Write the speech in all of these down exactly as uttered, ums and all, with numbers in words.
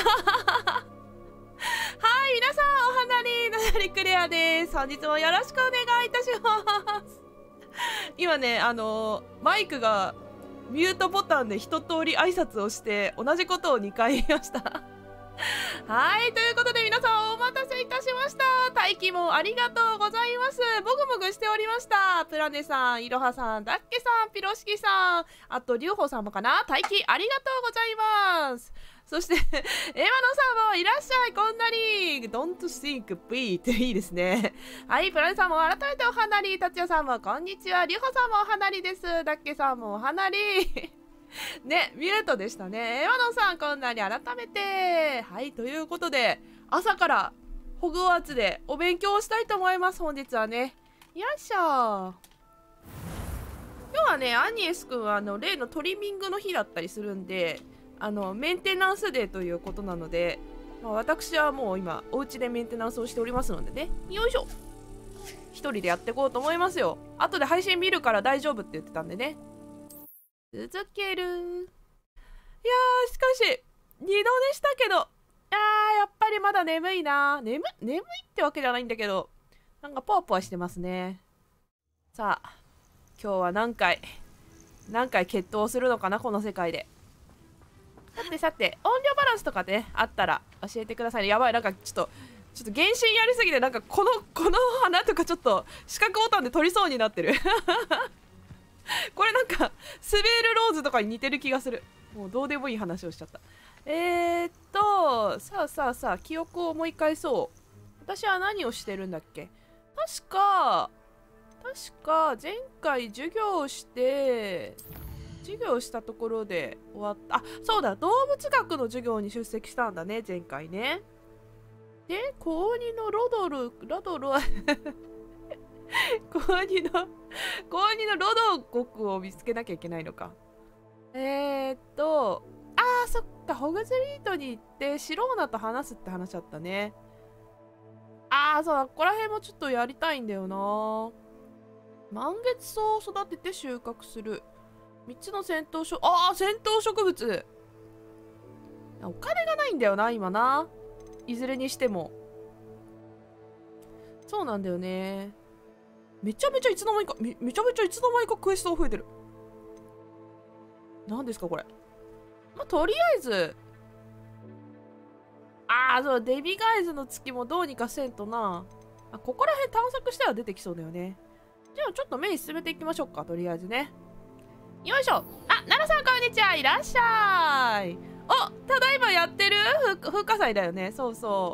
はい、皆さんお花にななりクレアです。本日もよろしくお願いいたします。今ね、あのー、マイクがミュートボタンで一通り挨拶をして同じことをにかい言いました。はい、ということで皆さんお待たせいたしました。大気もありがとうございます。もぐもぐしておりました。プラネさん、いろはさん、ダッケさん、ピロシキさん、あとりゅうほさんもかな。大気ありがとうございます。そしてエマノさんもいらっしゃい。こんなに Don't think be っていいですね。はい、プラネさんも改めてお花り。達也さんもこんにちは。りゅうほさんもお花りです。ダッケさんもお花り。ね、ミュートでしたね。エマノさん、こんなに改めて。はい、ということで、朝からホグワーツでお勉強をしたいと思います。本日はね。よいしょ。今日はね、アニエスくんはあの例のトリミングの日だったりするんで、あのメンテナンスデーということなので、まあ、私はもう今、お家でメンテナンスをしておりますのでね。よいしょ。一人でやっていこうと思いますよ。後で配信見るから大丈夫って言ってたんでね。続ける。いやー、しかしにどでしたけど、あーやっぱりまだ眠いな。眠眠いってわけじゃないんだけど、なんかポワポワしてますね。さあ今日は何回何回決闘するのかな、この世界で。さてさて、音量バランスとかねあったら教えてくださいね。やばい、なんかちょっとちょっと原神やりすぎて、なんかこのこの花とかちょっと四角ボタンで取りそうになってる。これなんかスベールローズとかに似てる気がする。もうどうでもいい話をしちゃった。えー、っとさあさあさあ、記憶を思い返そう。私は何をしてるんだっけ。確か確か前回授業をして授業をしたところで終わった。あ、そうだ、動物学の授業に出席したんだね、前回ね。で、高にのロドルロドルは高にの高にのロド国を見つけなきゃいけないのか。えー、っとあーそっか、ホグズリートに行ってシローナと話すって話だったね。あーそうだ、ここら辺もちょっとやりたいんだよな。満月草を育てて収穫するみっつの戦闘植あー戦闘植物。お金がないんだよな今な。いずれにしてもそうなんだよね。めちゃめちゃいつの間にか め, めちゃめちゃいつの間にかクエストが増えてる。何ですかこれ。まあ、とりあえずああそうデビガイズの月もどうにかせんとな。あ、ここら辺探索しては出てきそうだよね。じゃあちょっと目に進めていきましょうか、とりあえずね。よいしょ。あ、奈々さんこんにちは。いらっしゃい。お、ただいまやってる風化祭だよね。そうそう。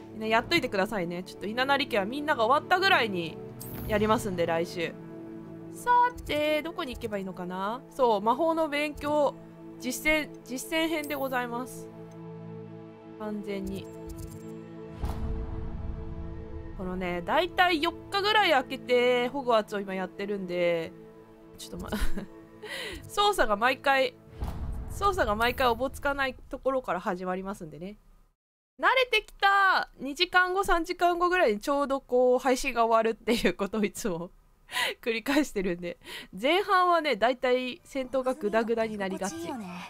みんなやっといてくださいね。ちょっと稲成家はみんなが終わったぐらいにやりますんで、来週。さてどこに行けばいいのかな。そう、魔法の勉強実践実践編でございます。完全にこのね、だいたいよっかぐらい空けてホグワーツを今やってるんで、ちょっとま操作が毎回操作が毎回おぼつかないところから始まりますんでね。慣れてきたにじかんごさんじかんごぐらいにちょうどこう配信が終わるっていうことをいつも繰り返してるんで、前半はねだいたい戦闘がグダグダになりがち。さ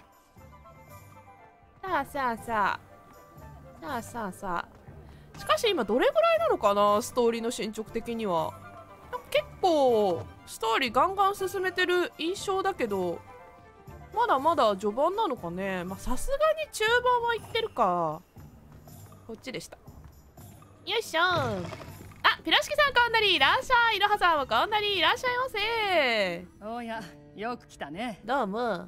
あさあさあさあさあさあ、しかし今どれぐらいなのかな、ストーリーの進捗的には。結構ストーリーガンガン進めてる印象だけど、まだまだ序盤なのかね。まあさすがに中盤はいってるか。こっちでした。よいしょ。あ、ピラシキさんこんなにいらっしゃい。いろはさんもこんなにいらっしゃいませ。 おや、よく来たね。 どうも。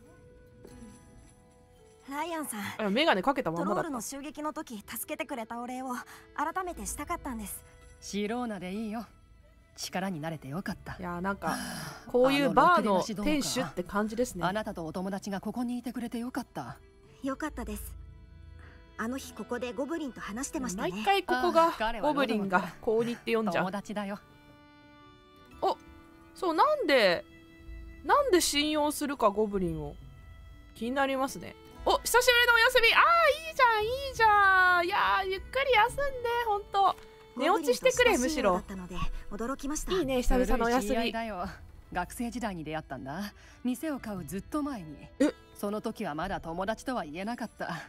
ライアンさん、 あ、メガネかけたままだった。 トロールの襲撃の時助けてくれたお礼を改めてしたかったんです。 シローナでいいよ。力になれてよかった。 いや、なんかこういうバーの店主って感じですね。 あなたとお友達がここにいてくれてよかった。 よかったです。あの日ここでゴブリンと話してましたね。 毎回ここがゴブリンが高にって読んじゃう。 友達だよ。 お、そう、なんでなんで信用するかゴブリンを。気になりますね。お、久しぶりのお休み。ああ、いいじゃんいいじゃん。いやー、ゆっくり休んで。ほんと寝落ちしてくれ。むしろ驚きました。 いいね、久々のお休み。 だよ。学生時代に出会ったんだ。店を買うずっと前に。 え、 その時はまだ友達とは言えなかった。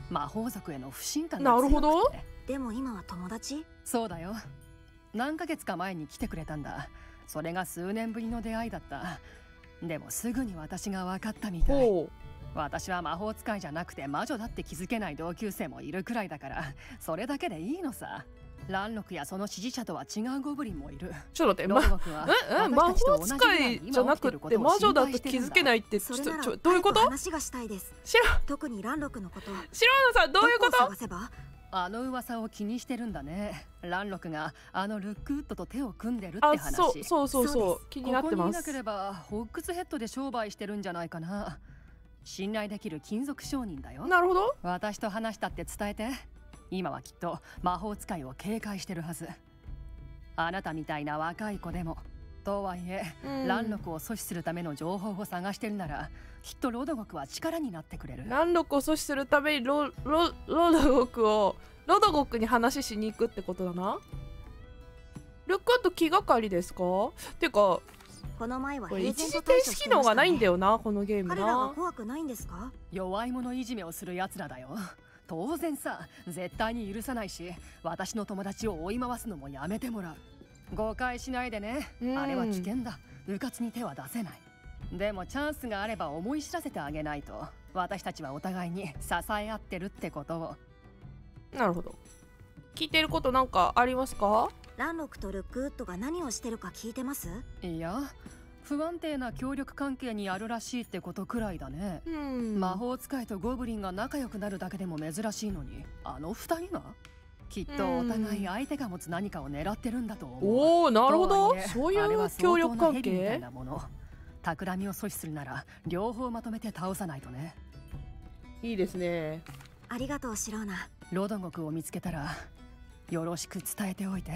魔法族への不信感なが強くて。 るほど。 でも今は友達？ そうだよ。何ヶ月か前に来てくれたんだ。それが数年ぶりの出会いだった。でもすぐに私が分かったみたい。 ほう。 私は魔法使いじゃなくて魔女だって気づけない同級生もいるくらいだから、それだけでいいのさ。蘭禄やその支持者とは違うゴブリンもいる。 ちょっと待って、ま、ええ魔法使いじゃなくって魔女だと気づけないってちょっとちょどういうこと？ 話がしたいです。 白特に蘭禄のこと。 白野さんどういうこと？ 探せば？ あの噂を気にしてるんだね。蘭禄があのルックウッドと手を組んでるってあ、 話。 そうそうそうそう気になってます。 ここにいなければホックスヘッドで商売してるんじゃないかな。信頼できる金属商人だよ。 なるほど。 私と話したって伝えて。今はきっと魔法使いを警戒してるはず。あなたみたいな若い子でも。とはいえ、蘭禄を阻止するための情報を探してるなら、きっとロドゴクは力になってくれる。 蘭禄を阻止するためにロロロドゴクをロドゴクに話しに行くってことだな。ルックアット気がかりですか？っていうかこの前はこれ一時停止機能がないんだよな、このゲームな。 彼らは怖くないんですか？ 弱い者いじめをする奴らだよ。当然さ、絶対に許さないし、私の友達を追い回すのもやめてもらう。誤解しないでね。あれは危険だ。迂闊に手は出せない。でもチャンスがあれば思い知らせてあげないと。私たちはお互いに支え合ってるってことを。 なるほど。聞いてることなんかありますか？ 蘭禄とルックウッドが何をしてるか聞いてます？ いや、不安定な協力関係にあるらしいってことくらいだね。 うん。 魔法使いとゴブリンが仲良くなるだけでも珍しいのに、あの二人がきっとお互い相手が持つ何かを狙ってるんだと思う。 おお、なるほど。 とはいえそういう協力関みたい係なもの。企みを阻止するなら両方まとめて倒さないとね。 いいですね。 ありがとうシローナ。 ロドゴクを見つけたらよろしく伝えておいて。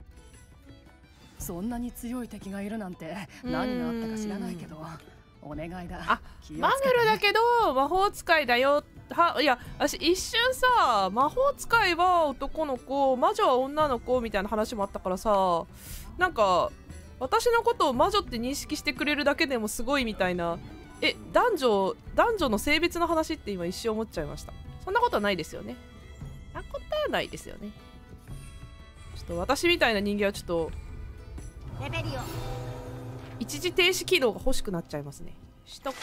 そんなに強い敵がいるなんて何があったか知らないけど、お願いだ。 あ、マグルだけど魔法使いだよ。はいや、私一瞬さ、魔法使いは男の子、魔女は女の子みたいな話もあったからさ、なんか私のことを魔女って認識してくれるだけでもすごいみたいな。え、男女男女の性別の話って今一瞬思っちゃいました。そんなことはないですよね。そんなことはないですよね。ちょっと私みたいな人間はちょっとレベリオ一時停止機能が欲しくなっちゃいますね。取得。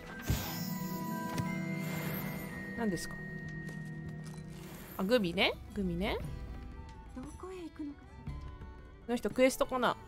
何ですか？あ、グミね。グミね。 どこへ行くのか。 この人クエストかな。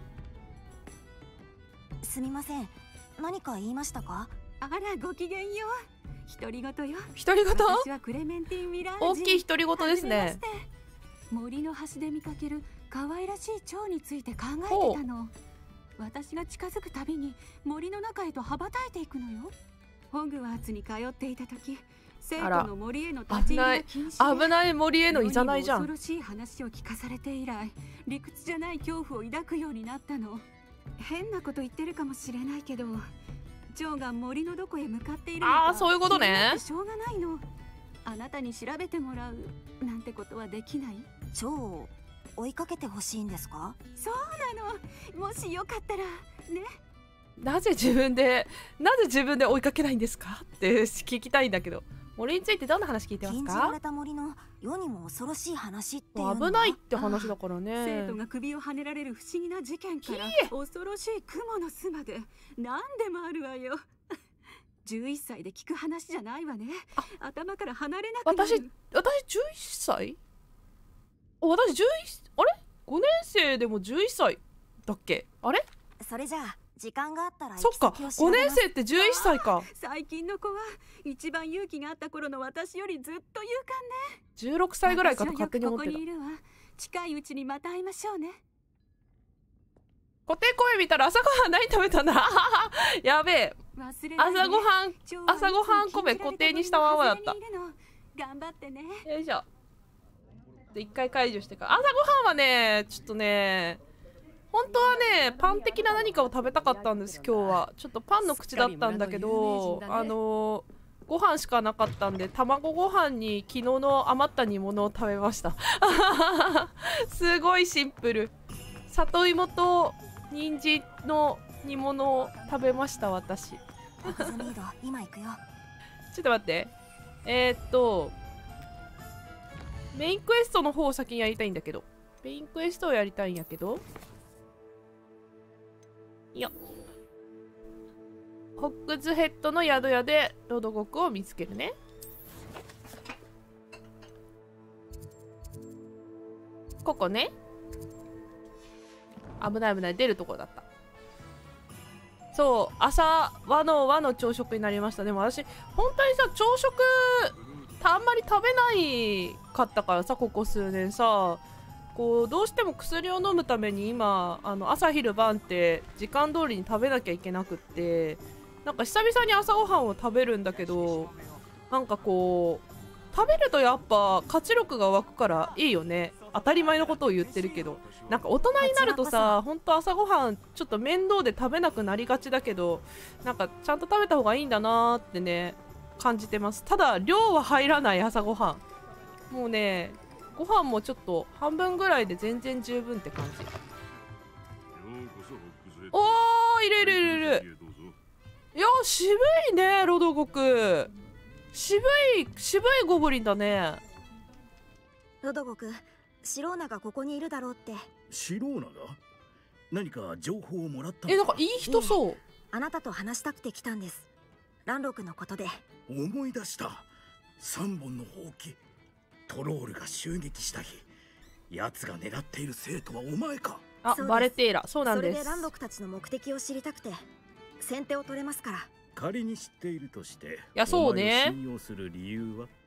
すみません、何か言いましたか？ あら、ごきげんよう。独り言よ。 独り言？ 私はクレメンティン・ミラージ。 大きい独り言ですね。 はじめまして。森の端で見かける可愛らしい蝶について考えてたの。私が近づくたびに森の中へと羽ばたいていくのよ。ホグワーツに通っていた時、生徒の森への立ち入りが禁止で、 危ない森へのいざないじゃん。 恐ろしい話を聞かされて以来、理屈じゃない恐怖を抱くようになったの。変なこと言ってるかもしれないけど、蝶が森のどこへ向かっているのか、 あー、そういうことね。 しょうがないの。あなたに調べてもらうなんてことはできない？ 蝶を追いかけてほしいんですか？ そうなの。もしよかったらね。 なぜ自分でなぜ自分で追いかけないんですかって聞きたいんだけど、森についてどんな話聞いてます禁じらか？ れた森の世にも恐ろしい話っていうのは危ないって話だからね。 生徒が首をはねられる不思議な事件から恐ろしい雲の巣まで何でもあるわよ。じゅういっさいで聞く話じゃないわね。頭から離れなくなる。 私私じゅういっさい？あ、私じゅういちあれごねん生でもじゅういっさいだっけ？あれ？ それじゃあ時間があったらそっか、ごねん生ってじゅういっさいか。 最近の子は一番勇気があった頃の私よりずっと勇敢ね。 じゅうろくさいぐらいかと勝手に思ってた。 私はよくここにいるわ。近いうちにまた会いましょうね。 固定声見たら朝ごはん何食べたんだやべえ。 忘れないで。 朝ごはん朝ごはん米固定にしたままだった。 頑張ってね。 よいしょ。一回解除してから朝ごはんはね、ちょっとね、本当はねパン的な何かを食べたかったんです。今日はちょっとパンの口だったんだけど、あのご飯しかなかったんで卵ご飯に昨日の余った煮物を食べましたすごいシンプル。里芋と人参の煮物を食べました私オグゾミード今行くよ。 ちょっと待って、えー、っとメインクエストの方を先にやりたいんだけど。メインクエストをやりたいんやけど。よっ。ホックズヘッドの宿屋でロドゴクを見つけるね。ここね。危ない危ない。出るところだった。そう、朝和の和の朝食になりました。でも私本当にさ、朝食あんまり食べないかったからさ、ここ数年さ、こうどうしても薬を飲むために今あの朝昼晩って時間通りに食べなきゃいけなくって、なんか久々に朝ごはんを食べるんだけど、なんかこう食べるとやっぱ活力が湧くからいいよね。当たり前のことを言ってるけど、なんか大人になるとさ、ほんと朝ごはんちょっと面倒で食べなくなりがちだけど、なんかちゃんと食べた方がいいんだなーってね感じてます。ただ量は入らない朝ごはん。もうね、ご飯もちょっと半分ぐらいで全然十分って感じ。おー、いるいるいるいる。いや渋いねロドゴク。渋い渋いゴブリンだね。 ロドゴク、シローナがここにいるだろうって。 シローナが何か情報をもらったのか？ え、なんかいい人そう。 あなたと話したくて来たんです。ランロクのことで。 思い出した。三本のほうき。トロールが襲撃した日、奴が狙っている生徒はお前か？ あ、バレテーラ。そうなんです。 それでランロクたちの目的を知りたくて先手を取れますから。 仮に知っているとして、 いやそうね、 お前を信用する理由は？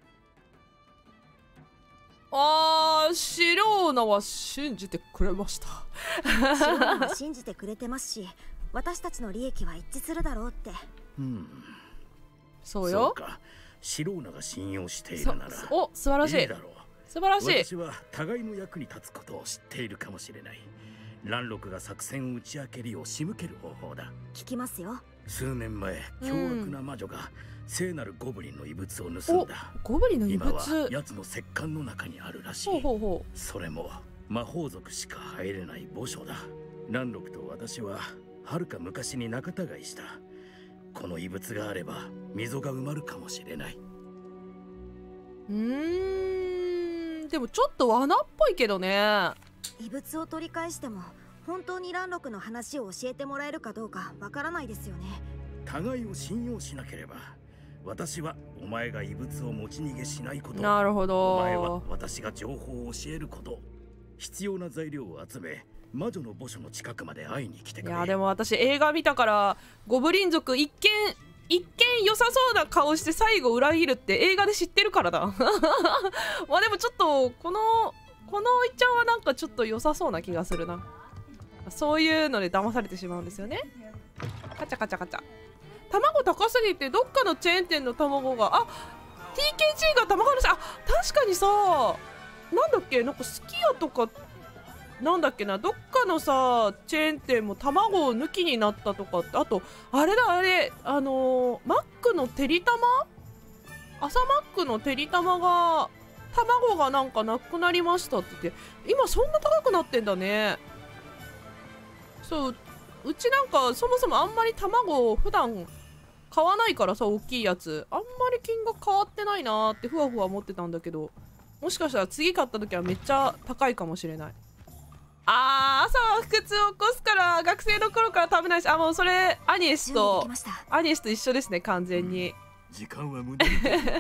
あー、シローナは信じてくれました。 シローナは信じてくれてますし、私たちの利益は一致するだろうって。 うん、 そうよ。 そうか、シローナが信用しているなら、 お、素晴らしい。 いいだろう。 素晴らしい。 私は互いの役に立つことを知っているかもしれない。ランロクが作戦を打ち明けるよう仕向ける方法だ。 聞きますよ。 数年前、凶悪な魔女が聖なるゴブリンの遺物を盗んだ。 ゴブリンの遺物。 今は奴の石棺の中にあるらしい。 ほうほうほう。 それも魔法族しか入れない墓所だ。ランロクと私ははるか昔に仲違いした。この遺物があれば溝が埋まるかもしれない。 うーん、でもちょっと罠っぽいけどね。 遺物を取り返しても本当にランロクの話を教えてもらえるかどうかわからないですよね。 互いを信用しなければ、私はお前が遺物を持ち逃げしないこと、 なるほど。 お前は私が情報を教えること、必要な材料を集め魔女の墓所の近くまで会いに来てくれ。 いやでも私映画見たからゴブリン族一見一見良さそうな顔して最後裏切るって映画で知ってるからだ。まあでもちょっとこのこのおいちゃんはなんかちょっと良さそうな気がするな。そういうので騙されてしまうんですよね。カチャカチャカチャ。卵高すぎてどっかのチェーン店の卵が、あ ティーケージー が卵のし、あ確かにさ、なんだっけ、なんかすき家とかなんだっけな、どっかのさチェーン店も卵を抜きになったとかって、あとあれだあれ、あのー、マックのてりたま、朝マックのてりたまが卵がなんかなくなりましたって言って、今そんな高くなってんだね。そう、うちなんかそもそもあんまり卵を普段買わないからさ、大きいやつあんまり金額変わってないなーってふわふわ思ってたんだけど、もしかしたら次買った時はめっちゃ高いかもしれない。あー、朝は腹痛を起こすから学生の頃から食べないし、あ、もうそれアニエスとアニエスと一緒ですね、完全に。 時間は無駄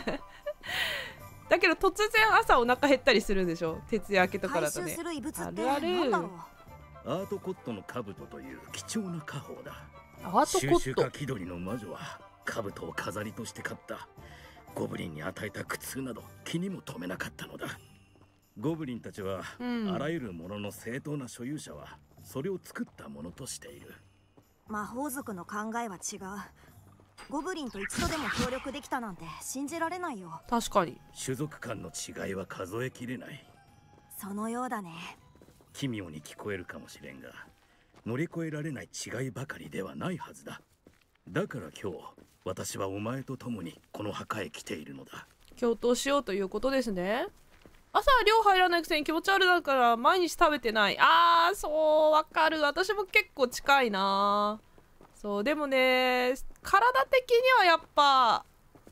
だけど突然朝お腹減ったりするんでしょ、徹夜明けとかだとね。 回収する遺物ってあるある。 何だろう。 アートコットの兜という貴重な家宝だ。 アートコット。 収集家気取りの魔女は兜を飾りとして買った。ゴブリンに与えた苦痛など気にも留めなかったのだ。ゴブリンたちは、うん、あらゆるものの正当な所有者はそれを作ったものとしている。 魔法族の考えは違う。ゴブリンと一度でも協力できたなんて信じられないよ。 確かに種族間の違いは数えきれない。 そのようだね。 奇妙に聞こえるかもしれんが、乗り越えられない違いばかりではないはずだ。だから今日私はお前と共にこの墓へ来ているのだ。 共闘しようということですね。朝は量入らないくせに気持ち悪いだから毎日食べてない。あー、そうわかる。私も結構近いな。そうでもね、体的にはやっぱ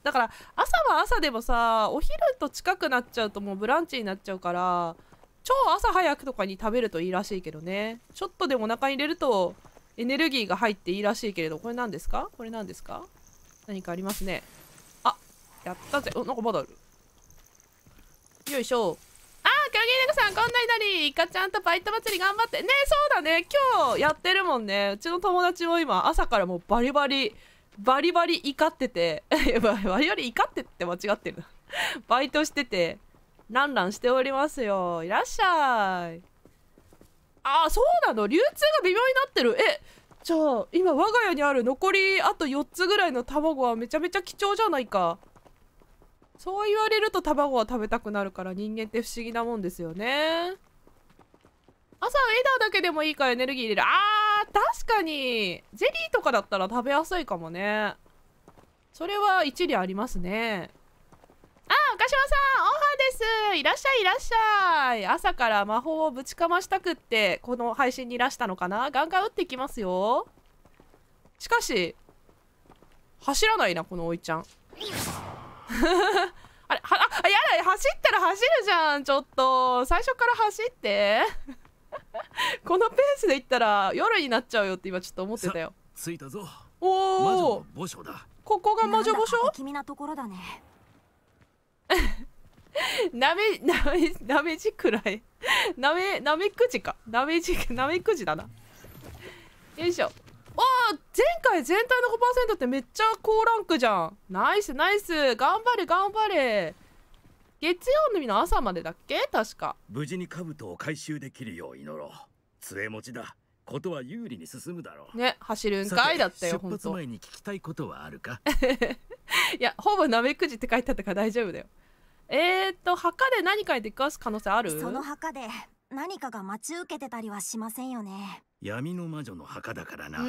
だから朝は朝でもさ、お昼と近くなっちゃうともうブランチになっちゃうから、超朝早くとかに食べるといいらしいけどね。ちょっとでもお腹に入れるとエネルギーが入っていいらしいけれど、これ何ですか？これ何ですか？何かありますね。あ、やったぜ。お、なんかまだある。よいしょ。あー、クラゲネコさん、こんなになり、イカちゃんとバイト祭り頑張って。ね、そうだね。今日やってるもんね。うちの友達も今、朝からもうバリバリ、バリバリ怒ってて、バリバリ怒ってって間違ってるな。バイトしてて、ランランしておりますよ。いらっしゃい。あー、そうなの。流通が微妙になってる。え、じゃあ、今我が家にある残りあとよっつぐらいの卵はめちゃめちゃ貴重じゃないか。そう言われると卵は食べたくなるから、人間って不思議なもんですよね。朝エダだけでもいいからエネルギー入れる。あー、確かにゼリーとかだったら食べやすいかもね。それは一理ありますね。あー、岡島さん、オファーです。いらっしゃいいらっしゃい。朝から魔法をぶちかましたくってこの配信にいらしたのかな。ガンガン打っていきますよ。しかし走らないな、このおいちゃん。あれ、は、あ、やだ、走ったら走るじゃん。ちょっと最初から走ってこのペースでいったら夜になっちゃうよって今ちょっと思ってたよ。 着いたぞ。 お魔女お、 の墓所だ。 ここが魔女御所。 不気味なところだね。 なめなめなめじくらいなめなめくじか。なめじなめくじだな。よいしょ。おー、前回全体の ごパーセント ってめっちゃ高ランクじゃん。ナイスナイス、頑張れ頑張れ。月曜の日の朝までだっけ、確か。 無事に兜を回収できるよう祈ろう。杖持ちだ。ことは有利に進むだろう。 ね、走るんかいだったよ。 出ほんと発前に聞きたいことはあるか？ いや、ほぼなめくじって書いてあったから大丈夫だよ。えーっと、墓で何かに出くわす可能性ある？ その墓で何かが待ち受けてたりはしませんよね。 闇の魔女の墓だからな。 うん。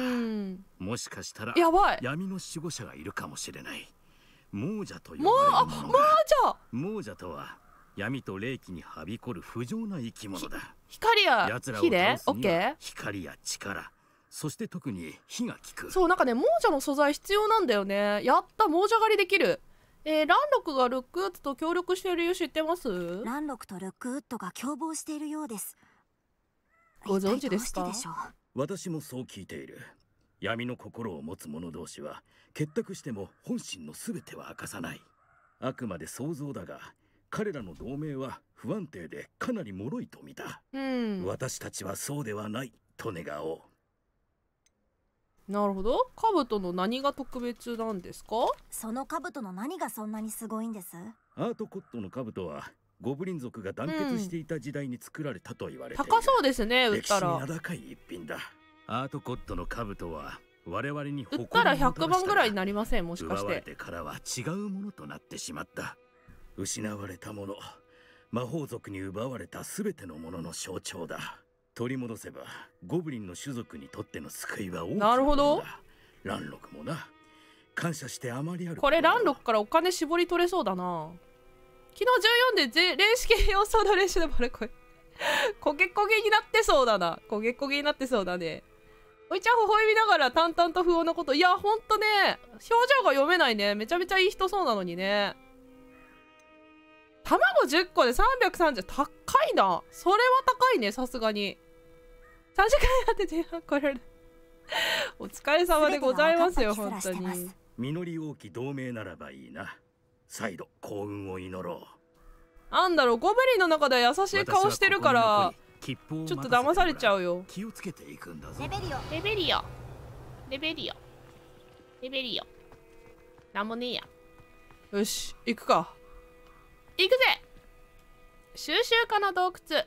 もしかしたらやばい。 闇の守護者がいるかもしれない。亡者と呼ばれるもう、あ、 ものもうが。 じゃあ亡者とは闇と霊気にはびこる不浄な生き物だ。 光や奴らを火で倒すにはオッケー。 光や力、そして特に火が効く。 そう、なんかね、亡者の素材必要なんだよね。やった、亡者狩りできる。えー、ランロクがルックウッドと協力している理由知ってます？ ランロクとルックウッドが共謀しているようです。 ご存知ですか？ 一体どうしてでしょう。 私もそう聞いている。闇の心を持つ者同士は結託しても本心の全ては明かさない。あくまで想像だが、彼らの同盟は不安定でかなり脆いと見た。 うん。 私たちはそうではないと願おう。 なるほど。兜の何が特別なんですか？ その兜の何がそんなにすごいんです？ アートコットの兜はゴブリン族が団結していた時代に作られたと言われている。 高そうですね、売っ歴史たら。 に名高い一品だ。アートコットの兜は我々に売ったらひゃくまんぐらいになりません？もしかし奪われて。 てからは違うものとなってしまった。失われたもの、魔法族に奪われた全てのものの象徴だ。取り戻せばゴブリンの種族にとっての救いは大きなものだ。 なるほど。 ランロクもな、感謝してあまりある。 これランロクからお金絞り取れそうだな。昨日じゅうよんでぜ霊視系要素の練習でもあれこれ焦げ焦げになってそうだな。焦げ焦げになってそうだね。おいちゃん微笑みながら淡々と不穏なこと。いやほんとね、表情が読めないね。めちゃめちゃいい人そうなのにね。卵じゅっこでさんびゃくさんじゅう、高いな。それは高いね、さすがに。さんじかんやっててこれお疲れ様でございますよ、本当に。 実り多き同盟ならばいいな。再度幸運を祈ろう。 なんだろう、ゴブリンの中で優しい顔してるからちょっと騙されちゃうよ。 気をつけていくんだぞ。 レベリオレベリオレベリオレベリオなんもねえや。よし行くか。行くぜ。収集家の洞窟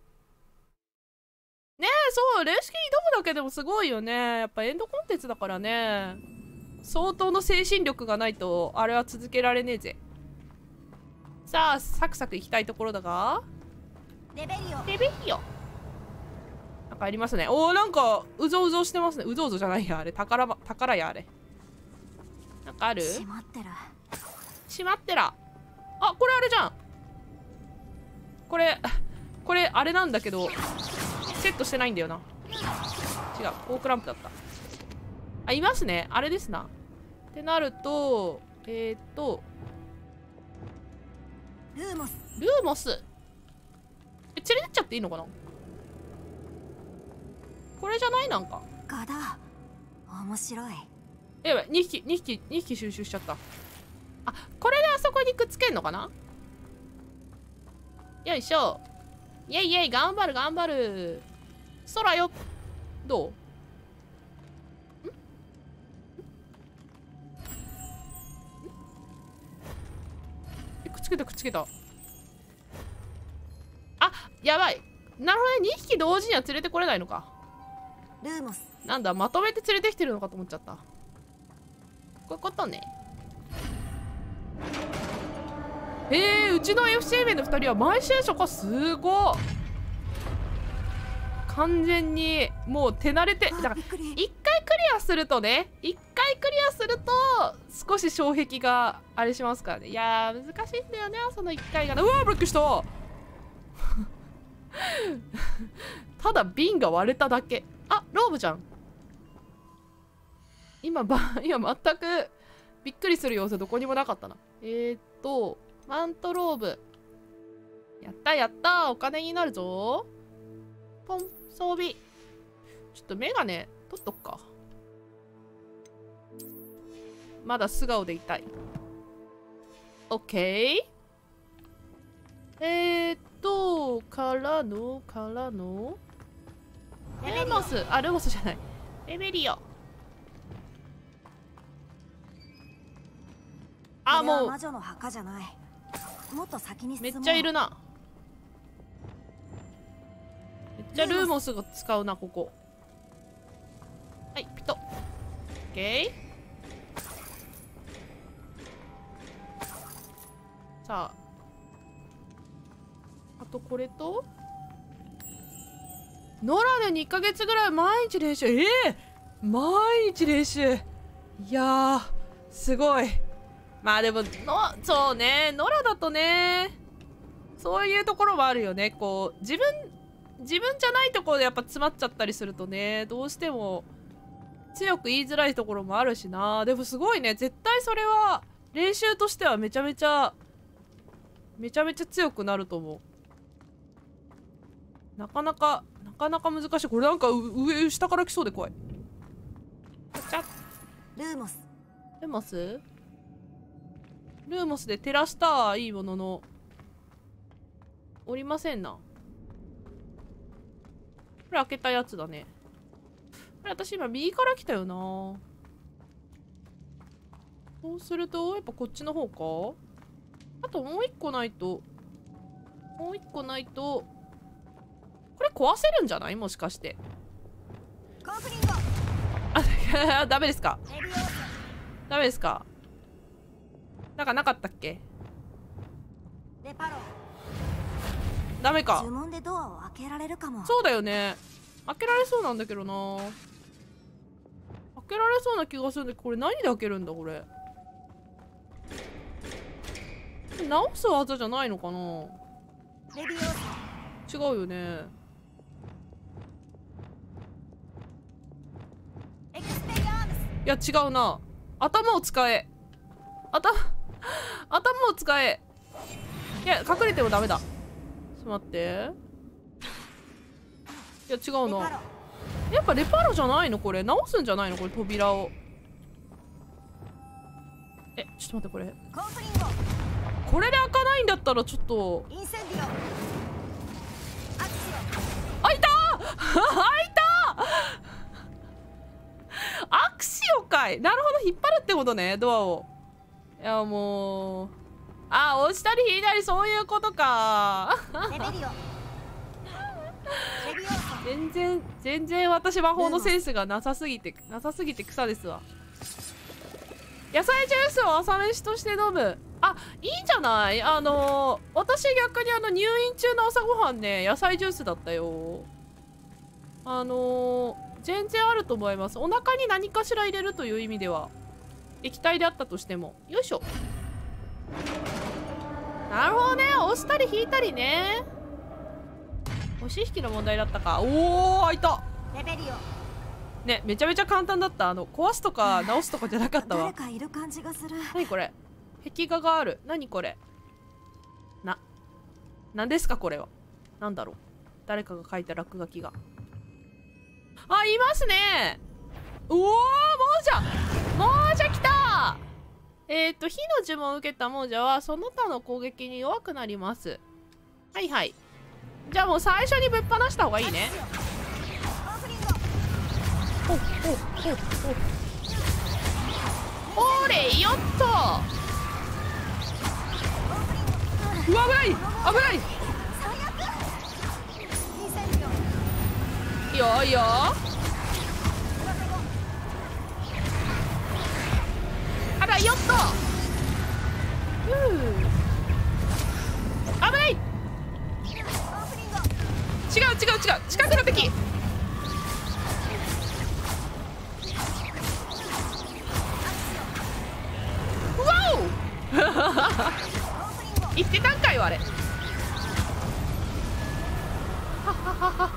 ねえ。そう、レシキ挑むだけでもすごいよね。やっぱエンドコンテンツだからね。相当の精神力がないとあれは続けられねえぜ。さあサクサクいきたいところだが、 レベリオレベリオなんかありますね。おー、なんかうぞうぞしてますね。うぞうぞじゃないや、あれ宝ば宝や。あれなんかある？ 閉まってる。 しまってら。あ、これあれじゃん。これこれあれなんだけどセットしてないんだよな。違う、オークランプだった。あ、いますね。あれですな。ってなるとえー、っとルーモス。 ルーモス、え、連れてっちゃっていいのかな。これじゃない、なんかガだ。面白い。 え、やばい、にひきにひきにひき収集しちゃった。あ、これであそこにくっつけんのかな。よいしょ。イェイイェイ、頑張る頑張る。空よ。どう？くっつけたくっつけた。あ、やばい。なるほどね、にひき同時には連れてこれないのか。 ルーモス。 なんだ、まとめて連れてきてるのかと思っちゃった。こういうことね。えー、うちの エフシー 面のふたりは毎週初夏、すごい。完全にもう手慣れて、だからいっかいクリアするとね、いっかいクリアすると少し障壁があれしますからね。いやー、難しいんだよね、そのいっかいが。うわー、びっくりしたただ瓶が割れただけ。あ、ローブじゃん。今ば今全くびっくりする様子どこにもなかったな。えーっとマントローブ、やったやった、お金になるぞ。ポン、装備。ちょっとメガネ取っとくか。まだ素顔でいたい。オッケー。えーっとからのからのルモス、あ、ルモスじゃない、レベリオ。あ、もう魔女の墓じゃない。もっと先に進もう。 めっちゃいるな。めっちゃルーモスが使うな、ここ。はい、ピト。オッケー。さあ、あとこれとノラでにかげつぐらい毎日練習。ええー、毎日練習。いやー、すごい。まあでもの、そうね、ノラだとね、そういうところもあるよね。こう自分自分じゃないところでやっぱ詰まっちゃったりするとね、どうしても強く言いづらいところもあるしな。でもすごいね、絶対それは練習としてはめちゃめちゃめちゃめちゃ強くなると思う。なかなかなかなか難しい。これなんか上下から来そうで怖い。ちゃっ、 ルーモス。 ルーモスルーモスで照らしたはいいもののおりませんな。これ開けたやつだね。これ私今右から来たよな。そうするとやっぱこっちの方か。あともう一個ないともう一個ないとこれ壊せるんじゃない、もしかして。 コープリンゴ。 あ、ダメですか。 レビオース。 ダメですか。なんかなかったっけ。 レパロ。 ダメか。 呪文でドアを開けられるかも。 そうだよね、開けられそうなんだけどな。開けられそうな気がするんだけど、これ何で開けるんだこれ。直す技じゃないのかな。 レビオース。 違うよね。 エクスペリアームス。 いや違うな。頭を使え。頭頭を使え。いや隠れてもダメだ。ちょっと待って。いや違うな。やっぱレパロじゃないのこれ。直すんじゃないのこれ、扉を。え、ちょっと待って、これコープリンゴ。 これで開かないんだったらちょっと。 インセンディオ。アクシ開いたー開いたーアクシオかい。なるほど、引っ張るってことね、ドアを。いやもう、あ、押したり引いたりそういうことか。 オ。レベリオ。レビオース。 全然全然私魔法のセンスがなさすぎてなさすぎて草ですわ。野菜ジュースを朝飯として飲む。あ、いいんじゃない。あのー、私逆にあの入院中の朝ごはんね、野菜ジュースだったよ。あのー、全然あると思います。お腹に何かしら入れるという意味では液体であったとしても。よいしょ。なるほどね、押したり引いたりね。押し引きの問題だったか。おお、開いた。 レベリオ。 ね、めちゃめちゃ簡単だった。あの壊すとか直すとかじゃなかったわ。 誰かいる感じがする。 何これ、壁画がある。何これ、な、何ですかこれは。なんだろう、誰かが書いた落書きが。あ、いますね。おお、亡者、亡者来た。えっと火の呪文を受けた亡者はその他の攻撃に弱くなります。はいはい、じゃあもう最初にぶっ放した方がいいね。おおおおおれよっと。うわ、危ない危ない。いいよいいよ。あらよっと。ふう、危ない。違う違う違う、近くの敵。うわお言ってたんかいわあれ。はははは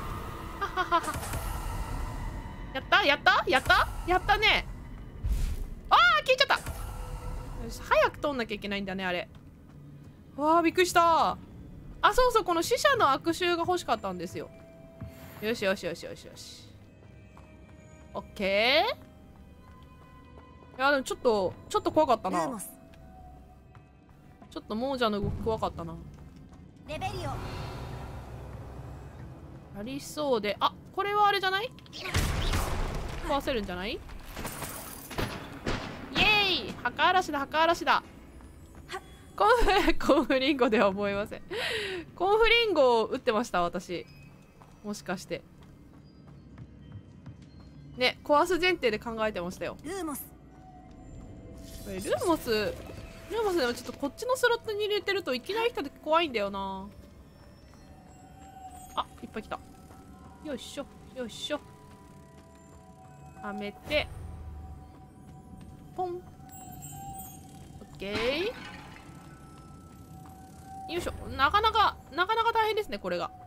やったやったやったやったね。あー消えちゃった。よし、早く通んなきゃいけないんだねあれ。わあびっくりした。あ、そうそう、この死者の悪臭が欲しかったんですよ。よしよしよしよしよし。オッケー。いやでもちょっとちょっと怖かったな。ちょっと亡者の動き怖かったな。 レベリオありそうで、あ、これはあれじゃない？壊せるんじゃない？イエーイ！墓嵐だ墓嵐だ。コンフコンフリンゴでは思いません。コンフリンゴを打ってました私。もしかしてね、壊す前提で考えてましたよ。 ルーモス、 これルーモスルーモスでもちょっとこっちのスロットに入れてるといきなり来た時怖いんだよな。あ、いっぱい来た。よいしょよいしょ、はめてポン。オッケー、よいしょ。なかなかなかなか大変ですねこれが。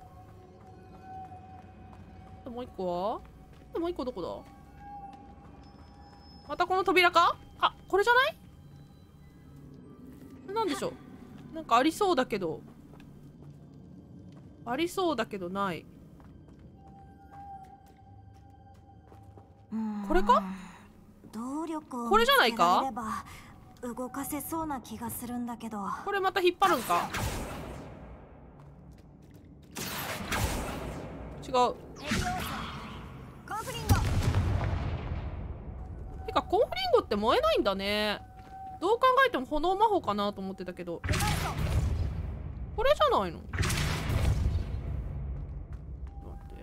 もう一個はもう一個どこだ。またこの扉か。あ、これじゃない。なんでしょう、なんかありそうだけどありそうだけどない。これか。 動力をこれじゃないか。 動かせそうな気がするんだけど。 これまた引っ張るんか。違う。てかコンフリンゴって燃えないんだね。どう考えても炎魔法かなと思ってたけど、これじゃないの。待って、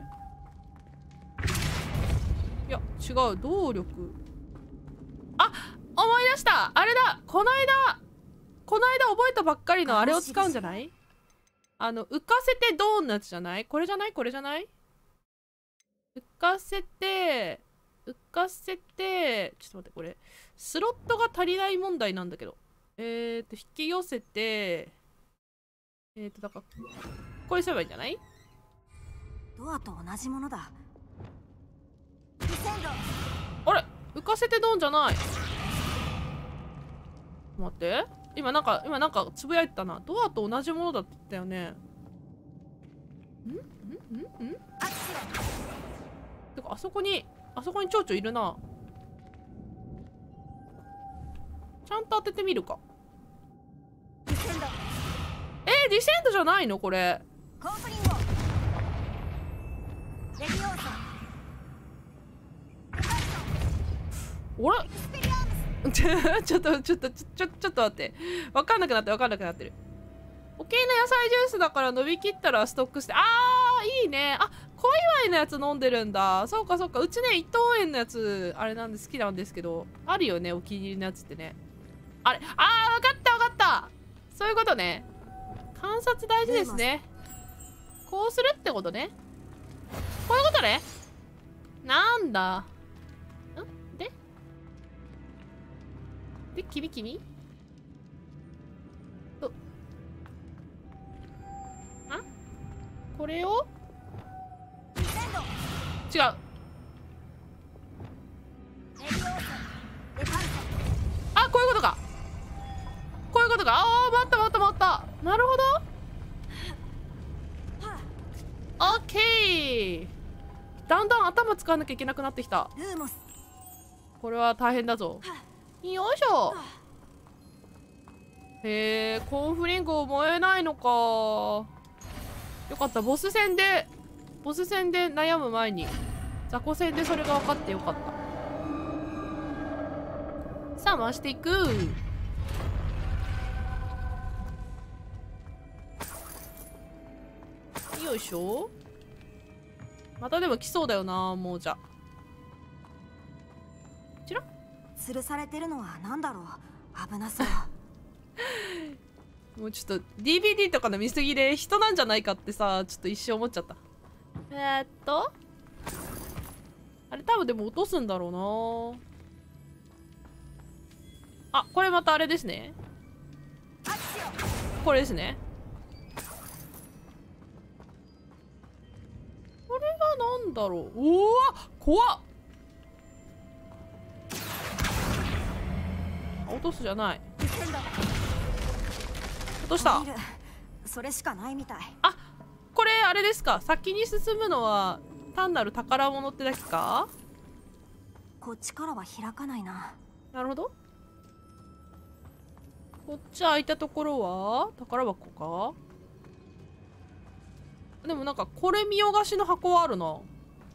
いや違う、動力。あ、思い出した、あれだ。この間この間覚えたばっかりのあれを使うんじゃない。あの浮かせてドーンのやつじゃない。これじゃないこれじゃない。浮かせて浮かせてちょっと待って、これスロットが足りない問題なんだけど。えっと引き寄せて、えっとだからこれすればいいんじゃない。 ドアと同じものだ。 あれ浮かせてドーンじゃない。待って、今なんか今なんかつぶやいてたな。ドアと同じものだったよね。んんんんてかあそこにあそこに蝶々いるな。ちゃんと当ててみるか。えー、ディセンドじゃないのこれ。おらちょちょっとちょっとちょちょっと待って、分かんなくなって分かんなくなってる。おけいの野菜ジュースだから伸びきったらストックして。あーいいね。あ、小祝いのやつ飲んでるんだ。そうかそうか。うちね伊藤園のやつあれなんで好きなんですけど、あるよねお気に入りのやつってね。あれ、あー分かった分かった、そういうことね。観察大事ですね。こうするってことね。こういうことね。なんだんでで君君とあこれを違う。 なるほど。オッケー。だんだん頭使わなきゃいけなくなってきた。 ルーモス。 これは大変だぞ。よいしょ。へえ、コンフリンゴ燃えないのか。よかった。ボス戦でボス戦で悩む前に雑魚戦でそれが分かってよかった。さあ回していく。よいしょ。またでも来そうだよな。もうじゃこちら吊るされてるのは何だろう。危なそう。 もうちょっと ディーブイディー とかの見過ぎで人なんじゃないかってさ、ちょっと一瞬思っちゃった。えー、っとあれ多分でも落とすんだろうな。あ、これまたあれですね。これですね。これがなんだろう。うわ怖っ。落とすじゃない。落とした。 それしかないみたい。 あ、これあれですか。先に進むのは単なる宝物ってだけか。 こっちからは開かないな。 なるほど。こっち開いたところは宝箱か。でもなんかこれ見よがしの箱はあるな。こ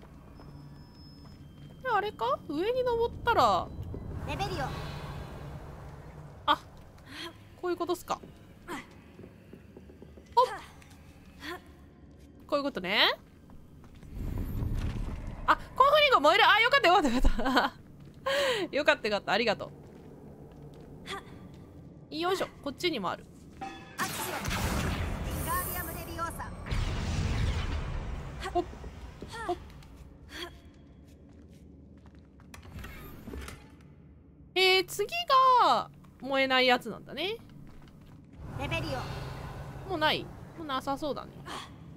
れあれか。上に登ったらレベリオ。 あ、こういうことっすか。おっ、こういうことね。あ、コンフリンゴ燃える。あ、よかったよかったよかったよかったよかった。ありがとう。よいしょ。こっちにもある。 アクション。ガーディアムレビオーサ。 ほっほっ。えー、次が燃えないやつなんだね。 レベリオ。 もうない。もうなさそうだね。こ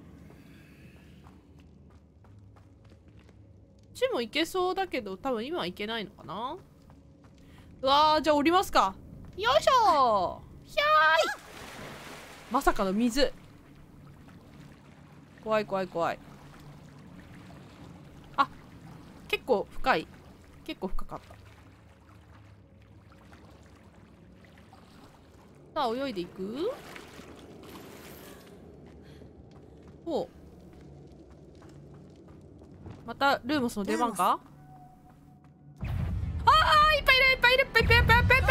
っちも行けそうだけど多分今は行けないのかな。うわー、じゃあ降りますか。よいしょー。ひゃーい。まさかの水。怖い怖い怖い。あ、結構深い。結構深かった。さあ泳いでいく。おう、またルーモスの出番か。ああ、いっぱいいるいっぱいいるいっぱいいるいっぱいいるいっぱいいる。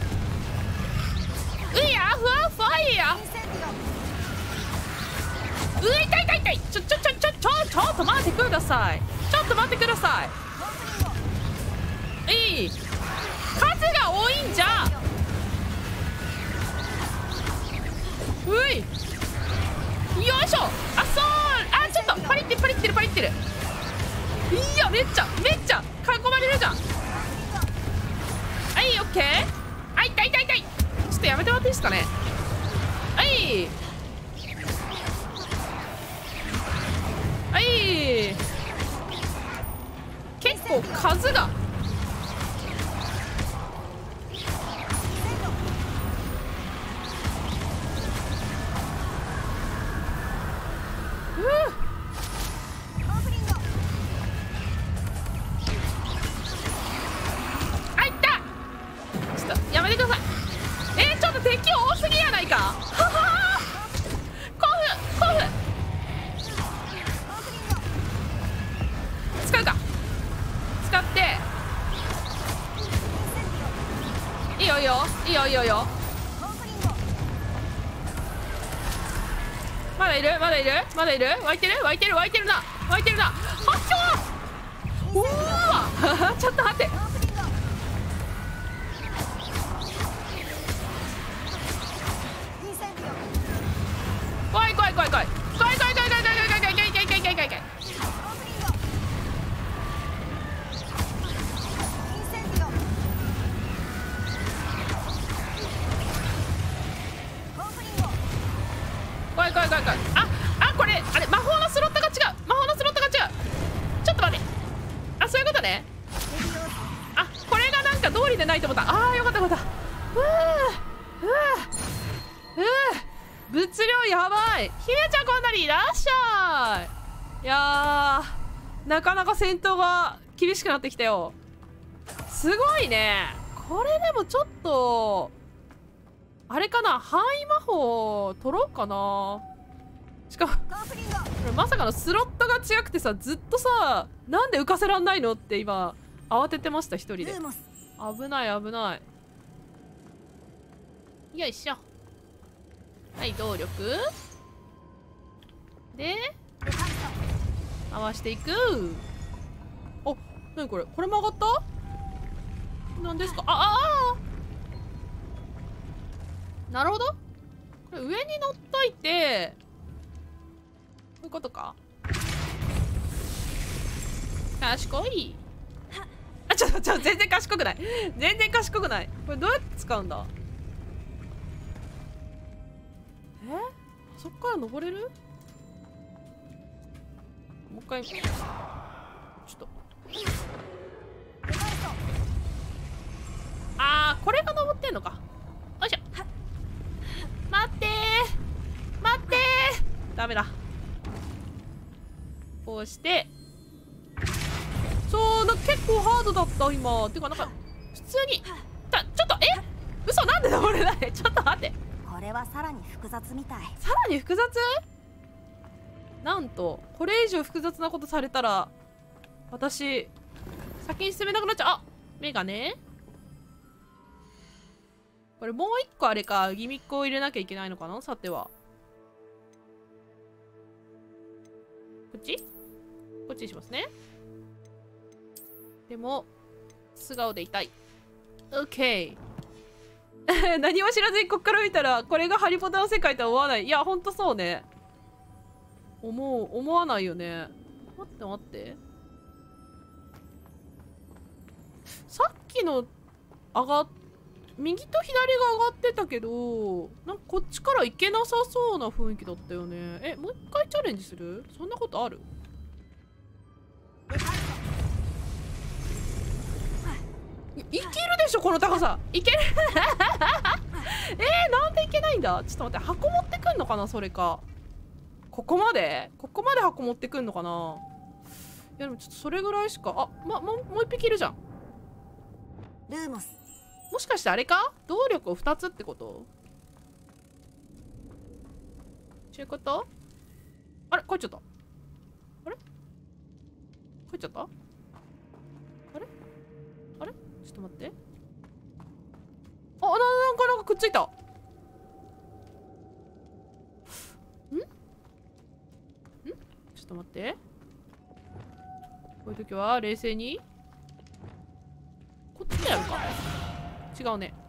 うやふわふわいや。うわ、痛い痛い痛い。ちょちょちょちょちょちょっと待ってください。ちょっと待ってください。いい、数が多いんじゃ。うい、よいしょ。あ、そう、あ、ちょっとパリってパリってるパリってる。いや、めっちゃめっちゃ囲まれるじゃん。はい、オッケー。あ、痛い痛い痛い。ちょっとやめてもらっていいですかね。はいはい、結構数が。いいよいいよいいよ。まだいるまだいるまだいる。湧いてる湧いてる湧いてるな湧いてるな。はっしょー。うわちょっと待って。怖い怖い怖い怖い怖い怖い怖い怖い怖い怖い怖い怖い怖い怖い怖い。怖い怖い怖い怖い。ああ、これあれ魔法のスロットが違う。魔法のスロットが違う。ちょっと待って。あ、そういうことね。あ、これがなんか通りでないと思った。あー、よかったよかった。うーうーうー物量やばい。姫ちゃんこんなにいらっしゃい。いやー、なかなか戦闘が厳しくなってきたよ。すごいね。これでもちょっとあれかな、範囲魔法取ろうかな。しかもこれまさかのスロットが違くてさ、ずっとさ、なんで浮かせらんないのって今慌ててました、一人で。危ない危ない。よいしょ。はい、動力で回していく。あ、なにこれ、これも上がった。なんですか。ああー、なるほど。これ上に乗っといて、こういうことか。賢い。あ、ちょっとちょっと全然賢くない。全然賢くない。これどうやって使うんだ。え、そっから登れる。もう一回ちょっと。あー、これが登ってんのか。よいしょ。待ってー待ってー、ダメだ。こうしてそう、なんか結構ハードだった今。てかなんか普通にた、ちょっと、え、嘘、なんで登れない。ちょっと待って、 これはさらに複雑みたい。 さらに複雑。なんとこれ以上複雑なことされたら私先に進めなくなっちゃう。あ、メガネ。これもう一個あれか、ギミックを入れなきゃいけないのかな。さてはこっちこっちにしますね。でも素顔でいたい。 OK 何も知らずにこっから見たらこれがハリポタの世界とは思わない。いやほんとそうね。思う思わないよね。待って待って、さっきの上がっ右と左が上がってたけど、なんかこっちから行けなさそうな雰囲気だったよね。え、もう一回チャレンジする。そんなことある。い, いけるでしょこの高さ。いけるえー、なんでいけないんだ。ちょっと待って、箱持ってくんのかな。それかここまでここまで箱持ってくんのかな。いやでもちょっとそれぐらいしか。あ、ま、もうもう一匹いるじゃん。 ルーモス、 もしかしてあれか、動力をふたつってこと。そういうこと。あれ帰っちゃった。あれ帰っちゃった。あれあれちょっと待って。あ、な、なんかなんかくっついた。んんちょっと待って。こういう時は冷静にこっちでやるか。違うね。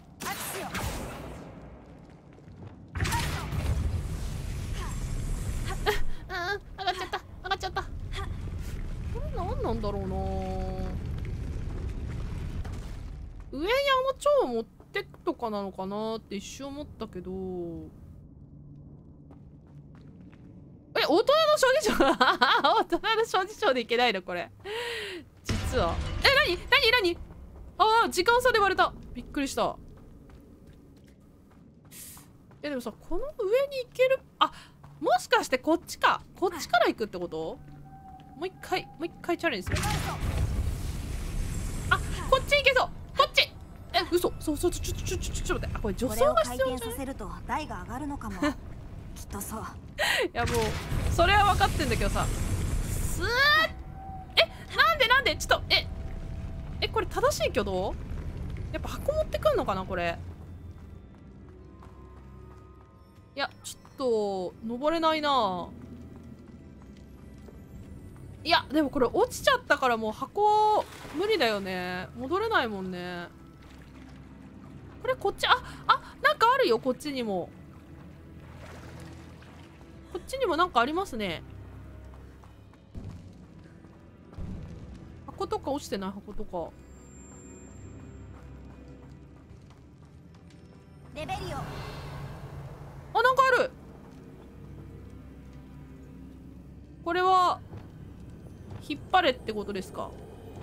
ああ、上がっちゃった上がっちゃった。これ何なんだろうな。上山超持ってくとかなのかなって一瞬思ったけど、え、大人の諸事情大人の諸事情でいけないのこれ実は。え、なになになに。ああ、時間差で割れた。びっくりした。え、でもさ、この上に行ける。あ、もしかしてこっちか。こっちから行くってこと。もう一回もう一回チャレンジする。あ、こっち行けそう。こっち。え、嘘。そうそう、ちょちょちょちょちょっと待って。あ、これ助走が必要じゃない。 これを回転させると台が上がるのかもきっとそう。 いやもうそれは分かってんだけどさ。すー、え、なんでなんでちょっと、ええ、これ正しい挙動。やっぱ箱持ってくんのかなこれ。いやちょっと登れないな。いやでもこれ落ちちゃったからもう箱無理だよね。戻れないもんね。これこっち、ああ、なんかあるよ。こっちにもこっちにもなんかありますね。箱とか落ちてない。箱とかレベリオ。 あ、なんかある。これは引っ張れってことですか。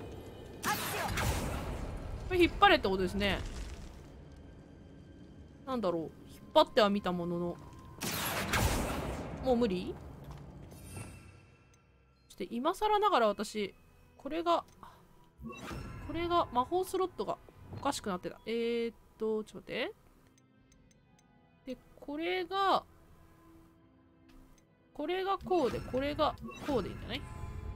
これ引っ張れってことですね。なんだろう、引っ張っては見たもののもう無理？ちょっと今更ながら私これがこれが魔法スロットがおかしくなってた。えーっとちょっと待って。でこれがこれがこうでこれがこうでいいんじゃない？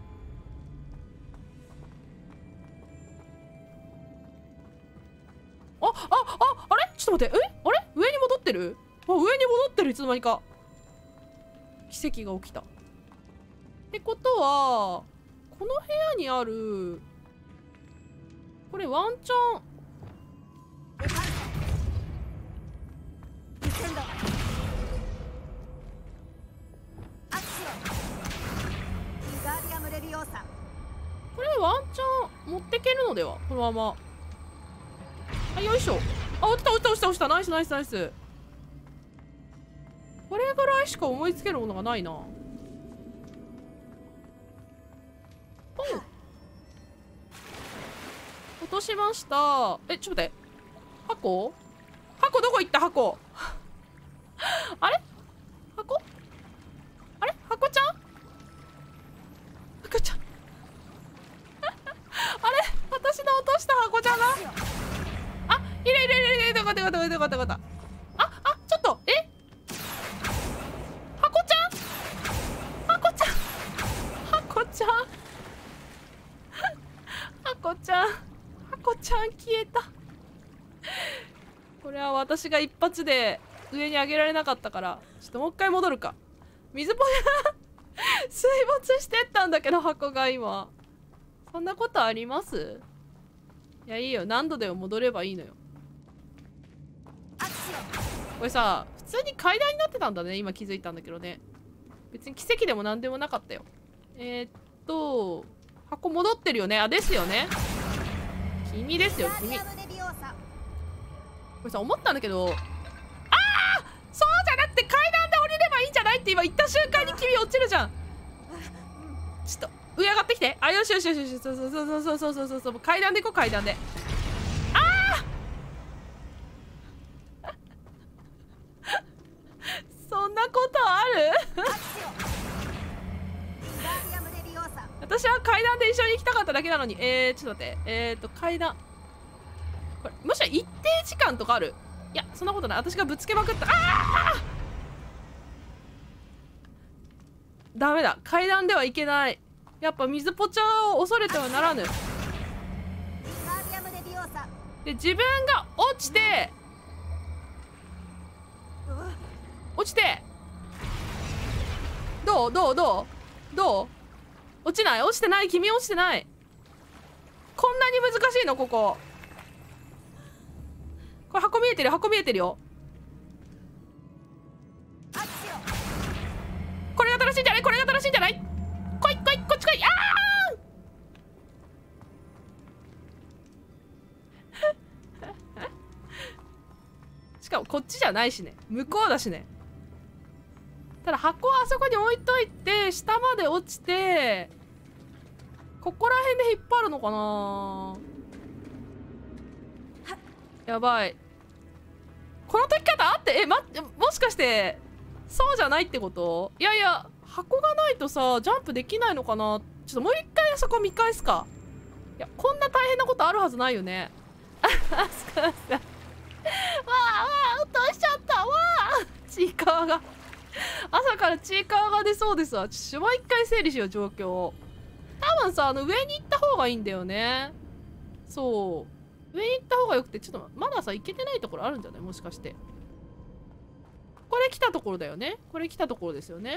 ああああれちょっと待って、えあれ上に戻ってる？あ上に戻ってる、いつの間にか奇跡が起きた。ってことはこの部屋にあるこれワンチャンこれワンチャン持ってけるのではこのまま。あよいしょ。あ落ちた落ちた落ちた落ちた。ナイスナイスナイス。これぐらいしか思いつけるものがないな。ポン落としました。えちょっと待って、箱箱どこ行った？箱あれ箱あれ箱ちゃん箱ちゃんあれ私の落とした箱ちゃんがあいるいるいるいる。どこどこどこどこどこだ。ああちょっとえ箱ちゃん箱ちゃん箱ちゃん箱ちゃん箱ちゃん消えた。これは私が一発で上に上げられなかったからちょっともう一回戻るか。水ポヤ水没してったんだけど箱が今。そんなことあります？いやいいよ、何度でも戻ればいいのよ。これさ普通に階段になってたんだね。今気づいたんだけどね。別に奇跡でも何でもなかったよ。えー、っと箱戻ってるよね。あですよね。君ですよ君。これさ思ったんだけど、ああそうじゃなくて階段で降りればいいんじゃないって今言った瞬間に君落ちるじゃん。ちょっと上上がってきて。あよしよしよしよし。そうそうそうそうそうそうそうそう。階段で行こう階段で。ああそんなことある私は階段で一緒に行きたかっただけなのに。えー、ちょっと待って。えーっと階段これもしか一定時間とかある？いやそんなことない。私がぶつけまくった。ああダメだ、階段ではいけない。やっぱ水ポチャを恐れてはならぬ。で自分が落ちて落ちてどうどうどうどう落ちない落ちてない。君落ちてない。こんなに難しいのここ。これ箱見えてる箱見えてるよ。これが正しいんじゃない？これが正しいんじゃない？来い来いこっち来い。ああしかもこっちじゃないしね、向こうだしね。ただ箱はあそこに置いといて下まで落ちてここら辺で引っ張るのかな。やばい、この解き方あって、え、ま、もしかしてそうじゃないってこと？いやいや箱がないとさジャンプできないのかな。ちょっともう一回あそこ見返すか。いやこんな大変なことあるはずないよね。あすかすかわあわあ落としちゃったわあ。ちいかわが朝からちいかわが出そうですわ。ちょっともう一回整理しよう状況を。多分さあの上に行った方がいいんだよね。そう上に行った方がよくて、ちょっとまださ行けてないところあるんじゃない？もしかしてこれ来たところだよね。これ来たところですよね。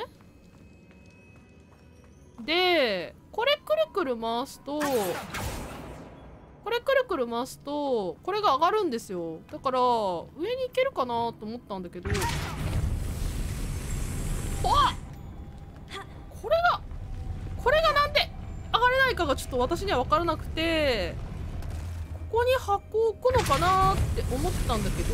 でこれくるくる回すとこれくるくる回すとこれが上がるんですよ。だから上に行けるかなと思ったんだけど、おっこれがこれがなんで上がれないかがちょっと私には分からなくて、ここに箱を置くのかなって思ったんだけど、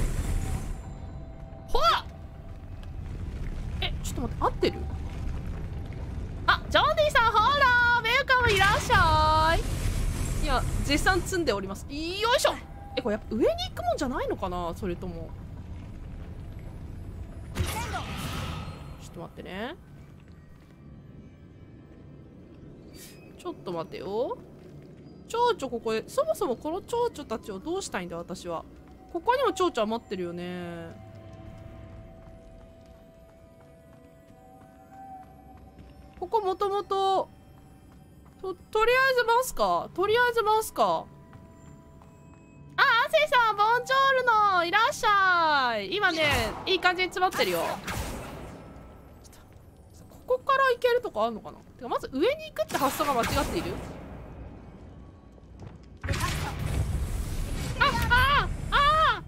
ほらえちょっと待って合ってる？あジョーディさんほらウェルカムいらっしゃい。いや絶賛積んでおります。よいしょ。えこれやっぱ上に行くもんじゃないのかな、それともちょっっと待ってね。ちょっと待ってよ。蝶々ここで、そもそもこの蝶々たちをどうしたいんだ私は。ここにも蝶々余ってるよね。ここもともとととりあえず回すかとりあえず回すか。あ、アセさん、ボンジョールノ、いらっしゃい。今ね、いい感じに詰まってるよ。ここから行けるとかあるのかな。てかまず上に行くって発想が間違っている。あああ、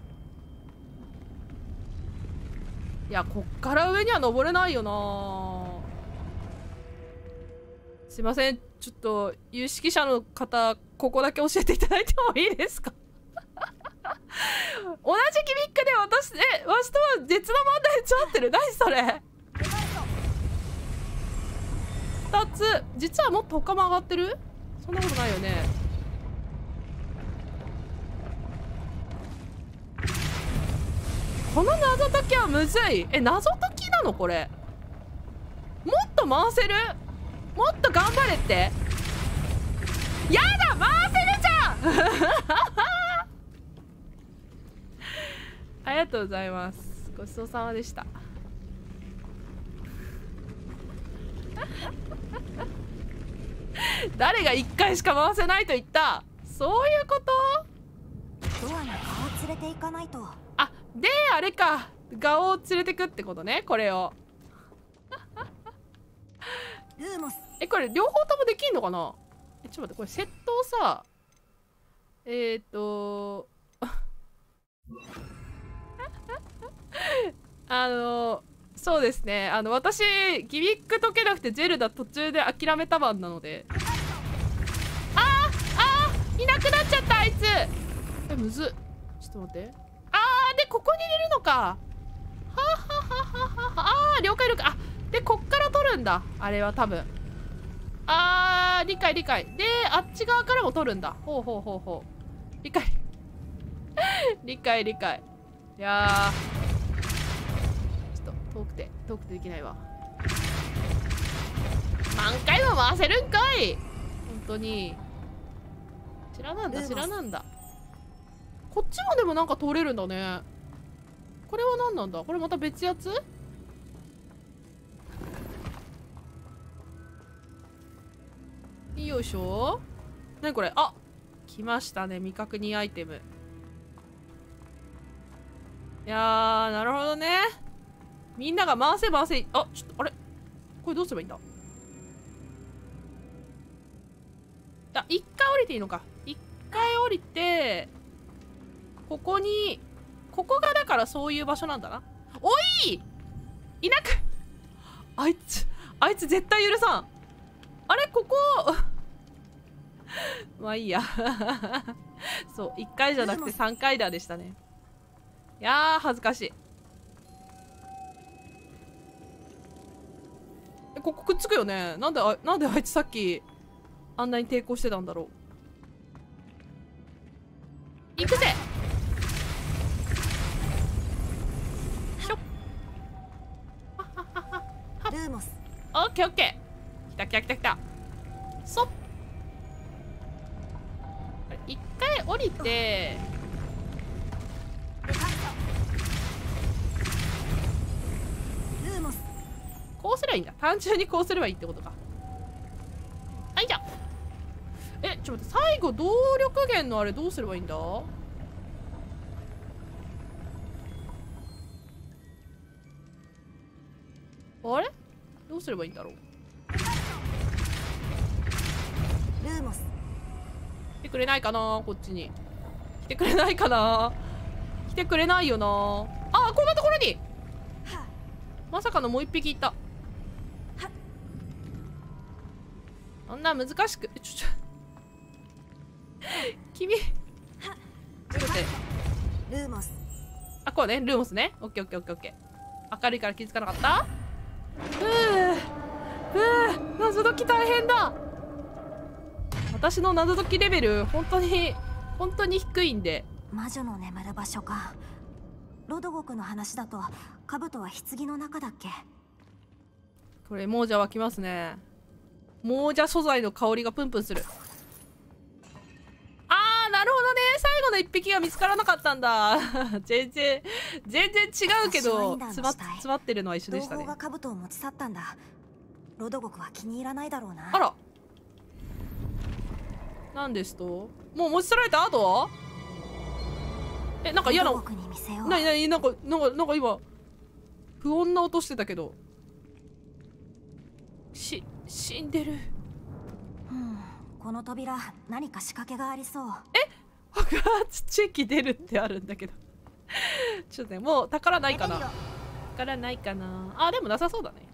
いや、こっから上には登れないよな。すいません、ちょっと有識者の方、ここだけ教えていただいてもいいですか。同じギミックで私、え、わしとは別の問題詰まってる。何それ。ふたつ、実はもっと他も上がってる。そんなことないよね。この謎解きはむずい。え、謎解きなのこれ。もっと回せる。もっと頑張れって。やだ、回せるじゃん。ありがとうございます。ごちそうさまでした。誰がいっかいしか回せないと言った。そういうこと。 ドアに顔を連れて行かないと。 あ、であれか、ガオを連れてくってことね、これを。 ルーモス。 え、これ両方ともできんのかな。え、ちょっと待って、これセットをさ、えーっとあのそうですね、あの私ギミック解けなくてゼルダ途中で諦めた番なので。あーあー、いなくなっちゃった、あいつ。え、むずっ。ちょっと待って。あー、でここに入れるのか。はあはあはあはあ、あー、了解了解。あ、でこっから取るんだ、あれは多分。あー、理解理解。であっち側からも取るんだ。ほうほうほうほう、理解理解理解。いやー、ちょっと遠くて遠くてできないわ。何回も回せるんかい。本当に知らなんだ知らなんだ。こっちもでもなんか通れるんだね。これは何なんだ。これまた別やつ。よいしょ。なにこれ。あ、来ましたね、未確認アイテム。いやー、なるほどね。みんなが回せ回せ。あ、ちょっとあれ、これどうすればいいんだ。あ、一回降りていいのか。一回降りて、ここに、ここがだからそういう場所なんだな。おい、いなく、あいつあいつ絶対許さん。あれ、ここまあいいや。そう、いっかいじゃなくてさんかいだでしたね。いやー、恥ずかしい。え、ここくっつくよね。なんであ、なんであいつさっきあんなに抵抗してたんだろう。行くぜ。しょっ。 ルーモス。 オッケーオッケー。来た来た来た来た。そっ。一回降りて。 ルーモス。 こうすればいいんだ。単純にこうすればいいってことか。はいじゃ。え、ちょっと待って、最後動力源のあれどうすればいいんだ。あれどうすればいいんだろう。 ルーモス。 来てくれないかな、こっちに。来てくれないかな。来てくれないよな。あ、こんなところにまさかのもう一匹いた。あんな難しく、ちょちょ君ちょっと待って。 ルーモス。 あ、こうね、ルーモスね。オッケーオッケーオッケーオッケー。明るいから気づかなかった。ふうふう、謎解き大変だ。私の謎解きレベル本当に本当に低いんで。 魔女の眠る場所か。ロドゴクの話だと兜は棺の中だっけ。 これ亡者湧きますね。亡者素材の香りがプンプンする。あー、なるほどね。最後の一匹が見つからなかったんだ。全然全然違うけど詰ま詰まってるのは一緒でしたね。 同胞が兜を持ち去ったんだ。ロド国は気に入らないだろうな。 あら、なんですと、もう持ち去られた後、え、なんか嫌な、なになに、なんかなんかなんか今不穏な音してたけど、し死んでる。 うん、この扉何か仕掛けがありそう。 え、爆発チェキ出るってあるんだけどちょっとね、もう宝ないかな。宝ないかな。あ、でもなさそうだね。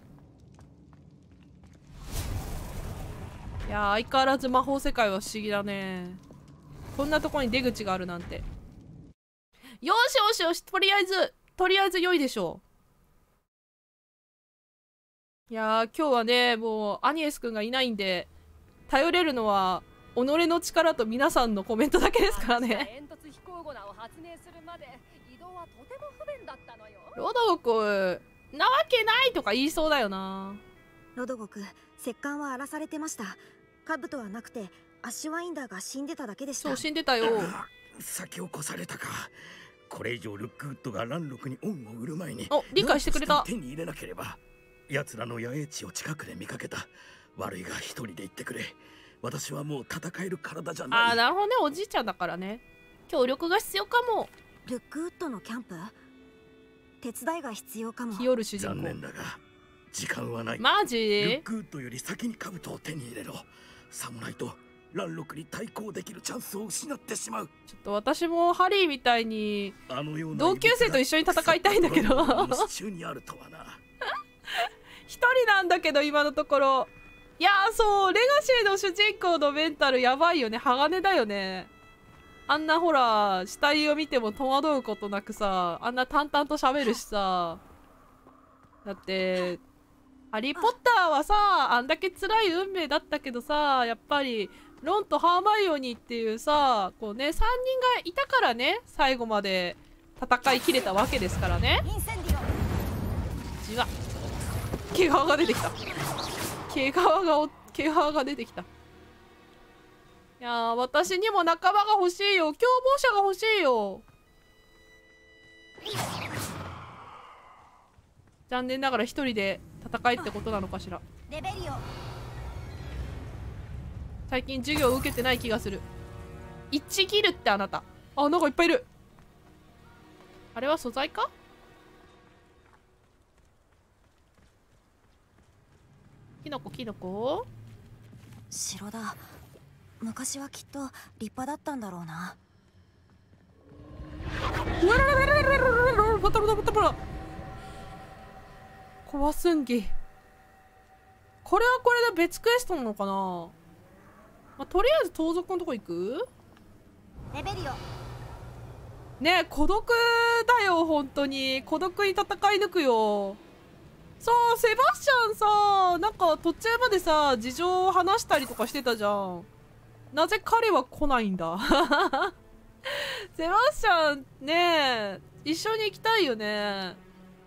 いやー、相変わらず魔法世界は不思議だね。こんなとこに出口があるなんて。よしよしよし、とりあえずとりあえず良いでしょう。いやー、今日はね、もうアニエスくんがいないんで、頼れるのは己の力と皆さんのコメントだけですからね。ロド国なわけないとか言いそうだよな。 ロド国、石棺は荒らされてました。兜はなくてアッシュワインダーが死んでただけでした。 そう死んでたよ。 先を越されたか。これ以上ルックウッドが蘭禄に恩を売る前に、 お、理解してくれた。 手に入れなければ。奴らの野営地を近くで見かけた。悪いが一人で行ってくれ。私はもう戦える体じゃない。 あー、なるほどね。おじいちゃんだからね、協力が必要かも。 ルックウッドのキャンプ、手伝いが必要かも。 日和主人公。 残念だが時間はない。 マジ？ ルックウッドより先に兜を手に入れろ。さもないと蘭禄に対抗できるチャンスを失ってしまう。 ちょっと私もハリーみたいに同級生と一緒に戦いたいんだけど中にあるとはな。 一人なんだけど今のところ。いやー、そう、レガシーの主人公のメンタルやばいよね。鋼だよね。あんなほら死体を見ても戸惑うことなくさ、あんな淡々と喋るしさ。だってハリー・ポッターはさ、あんだけ辛い運命だったけどさ、やっぱりロンとハーマイオニーっていうさ、こうね、さんにんがいたからね、最後まで戦いきれたわけですからね。じわ、毛皮が出てきた。毛皮がお毛皮が出てきた。いやー、私にも仲間が欲しいよ。共謀者が欲しいよ。残念ながら一人で戦いってことなのかしら。 レベリオ。 最近授業を受けてない気がする。いちギルってあなた。あ、なんかいっぱいいる。あれは素材か？キノコキノコ。 城だ。昔はきっと立派だったんだろうな。 うわらららららららら、バタバタバタバタ。怖すんぎ。これはこれで別クエストなのかな。まあ、とりあえず盗賊のとこ行く。 レベリオ。 ねえ、孤独だよ。本当に孤独に戦い抜くよ。そう、セバスチャンさ、なんか途中までさ事情を話したりとかしてたじゃん。なぜ彼は来ないんだセバスチャンねえ、一緒に行きたいよね。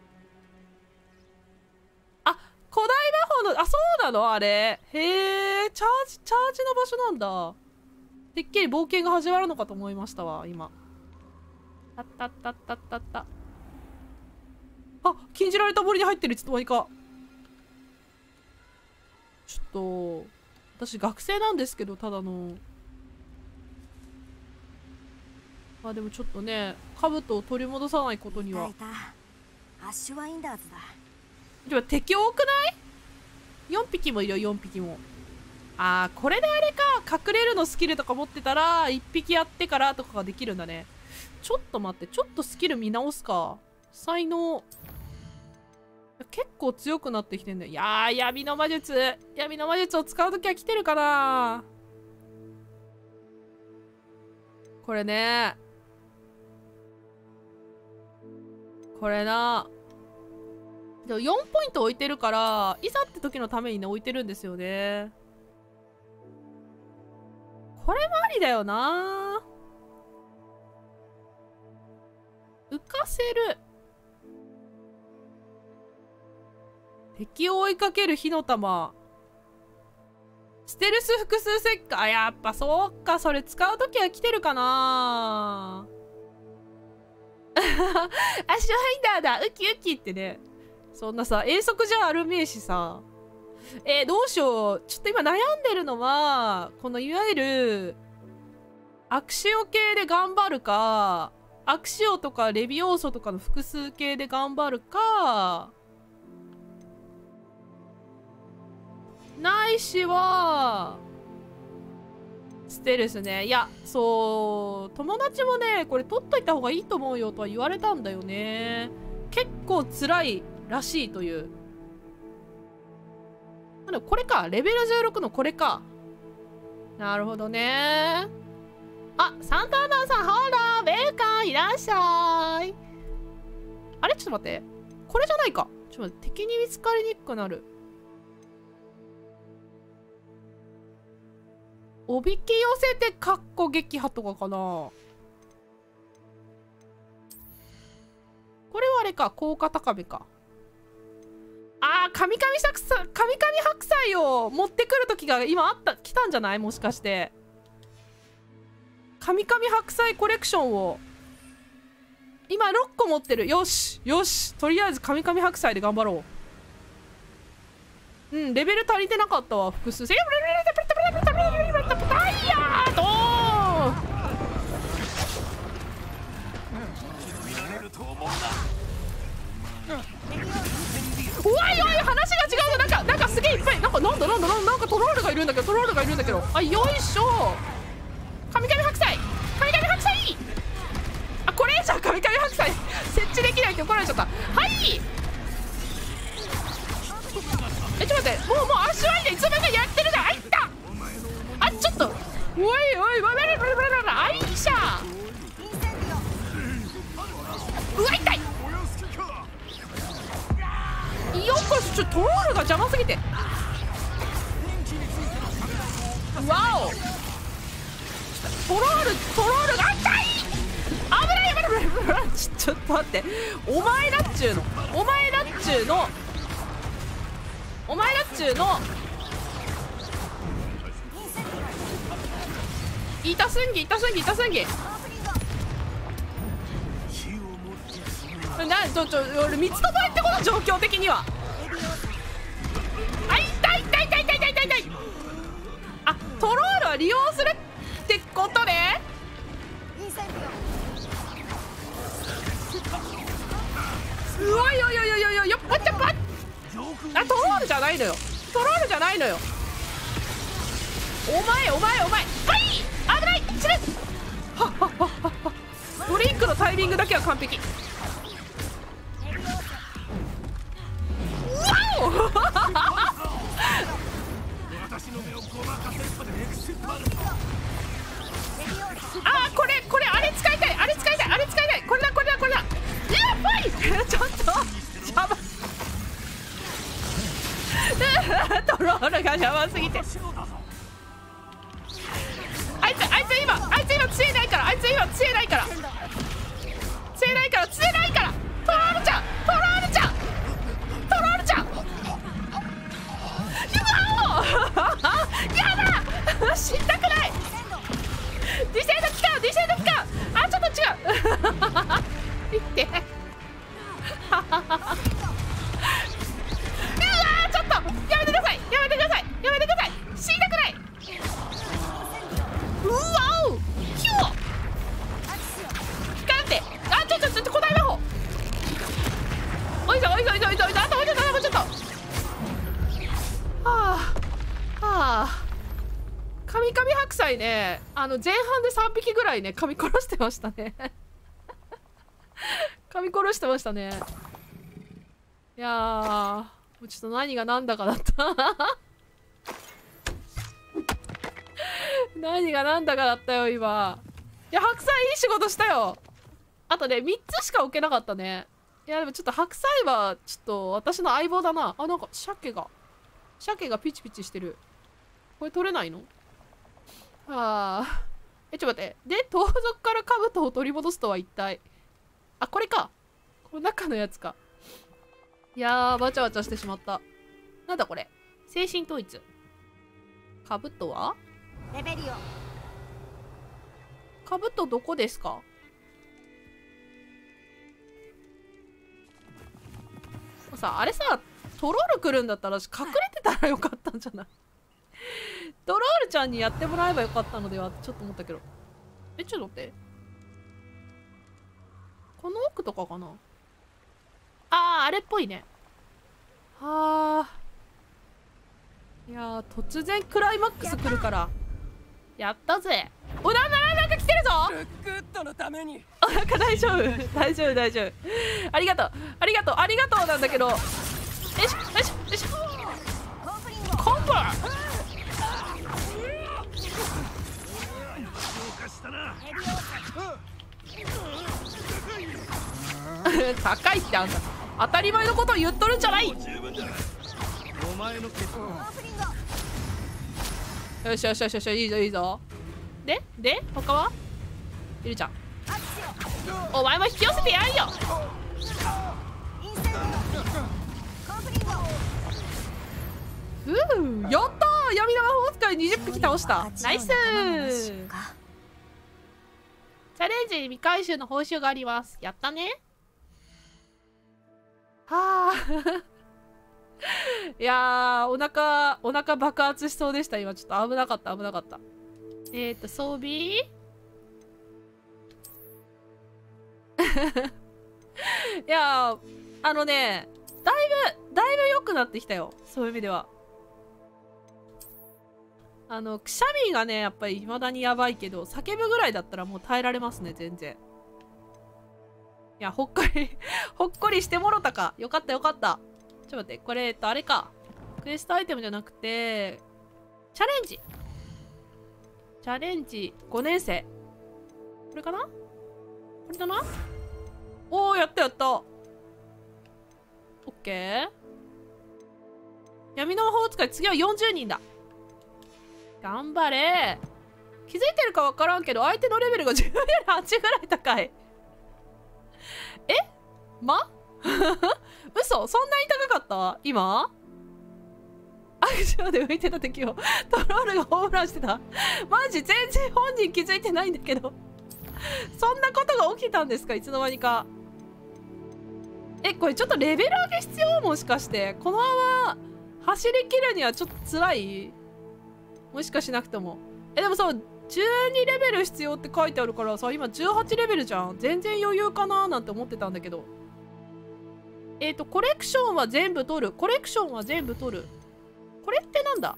あ、古代魔法の、あ、そうなのあれ。へえ、チャージチャージの場所なんだ。てっきり冒険が始まるのかと思いましたわ今。たったったったったった。あ、禁じられた森に入ってる。いつの間にか。ちょっと私学生なんですけど、ただの。まあでもちょっとね、兜を取り戻さないことには。 いたいた。アッシュワインダーズだ。 でも敵多くない？ よん 匹もいるよ、よんぴきも。あー、これであれか、隠れるのスキルとか持ってたらいっぴきやってからとかができるんだね。ちょっと待って、ちょっとスキル見直すか。才能結構強くなってきてんだよ。いやー、闇の魔術闇の魔術を使う時は来てるかな。これね、これな、でもよんポイント置いてるから、いざって時のためにね置いてるんですよね。これもありだよな。浮かせる。 敵を追いかける火の玉。ステルス複数石火。あ、やっぱそうか。それ使うときは来てるかな。アッシュハイダーだ。ウキウキってね。そんなさ、遠足じゃあるめえしさ。えー、どうしよう。ちょっと今悩んでるのは、このいわゆる、アクシオ系で頑張るか、アクシオとかレビオーソとかの複数系で頑張るか、ないしは、ステルスね。いや、そう、友達もね、これ取っといた方がいいと思うよとは言われたんだよね。結構辛いらしいという。あでもこれか。レベルじゅうろくのこれか。なるほどね。あ、サンターナーさん、ほら、ウェルカム、いらっしゃい。あれちょっと待って。これじゃないか。ちょっと待って、敵に見つかりにくくなる。おびき寄せてかっこ撃破とかかな。これはあれか。効果高めか。ああ、神々白菜、神々白菜を持ってくる時が今あった、来たんじゃない？もしかして。神々白菜コレクションを。今ろっこ持ってる。よし、よし。とりあえず神々白菜で頑張ろう。うん、レベル足りてなかったわ。複数。ダイヤードおいおい、話が違う。なんか、なんかすげえいっぱい。なんか、なんだなんだなんだ、なんかトロールがいるんだけど、トロールがいるんだけど。あ、よいしょ。神々白菜。神々白菜。あ、これじゃあ神々白菜設置できないって怒られちゃった。はい。え、ちょっと待って。もう、もう、アッシュアイでいつもがやってるじゃん。あ、いった。あ、ちょっと。おいおい、わらららららら、あいしゃ。うわ、痛い。よっこいしょ、ちょっとトロールが邪魔すぎて。わお。トロール、トロールが痛い。危ない、危ない、危ない。ちょ、ちょっと待って。お前だっちゅうの。お前だっちゅうの。お前だっちゅうの。痛すんぎ、痛すんぎ、痛すんぎ。な、ちょ、ちょ、俺三つどもえってこの状況的には。あ、痛い痛い痛い痛い痛い痛い痛い。あ、トロールは利用するってことね。うわいよいよいよいよいよよっ、パッチャパッ。あ、トロールじゃないのよ。トロールじゃないのよ。お前お前お前、はい、危ない、死ぬ。はっはっはっはっは。ドリンクのタイミングだけは完璧。わおあー、これこれあれ使いたい、あれ使いたい、あれ使いたい。これだこれだこれだ。やばいちょっと邪魔トロールが邪魔すぎて。あいつあいつ今あいつ今強えないから、あいつ今強えないから強えないから強えないから。トロールちゃん、トロールちゃん、トロールちゃん、やだ死にたくない。ディセンド期間、ディセンド期間。あ、ちょっと違ういってうわー、ちょっとやめてください、やめてください、やめてください。死にたくない。うわおヒュー光って。あ、ちょっとちょっと古代魔法。おいしょおいしょおいしょおいしょ、あともうちょっともうちょっと。はあはあ、神々白菜ね、あの前半でさんびきぐらいね噛み殺してましたね噛み殺してましたね。いやー、もうちょっと何が何だかだった何が何だかだったよ今。いや、白菜いい仕事したよ。あとねみっつしか置けなかったね。いやでもちょっと白菜はちょっと私の相棒だな。あ、なんか鮭が鮭がピチピチしてる。これ取れないの？はあ。え、ちょっと待って。で、盗賊から兜を取り戻すとは一体。あ、これか。この中のやつか。いやー、バチャバチャしてしまった。 なんだこれ。精神統一。カブトはレベリオ。 カブトどこですか？さ、あれさ、トロール来るんだったら私隠れてたらよかったんじゃない？トロールちゃんにやってもらえばよかったのではってちょっと思ったけど。え、ちょっと待って。この奥とかかな？あー、あれっぽいね。はあ。いやー、突然クライマックス来るから。やったぜ。おな、な、なんか来てるぞ。 ルックッドのために。 おなんか大丈夫大丈夫大丈夫。ありがとうありがとうありがとうなんだけど。よいしょよいしょよいしょ。コンボ高いってあんた当たり前のことを言っとるんじゃない。 お前の結婚。 よしよしよしよし、いいぞいいぞ。でで他はいるじゃん。お前も引き寄せてやんよ。うーやったー。闇の魔法使いにじゅっぴき倒した。ナイスー。チャレンジ未回収の報酬があります。やったね。はあいやー、お腹お腹爆発しそうでした。今ちょっと危なかった危なかった。えっと装備いやー、あのね、だいぶだいぶ良くなってきたよ、そういう意味では。あのくしゃみがねやっぱり未だにやばいけど、叫ぶぐらいだったらもう耐えられますね、全然。いや、ほっこりほっこりしてもろたか。よかったよかった。ちょっと待って、これえっとあれか、クエストアイテムじゃなくてチャレンジチャレンジごねん生、これかな、これだな。おー、やったやった。オッケー。闇の魔法使い、次はよんじゅうにんだ。頑張れ。気づいてるか分からんけど相手のレベルが自分よりはちぐらい高い。えま嘘、そんなに高かった今。アクションで浮いてた敵をトロールがホームランしてた。マジ全然本人気づいてないんだけどそんなことが起きたんですか、いつの間にか。え、これちょっとレベル上げ必要？もしかしてこのまま走り切るにはちょっと辛い？もしかしなくても。え、でもさ、じゅうにレベル必要って書いてあるからさ、今じゅうはちレベルじゃん。全然余裕かなーなんて思ってたんだけど。えっとコレクションは全部取る。コレクションは全部取る。これってなんだ？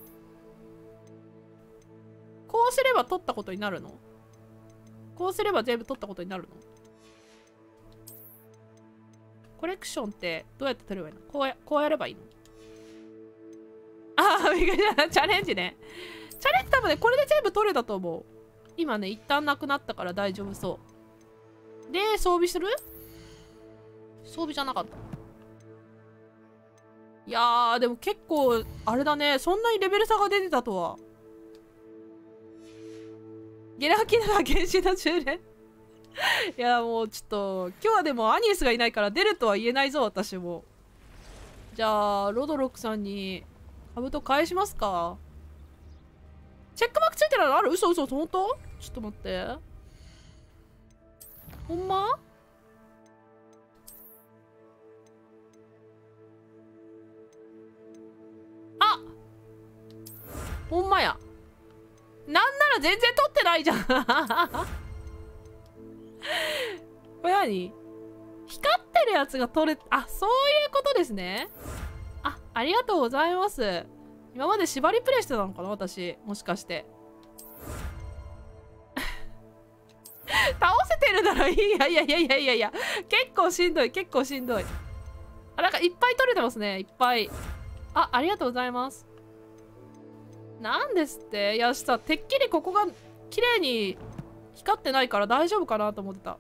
こうすれば取ったことになるの？こうすれば全部取ったことになるの？コレクションってどうやって取ればいいの？こうや、こうやればいいの？ああ、びっくりした。チャレンジね。チャレンジ多分ね、これで全部取れたと思う。今ね、一旦なくなったから大丈夫そう。で、装備する？装備じゃなかった。いやー、でも結構、あれだね。そんなにレベル差が出てたとは。ゲラキナが原始の充電いや、もうちょっと、今日はでもアニエスがいないから出るとは言えないぞ、私も。じゃあ、ロドロックさんに、兜返しますか。チェックマークついてるのある？嘘嘘、ほんと？ちょっと待って。ほんま？あ！ほんまや。なんなら全然取ってないじゃんこれ何？光ってるやつが取れ、あ、そういうことですね。あ、ありがとうございます。今まで縛りプレイしてたのかな私、もしかして倒せてるならいい。いやいやいやいやいやいや、結構しんどい、結構しんどい。あ、なんかいっぱい取れてますね、いっぱい。あ、ありがとうございます。なんですって。いや、さ、てっきりここが綺麗に光ってないから大丈夫かなと思ってた。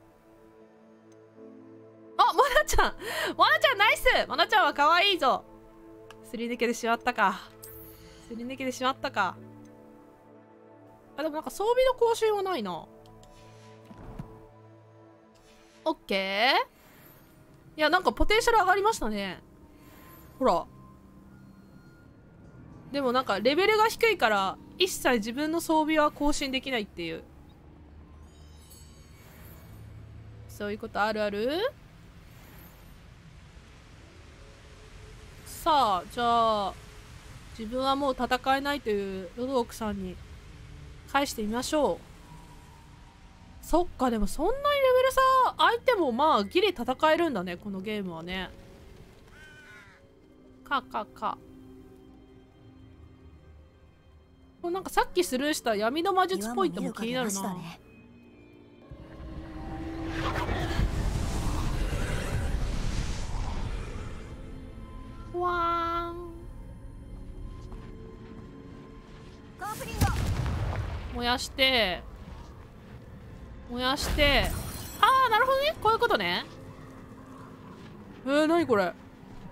あ、モナちゃんモナちゃんナイス。モナちゃんは可愛いぞ。すり抜けてしまったか。すり抜けてしまったか。あ、でもなんか装備の更新はないな。オッケー。いや、なんかポテンシャル上がりましたね。ほら。 でもなんかレベルが低いから一切自分の装備は更新できないっていう、そういうことあるある。さあ、じゃあ自分はもう戦えないというロドオクさんに返してみましょう。そっか、でもそんなにレベル差相手もまあギリ戦えるんだね、このゲームはね。かかか。これなんかさっきスルーした闇の魔術ポイントも気になるな。わーん。燃やして燃やしてああ、なるほどね、こういうことね。えー、なにこれ。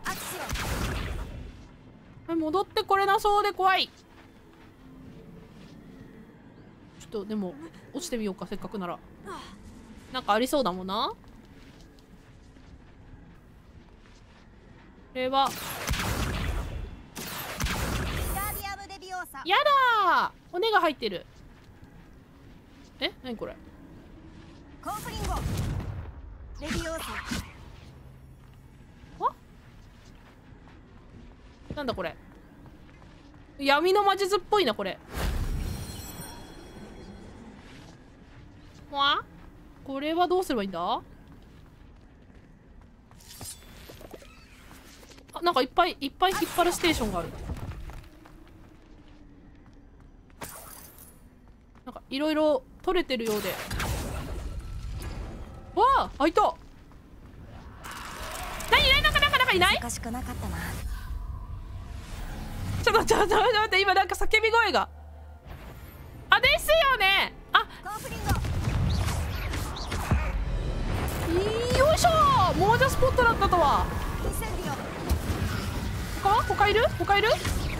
え、戻ってこれなそうで怖い。ちょっとでも落ちてみようか、せっかくなら。なんかありそうだもんな。これはやだー、骨が入ってる。え、なにこれ。あ、なんだこれ。闇の魔術っぽいなこれ。わ、これはどうすればいいんだ。あ、なんかいっぱいいっぱい引っ張るステーションがある。なんかいろいろ取れてるようで。わあ、開いた。なになに、なんかなんかなんかいない。 難しくなかったな。 ちょっとちょっと待って待って、今なんか叫び声が。あ、ですよね。あ、よいしょー、モージャスポットだったとは。他は他いる他いる。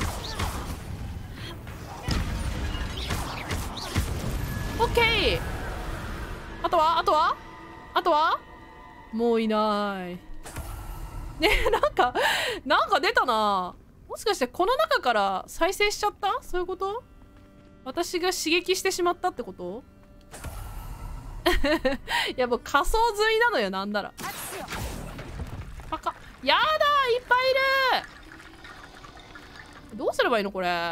オッケー。あとはあとはあとはもういないね。なんかなんか出たな。もしかしてこの中から再生しちゃった。そういうこと。私が刺激してしまったってこと。いやもう仮想済みなのよ、なんなら。パカ、やだー、いっぱいいる。どうすればいいのこれ。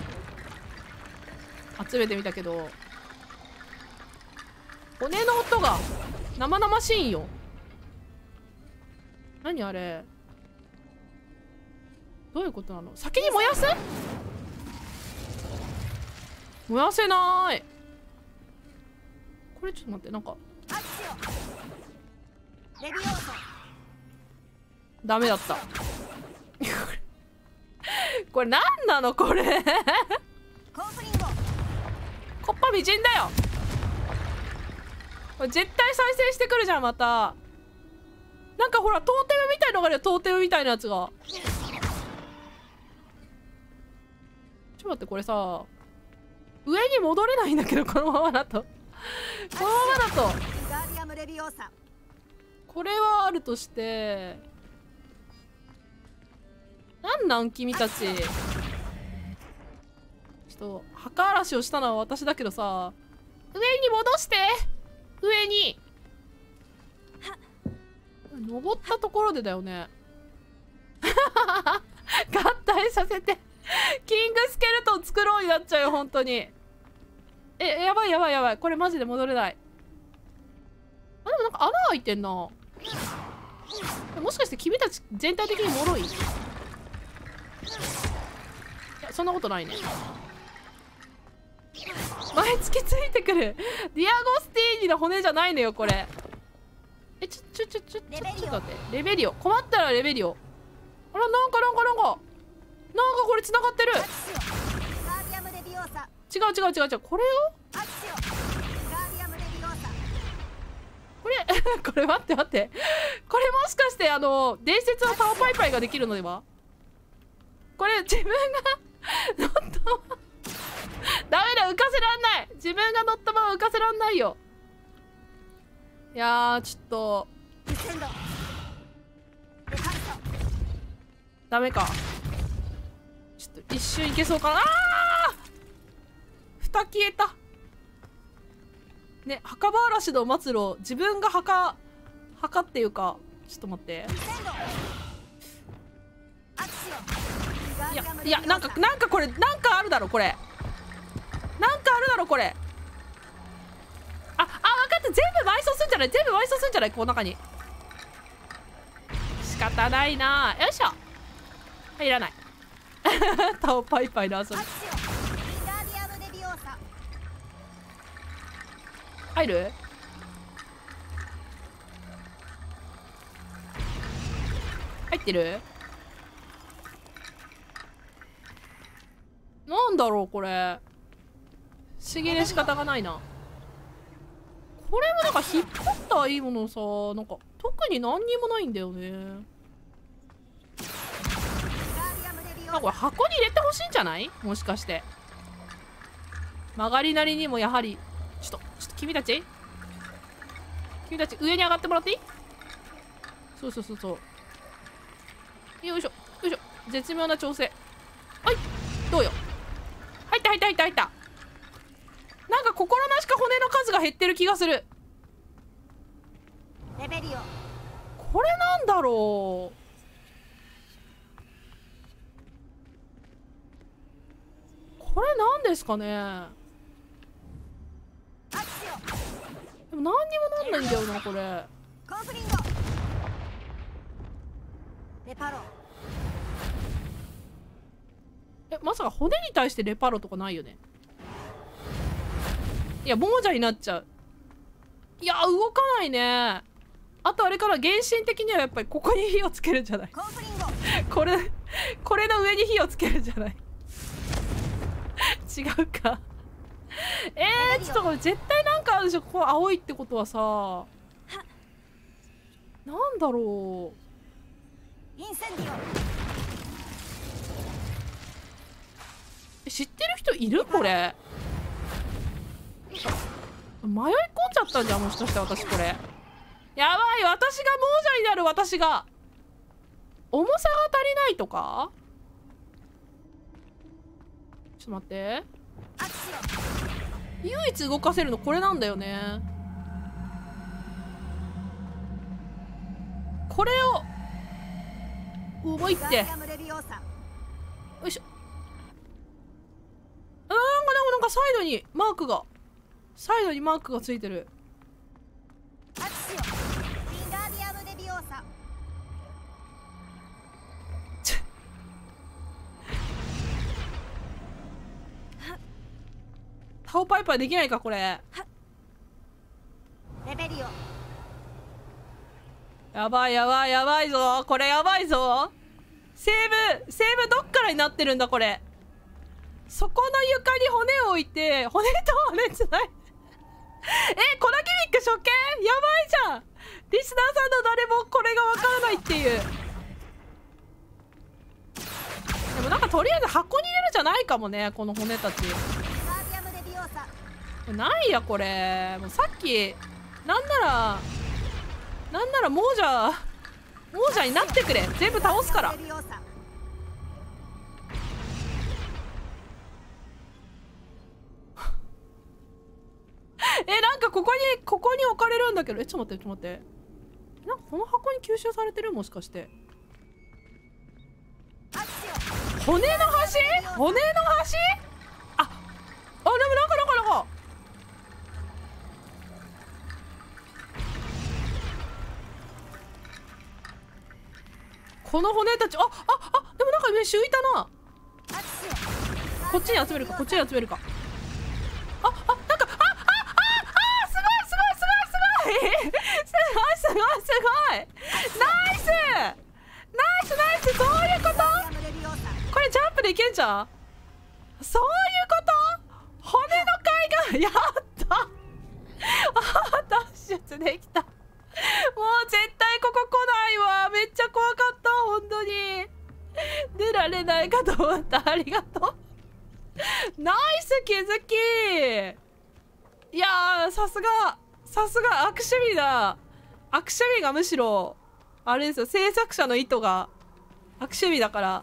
集めてみたけど骨の音が生々しいんよ。何あれ、どういうことなの。先に燃やす。燃やせない。これちょっと待って、なんかダメだったこれ何なのこれコッパみじんだよこれ。絶対再生してくるじゃんまた。なんかほらトーテムみたいのがあるよ、トーテムみたいなやつが。ちょっと待って、これさ上に戻れないんだけど、このままだとこのままだと。これはあるとして、なんなん君たち。ちょっと墓荒らしをしたのは私だけどさ、上に戻して。上に登ったところでだよね合体させてキングスケルトン作ろうになっちゃうよ本当に。え、やばいやばいやばい、これマジで戻れない。あ、でもなんか穴開いてんな。もしかして君たち全体的に脆い。いや、そんなことないね。前突きついてくるディアゴスティーニの骨じゃないのよこれ。え、ちょちょちょちょちょちょっと待って。レベリオ、困ったらレベリオ。あら、なんかなんかなんかなんかこれ繋がってる。違う違う違う違う、これよこれこれ待って待って、これもしかしてあの伝説のパワーパイパイができるのでは。これ自分が乗ったままダメだ、浮かせらんない。自分が乗ったまま浮かせらんないよ。いやーちょっとダメか。ちちょっと一瞬いけそうかな。あー蓋消えたね。墓場嵐の末路、自分が墓墓っていうか、ちょっと待って。いやいや、なんかなんかこれなんかあるだろこれ。なんかあるだろこれ。ああ、分かった。全部埋葬すんじゃない。全部埋葬すんじゃない。この中に仕方ないな。よいしょ。入らないタオパイパイの遊び。入る。入ってる。なんだろうこれ。不思議で仕方がないな。これもなんか引っ張ったらいいものさ、なんか特に何にもないんだよね。あ、これ箱に入れてほしいんじゃない？もしかして曲がりなりにもやはりちょっとちょっと君たち君たち上に上がってもらっていい？そうそうそうそう。よいしょよいしょ。絶妙な調整。はい、どうよ。入った入った入った入った。なんか心なしか骨の数が減ってる気がする。 レベリオ。 これなんだろう。これなんですかね。でも何にもなんないんだよなこれ。 コンフリンゴ。レパロ。 え、まさか骨に対してレパロとかないよね。いや、亡者になっちゃう。いや、動かないね。あとあれから原神的にはやっぱりここに火をつけるんじゃない。これこれの上に火をつけるんじゃない違うかえー、ちょっとこれ絶対なんかあるでしょ。ここ青いってことはさ、なんだろう。 インセンディオ。 知ってる人いるこれ。迷い込んじゃったんじゃん、もしかして私これ。やばい、私が亡者になる。私が重さが足りないとか。ちょっと待って。唯一動かせるのこれなんだよね。これを覚えて。よいしょ。あー、なんかでもなんかサイドにマークがサイドにマークがついてる。タオパイパーできないかこれ。 レベリオ。 やばいやばいやばいぞこれ。やばいぞ。セーブセーブどっからになってるんだこれ。そこの床に骨を置いて、骨と骨つないえ、コナキミック処刑やばいじゃん。リスナーさんの誰もこれがわからないっていう。でもなんかとりあえず箱に入れるじゃないかもね、この骨たち。ないやこれ。もうさっきなんならなんなら亡者亡者になってくれ。全部倒すから。え、なんかここにここに置かれるんだけど。え、ちょっと待ってちょっと待って。なんかこの箱に吸収されてる、もしかして。骨の端骨の端ああ、でもなんかなんかなんかこの骨たち、あああ、でもなんか一瞬浮いたな。こっちに集めるかこっちに集めるか。ああ、なんかああああ、すごいすごいすごいすごいすごいすごいすごいナイスナイスナイス。そういうこと。これジャンプでいけんじゃん。そういうこと。骨の貝がやったああ、脱出できた。もう絶対ここ来ないわ。めっちゃ怖かった本当に。出られないかと思った。ありがとうナイス気づき。いやー、さすがさすが悪趣味だ。悪趣味がむしろあれですよ、制作者の意図が悪趣味だから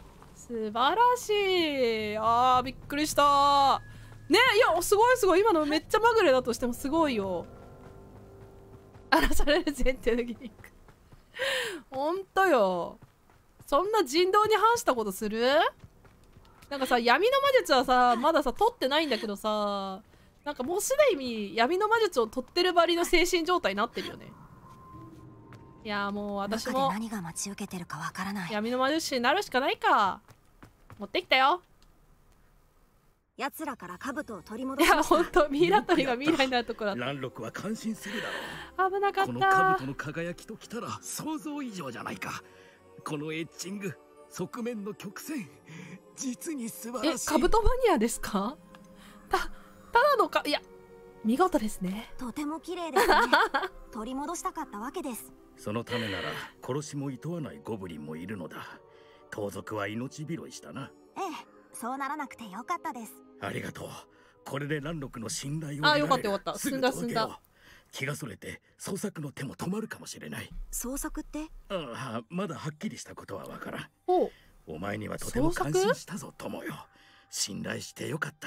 素晴らしい。あーびっくりしたね。いやすごいすごい。今のめっちゃまぐれだとしてもすごいよ。荒らされる前提のギミックほんとよ。そんな人道に反したことする？なんかさ、闇の魔術はさまださ取ってないんだけどさ、なんかもうすでに闇の魔術を取ってるばりの精神状態になってるよね。いやもう私も何が待ち受けてるかわからない。 闇の魔術師になるしかないか。持ってきたよ。 奴らから兜を取り戻いやしました。 ほんとミイラ取りが未来になるところだっランロックは感心するだた。危なかろう。このった兜の輝きときたら想像以上じゃないか。このエッチング、側面の曲線、実に素晴えらしい。 カブトマニアですか？たただのか、いや見事ですね。 とても綺麗ですね。取り戻したかったわけです。 そのためなら殺しも厭わないゴブリンもいるのだ。盗賊は命拾いしたな。 ええ、そうならなくてよかったです。 ありがとう。これでランロクの信頼を得らあれる。 よかったよかった。 すぐ進んだ届けよう。 進んだ。 気がそれて捜索の手も止まるかもしれない。 捜索って？ ああ、まだはっきりしたことはわからん。 おお前にはとても捜索感心したぞ友よ。信頼してよかった。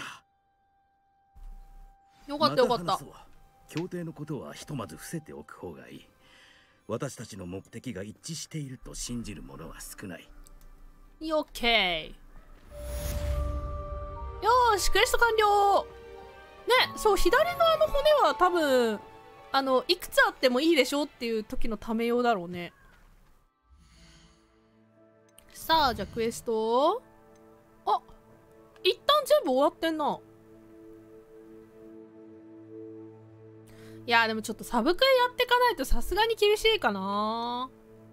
よかったよかった。 また話そう。協定のことはひとまず伏せておく方がいい。私たちの目的が一致していると信じる者は少ない。 オッケー。よーしクエスト完了。ね、そう左側の骨は多分あのいくつあってもいいでしょっていう時のため用だろうね。さあじゃあクエスト、あ一旦全部終わってんな。いやでもちょっとサブクエやってかないとさすがに厳しいかな。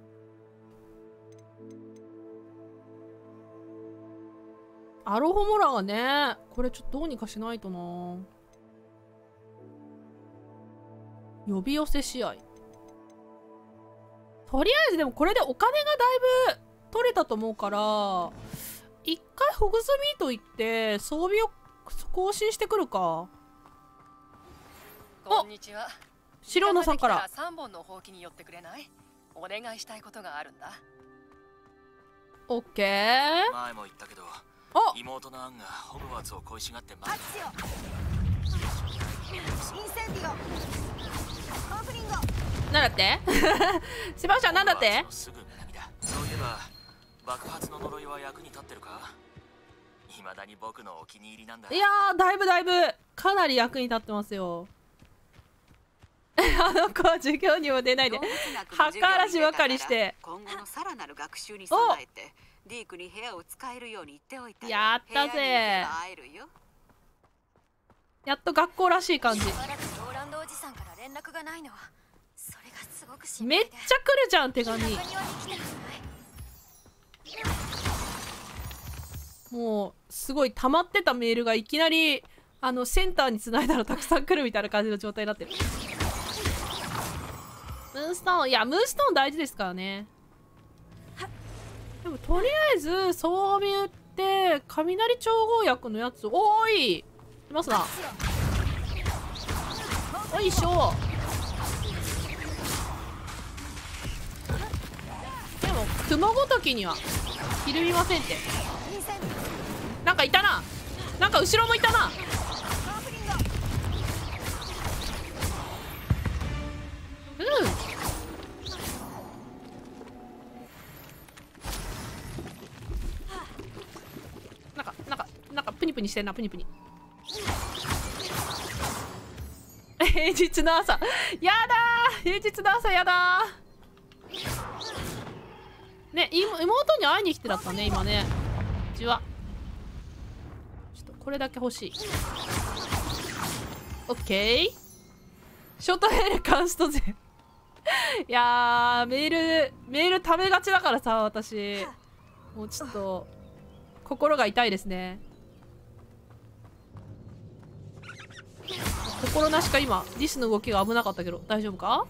アロホモラがね、これちょっとどうにかしないとな。呼び寄せ試合。とりあえずでもこれでお金がだいぶ取れたと思うから、一回ホグズミート行って装備を更新してくるか。 こんにちは。 白野さんからさんぼんのほうきに寄ってくれない？お願いしたいことがあるんだ。 オッケー。 前も言ったけど、 お妹のアンがホグワーツを恋しがってまアクシオインセンディオコンフリンゴ。 なんだってしばしゃんなんだって。 すぐ南だ。そういえば爆発の呪いは役に立ってるか？未だに僕のお気に入りなんだ。 いやーだいぶだいぶかなり役に立ってますよあの子は授業にも出ないで墓荒らしばかりして。 今後のさらなる学習に備えてディークに部屋を使えるように言っておいた。 やったぜ。 部屋に行けば会えるよ。 やっと学校らしい感じ。 しばらくローランドおじさんから連絡がないのはそれがすごく心めっ配で。 ちゃ来るじゃん手紙。 中庭に来てるじゃない。 もうすごい溜まってたメールがいきなりあのセンターに繋いだらたくさん来るみたいな感じの状態になってる。ムーンストーン、いやムーンストーン大事ですからね。でもとりあえず装備売って雷調合薬のやつ、おーいいますな。おいしょ。でも雲ごときにはひるみませんって。なんかいたな。なんか後ろもいたな。うんなんかなんかなんかプニプニしてんな。プニプニ平日の朝やだー。平日の朝やだーね。妹に会いに来てだったね今ね。じわちょっとこれだけ欲しい。オッケー。ショートメールカンスト勢いやーメールメールためがちだからさ私もうちょっと心が痛いですね。心なしか今ディスの動きが危なかったけど大丈夫か。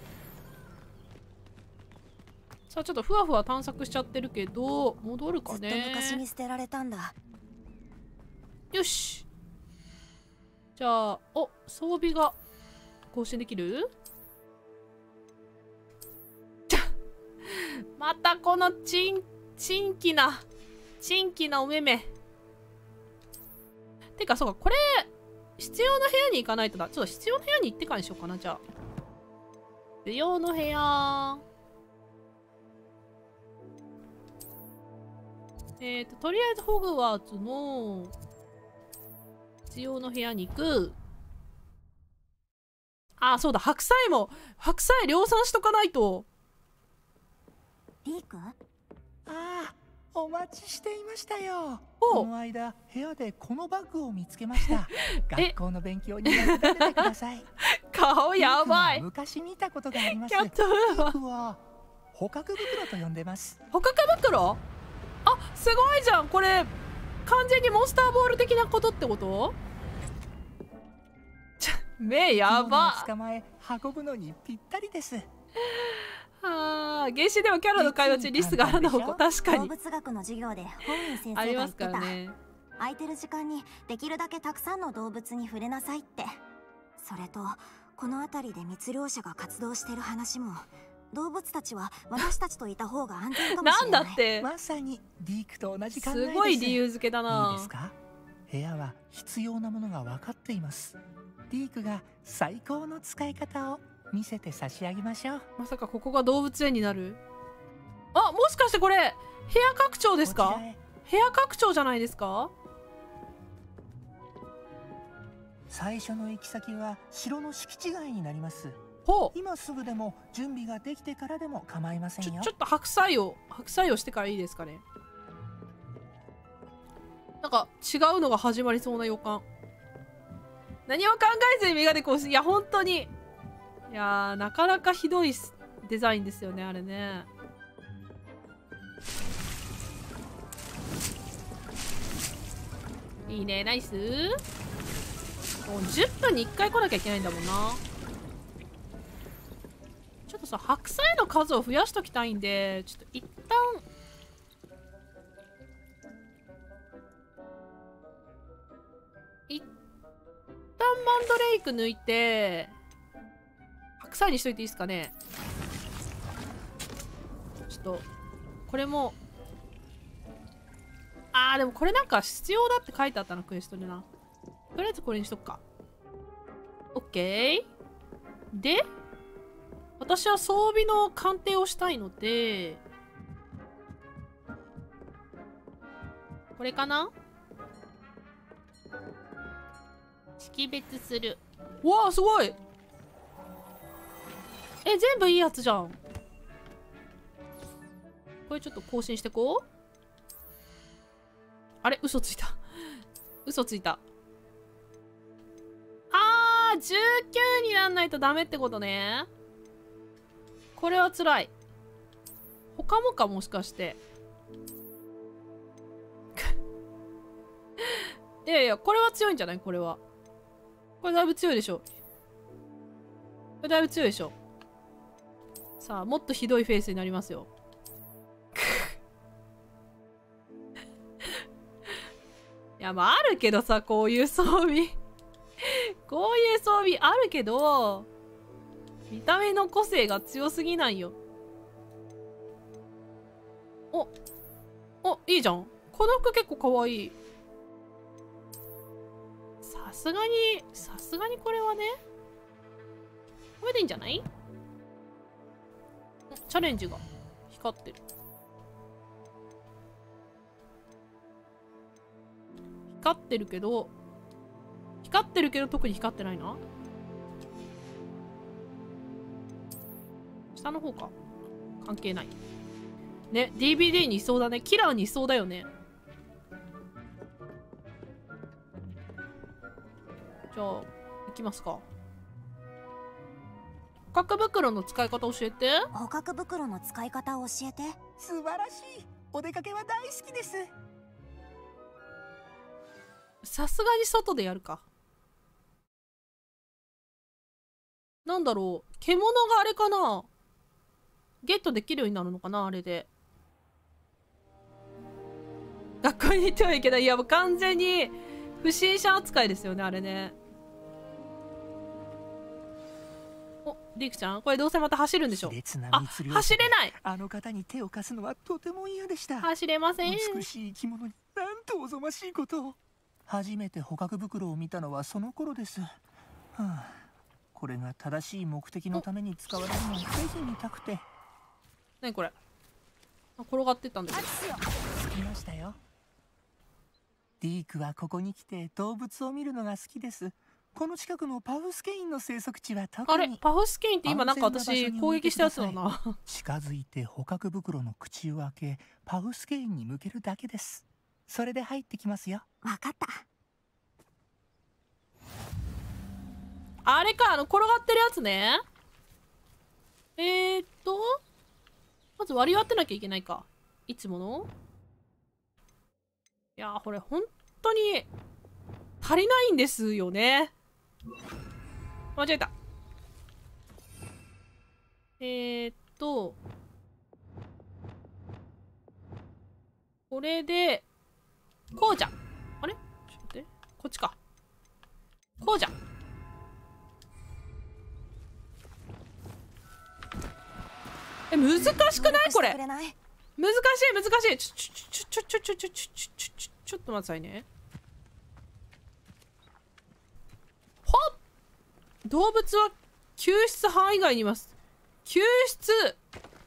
さあちょっとふわふわ探索しちゃってるけど戻るかね。 ずっと昔に捨てられたんだ。 よしじゃあお装備が更新できる。ちゃまたこのちんちんきな新規なお目目。てか、そうか、これ、必要な部屋に行かないとだ。ちょっと必要な部屋に行ってからにしようかな、じゃあ。必要の部屋。えっと、とりあえずホグワーツの必要の部屋に行く。あ、そうだ、白菜も、白菜量産しとかないと。 リーク？ ああ、お待ちしていましたよ。 おこの間部屋でこのバッグを見つけました。学校の勉強に役立ててください。 顔やばい。 昔見たことがあります。 キャットフー僕は捕獲袋と呼んでます。 捕獲袋？あ、すごいじゃん。これ完全にモンスターボール的なことってこと？ちょ、目やば。 捕まえ運ぶのにぴったりです。 ああ、原始でもキャラの会話中リスがあるのも確かに動物学の授業で本院先生があります言ってた。 からね。 空いてる時間にできるだけたくさんの動物に触れなさいって。それとこの辺りで密猟者が活動してる話も、動物たちは私たちといた方が安全かもしれない。 なんだって。 まさにディークと同じ考えです。 すごい理由付けだな。 いいですか？部屋は必要なものが分かっています。ディークが最高の使い方を見せて差し上げましょう。 まさかここが動物園になる？あ、もしかしてこれ部屋拡張ですか？部屋拡張じゃないですか？ 最初の行き先は城の敷地外になります。 ほう。 今すぐでも準備ができてからでも構いませんよ。 ちょ、ちょっと白菜を白菜をしてからいいですかね。なんか違うのが始まりそうな予感。何も考えずにメガネこうし、いや本当に、いやーなかなかひどいデザインですよねあれね。いいね、ナイス。もうじゅっぷんにいっかい来なきゃいけないんだもんな。ちょっとさ、白菜の数を増やしときたいんで、ちょっと一旦一旦マンドレイク抜いて白菜にしといていいですかね。ちょっとこれも、あーでもこれなんか必要だって書いてあったな、クエストでな。とりあえずこれにしとくか。オッケー。で私は装備の鑑定をしたいので、これかな。識別する。うわあすごい。え、全部いいやつじゃん。これちょっと更新してこう。あれ、嘘ついた嘘ついた。あーじゅうきゅうになんないとダメってことね。これはつらい。他もか、もしかしていやいや、これは強いんじゃない？これはこれだいぶ強いでしょ。これだいぶ強いでしょ。さあ、もっとひどいフェイスになりますよいや、まああるけどさ、こういう装備こういう装備あるけど、見た目の個性が強すぎないよ。おお、いいじゃん。この服結構かわいい。さすがにさすがにこれはね、これでいいんじゃない？チャレンジが光ってる。光ってるけど光ってるけど特に光ってないな。下の方か、関係ないね。 ディーブイディー にいそうだね。キラーにいそうだよね。じゃあ行きますか。捕獲袋の使い方教えて。 捕獲袋の使い方を教えて。 素晴らしい。お出かけは大好きです。 さすがに外でやるか。なんだろう、獣があれかな、ゲットできるようになるのかな、あれで。学校に行ってはいけない。いやもう完全に不審者扱いですよね、あれね。お、 ディークちゃん、これどうせまた走るんでしょ。あ、走れない。 あの方に手を貸すのはとても嫌でした。 走れません。 美しい生き物になんとおぞましいことを。初めて捕獲袋を見たのはその頃です。はあ、これが正しい目的のために使われるのをぜひ見たくて。 何これ。あ、転がってったんだけど。 着きましたよ。ディークはここに来て動物を見るのが好きです。この近くのパフスケインの生息地は特に。 あれ、パフスケインって今なんか私攻撃したやつだな。 近づいて捕獲袋の口を開けパフスケインに向けるだけです。それで入ってきますよ。 わかった。 あれか、あの転がってるやつね。えーっとまず割り割ってなきゃいけないか。いつもの。いやー、これ本当に足りないんですよね。間違えた。えーっとこれでこうじゃん。あれちょっと待って、こっちか。こうじゃん。え、難しくないこれ。難しい難しい。ちょちょちょちょちょちょちょちょちょちょちょっと待ってくださいね。ほっ、動物は救出範囲外にいます。救出。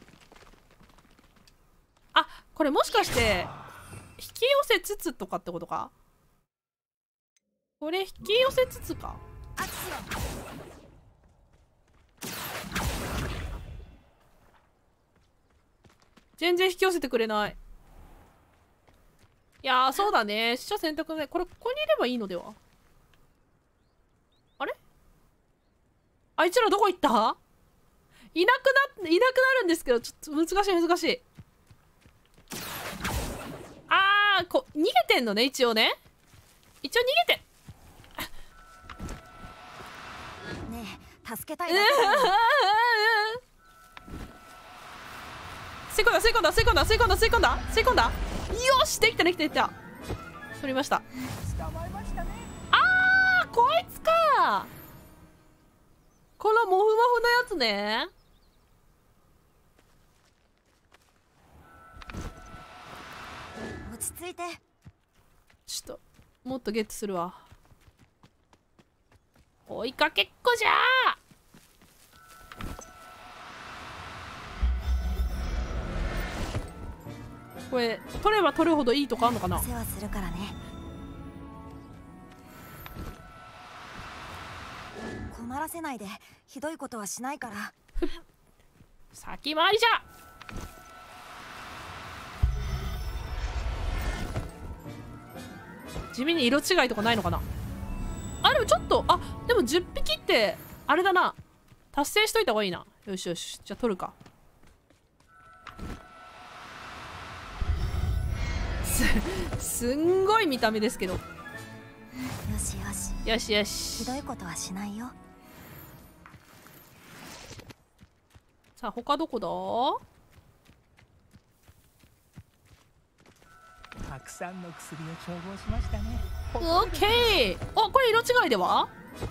あ、これもしかして引き寄せつつとかってことか。これ引き寄せつつか。全然引き寄せてくれない。いやー、そうだね。死者選択ね。これここにいればいいのでは。あれ、あいつらどこ行った。いなくなっいなくなるんですけど、ちょっと難しい難しい。あー、こ逃げてんのね。一応ね、一応逃げて。 ねえ、助けたいだけだよ。 吸い込んだ吸い込んだ吸い込んだ吸い込んだ吸い込んだ吸い込んだ。よし、できたできたできた。取りました。あー、こいつか。このモフモフのやつね。 落ち着いて。 ちょっともっとゲットするわ。追いかけっこじゃー。これ取れば取るほどいいとかあんのかな。 世話するからね。困らせないで。ひどいことはしないから。 先回りじゃ。地味に色違いとかないのかな。あ、でもちょっと、あ、でもじゅっぴきってあれだな。達成しといた方がいいな。よしよし、じゃあ取るか。す, すんごい見た目ですけど。よしよしよしよし。 ひどいことはしないよ。 さあ他どこだ。たくさんの薬を調合しましたね。 オッケー。お、これ色違いでは。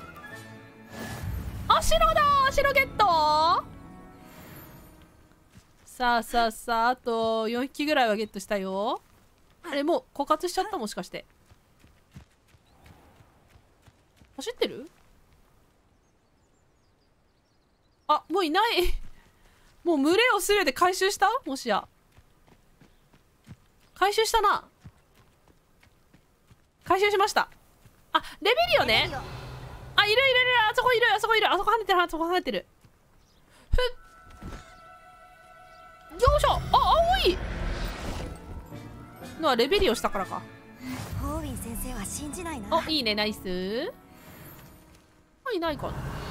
あ、白だー。白ゲット。さあさあさあ、あとよんひきぐらいはゲットしたよ。あれ、もう枯渇しちゃった。もしかして走ってる。あ、もういない。もう群れをすべて回収した。もしや回収したな。回収しました。あ、レベリオね。あ、いるいるいる。あそこいるあそこいる。あそこ跳ねてるあそこ跳ねてる。ふっ、よいしょ。あ、青いのはレベリオしたからか。 ホーウィン先生は信じないな。 お、いいね、ナイス。あ、いないかな。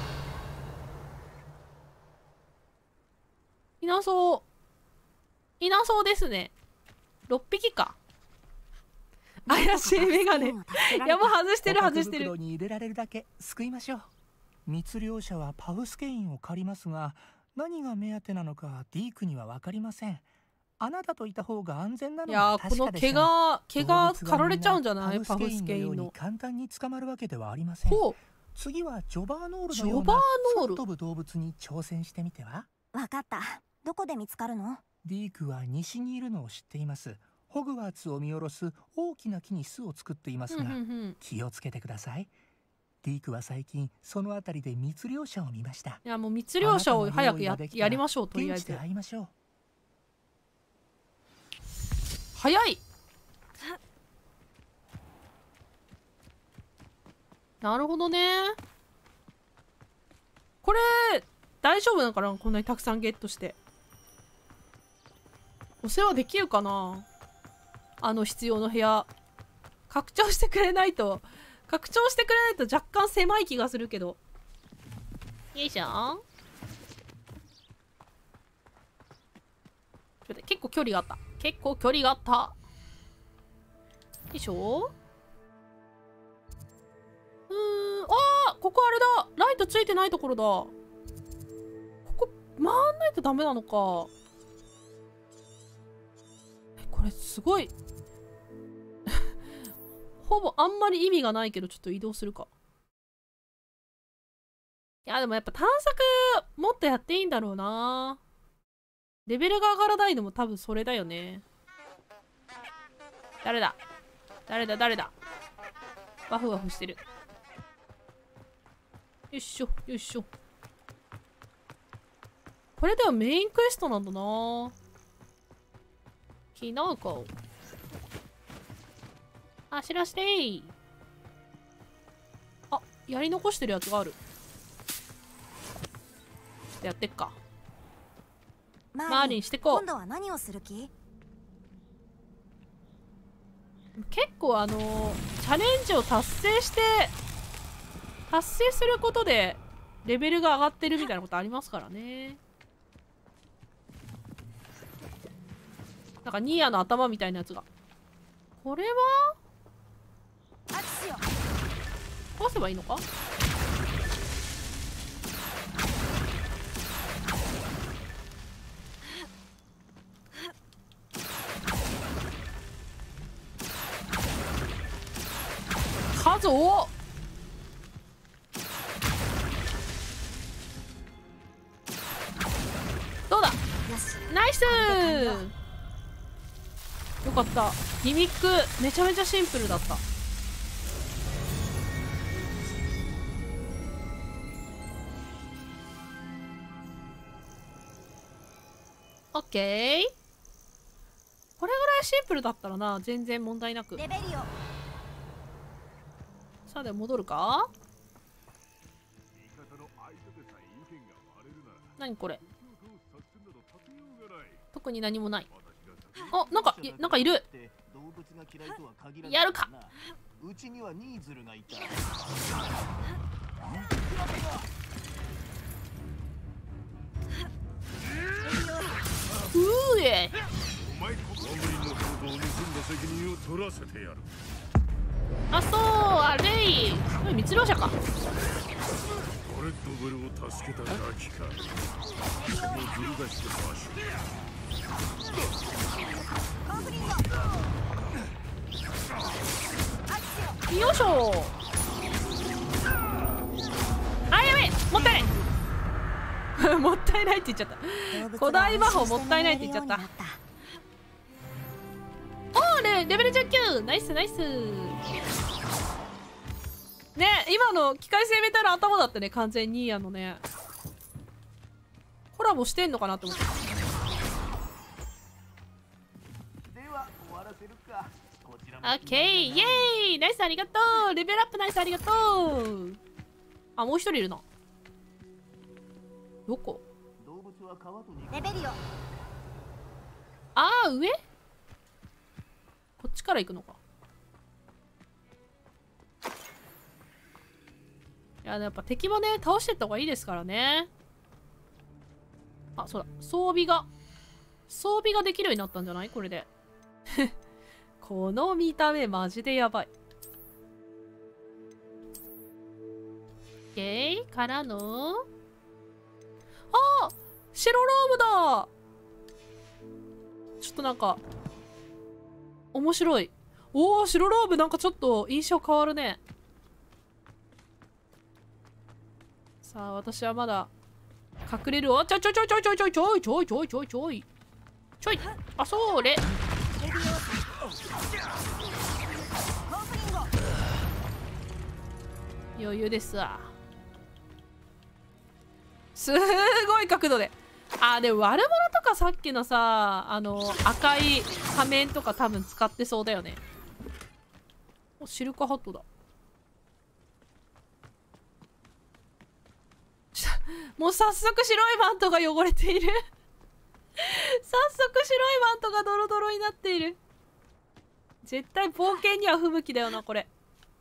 いなそういなそうですね。ろっぴきか。怪しいメガネ。いや、もう外してる外してる。 袋に入れられるだけ救いましょう。密漁者はパフスケインを借りますが、何が目当てなのかディークには分かりません。あなたといた方が安全なのは確かでしょう。 いや、この毛が毛が刈られちゃうんじゃない。パフスケインの。 簡単に捕まるわけではありません。 ほう。 次はジョバーノールのジョバーようなノール空飛ぶ動物に挑戦してみては。 わかった。どこで見つかるの？ ディークは西にいるのを知っています。ホグワーツを見下ろす大きな木に巣を作っていますが、気をつけてください。ディークは最近その辺りで密猟者を見ました。 いやもう密猟者を早く や, やりましょう。とりあえず現地で会いましょう。 早い。なるほどね。これ大丈夫なのかな、こんなにたくさんゲットして。お世話できるかな、あの必要の部屋。拡張してくれないと拡張してくれないと若干狭い気がするけど。よいしょ。ちょっと結構距離があった結構距離があったよいしょ。うーん、あー、ここあれだ、ライトついてないところだ。ここ回んないとダメなのか。え、これすごいほぼあんまり意味がないけど、ちょっと移動するか。いやでもやっぱ探索もっとやっていいんだろうな。レベルが上がらないのも多分それだよね。誰だ誰だ誰だ。ワフワフしてる。よいしょよいしょ。これではメインクエストなんだな。キノコ走らせてー。あ、やり残してるやつがある。やってっか。マーリンしてこう。 今度は何をする気？ 結構あのー、チャレンジを達成して達成することでレベルが上がってるみたいなことありますからね。なんかニーヤの頭みたいなやつが。これは壊せばいいのか。数多っ。どうだ。ナイスー。よかった。ギミックめちゃめちゃシンプルだった。オッケー。これぐらいシンプルだったらな、全然問題なく。 レベリオ。 さあで戻るか。何これ。特に何もない。あ、なんかいなんかいる。やるか。 うちにはニーズルがいた。 うえ。あ、そう、あれい。これ密猟者か。 レッドブルを助けたガキか。そのずる賢さよいしょ。あ、やべえ、もったいないもったいないって言っちゃった。古代魔法もったいないって言っちゃった。おーね、レベルじゅうきゅう。ナイスナイスね。今の機械生命体の頭だったね、完全に。あのね、コラボしてんのかなって思った。オッケー、イエーイ、ナイスありがとう。レベルアップナイスありがとう。あ、もう一人いるな。どこ？ レベリオ。 あー、上？こっちから行くのか。いや、やっぱ敵もね、倒してった方がいいですからね。あ、そうだ。装備が、装備ができるようになったんじゃない？これで。この見た目マジでやばい。オッケーからの、あー、白ローブだ。ちょっとなんか面白い。おー、白ローブなんかちょっと印象変わるね。 さあ私はまだ隠れる。おちょいちょいちょいちょいちょいちょいちょいちょいちょいちょいちょいちょい、あ、それ余裕ですわ。すごい角度で。あ、でも悪者とかさっきのさ、あの赤い仮面とか多分使ってそうだよね。お、シルクハットだ。もう早速白いマントが汚れている早速白いマントがドロドロになっている。絶対冒険には不向きだよなこれ。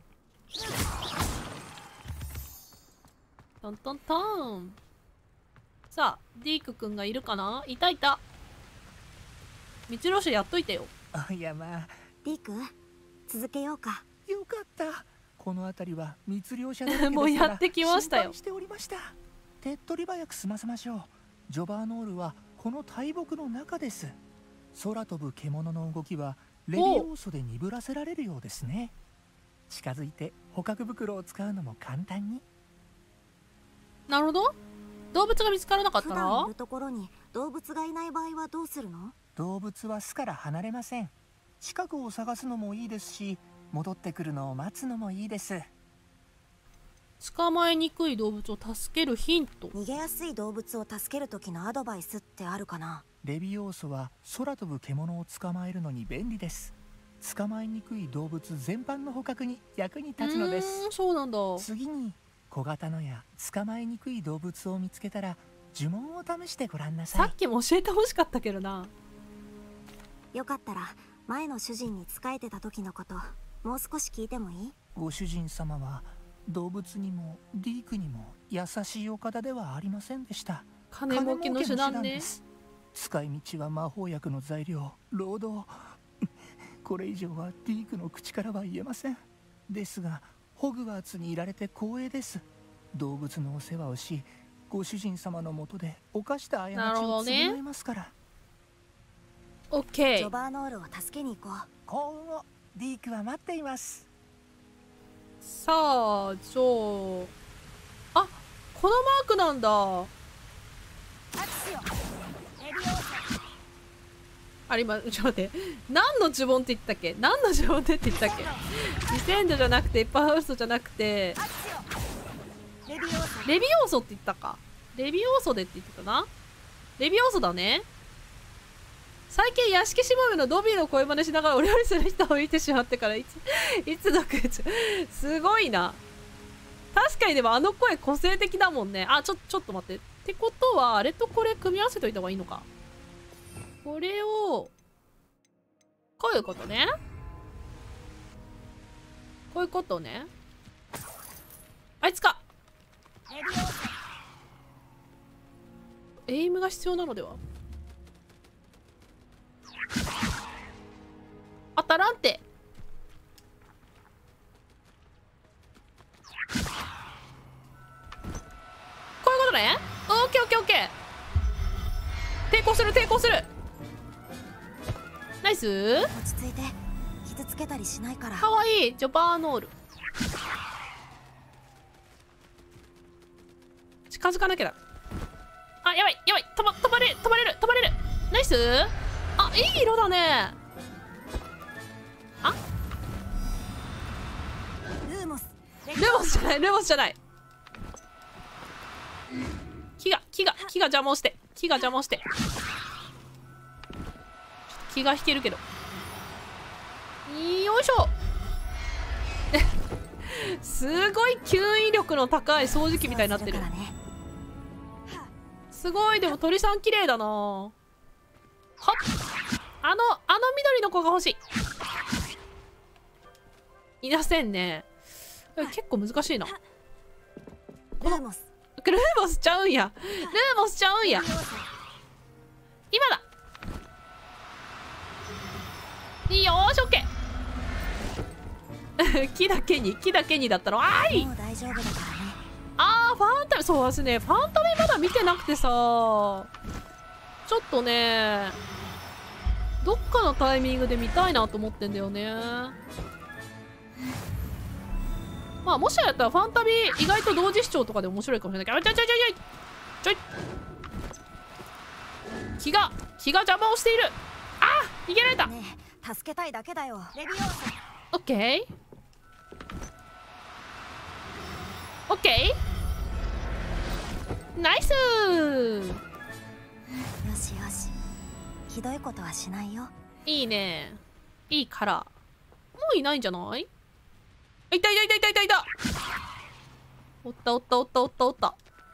トントントン。さあディークくんがいるかな。いたいた。密漁者やっといてよ。 あ、いやまあディーク続けようか。 よかった。この辺りは密漁者だらけですからもうやってきましたよ。 心配しておりました。手っ取り早く済ませましょう。ジョバーノールはこの大木の中です。空飛ぶ獣の動きはレビオーソで鈍らせられるようですね。近づいて捕獲袋を使うのも簡単に。 なるほど。動物が見つからなかったら、 普段いるところに動物がいない場合はどうするの？ 動物は巣から離れません。近くを探すのもいいですし、戻ってくるのを待つのもいいです。 捕まえにくい動物を助けるヒント。 逃げやすい動物を助ける時のアドバイスってあるかな？ レビオーソは空飛ぶ獣を捕まえるのに便利です。捕まえにくい動物全般の捕獲に役に立つのです。 うーん、そうなんだ。 次に小型のや捕まえにくい動物を見つけたら呪文を試してごらんなさい。 さっきも教えてほしかったけどな。 よかったら前の主人に仕えてた時のこともう少し聞いてもいい？ ご主人様は動物にもディークにも優しいお方ではありませんでした。 金儲けの手段ね。 使い道は魔法薬の材料、労働これ以上はディークの口からは言えません。ですがホグワーツにいられて光栄です。動物のお世話をし、ご主人様のもとで犯した過ちを償いますから。 オッケー。 ジョバーノールを助けに行こう。 幸運を。ディークは待っています。 さあ、じゃあ、あ、このマークなんだ。あれ今ちょっと待って、何の呪文って言ったっけ？何の呪文って言ったっけ？ディセンドじゃなくてエッパーハウストじゃなくてレビオーソって言ったか。レビオーソでって言ってたな。レビオーソだね。最近屋敷しもべのドビーの声真似しながらお料理する人を見てしまってからいついつ読書すごいな。確かにでもあの声個性的だもんね。あ、ちょちょっと待って。ってことはあれとこれ組み合わせといた方がいいのか。これをこういうことね。こういうことね。あいつか。エイムが必要なのでは。アタランテ。こういうことね。オッケーオッケーオッケー。抵抗する抵抗する。ナイス。 落ち着いて。傷つけたりしないから。 かわいい。ジョバーノール。近づかなきゃだ。あ、やばいやばい。飛ば飛ばれる飛ばれる飛ばれる。ナイス。あ、いい色だね。あ、 ルーモス。 ルモスじゃないルモスじゃない。木が木が木が邪魔をして木が邪魔をして気が引けるけど。よいしょすごい吸引力の高い掃除機みたいになってる。すごい。でも鳥さん綺麗だな。はっ、あのあの緑の子が欲しい。いませんね。結構難しいな。 ルーモス。 ルーモスちゃうんや。ルーモスちゃうんや。今だ。いいよーし、オッケー木だけに木だけにだったの。あーい。 もう大丈夫だからね。 あーファンタメ、そうですね。ファンタメまだ見てなくてさ、ちょっとねどっかのタイミングで見たいなと思ってんだよね。 まあもしやったらファンタビー意外と同時視聴とかで面白いかもしれないけど、ちょいちょいちょいちょいちょい気が気が邪魔をしている。あー逃げられた。 ねえ助けたいだけだよ。レビオーサ。 オッケーオッケーナイスー。 よしよし、ひどいことはしないよ。 いいね。いいからもういないんじゃない？いたいたいたいたいたいた。おったおったおったおったおった。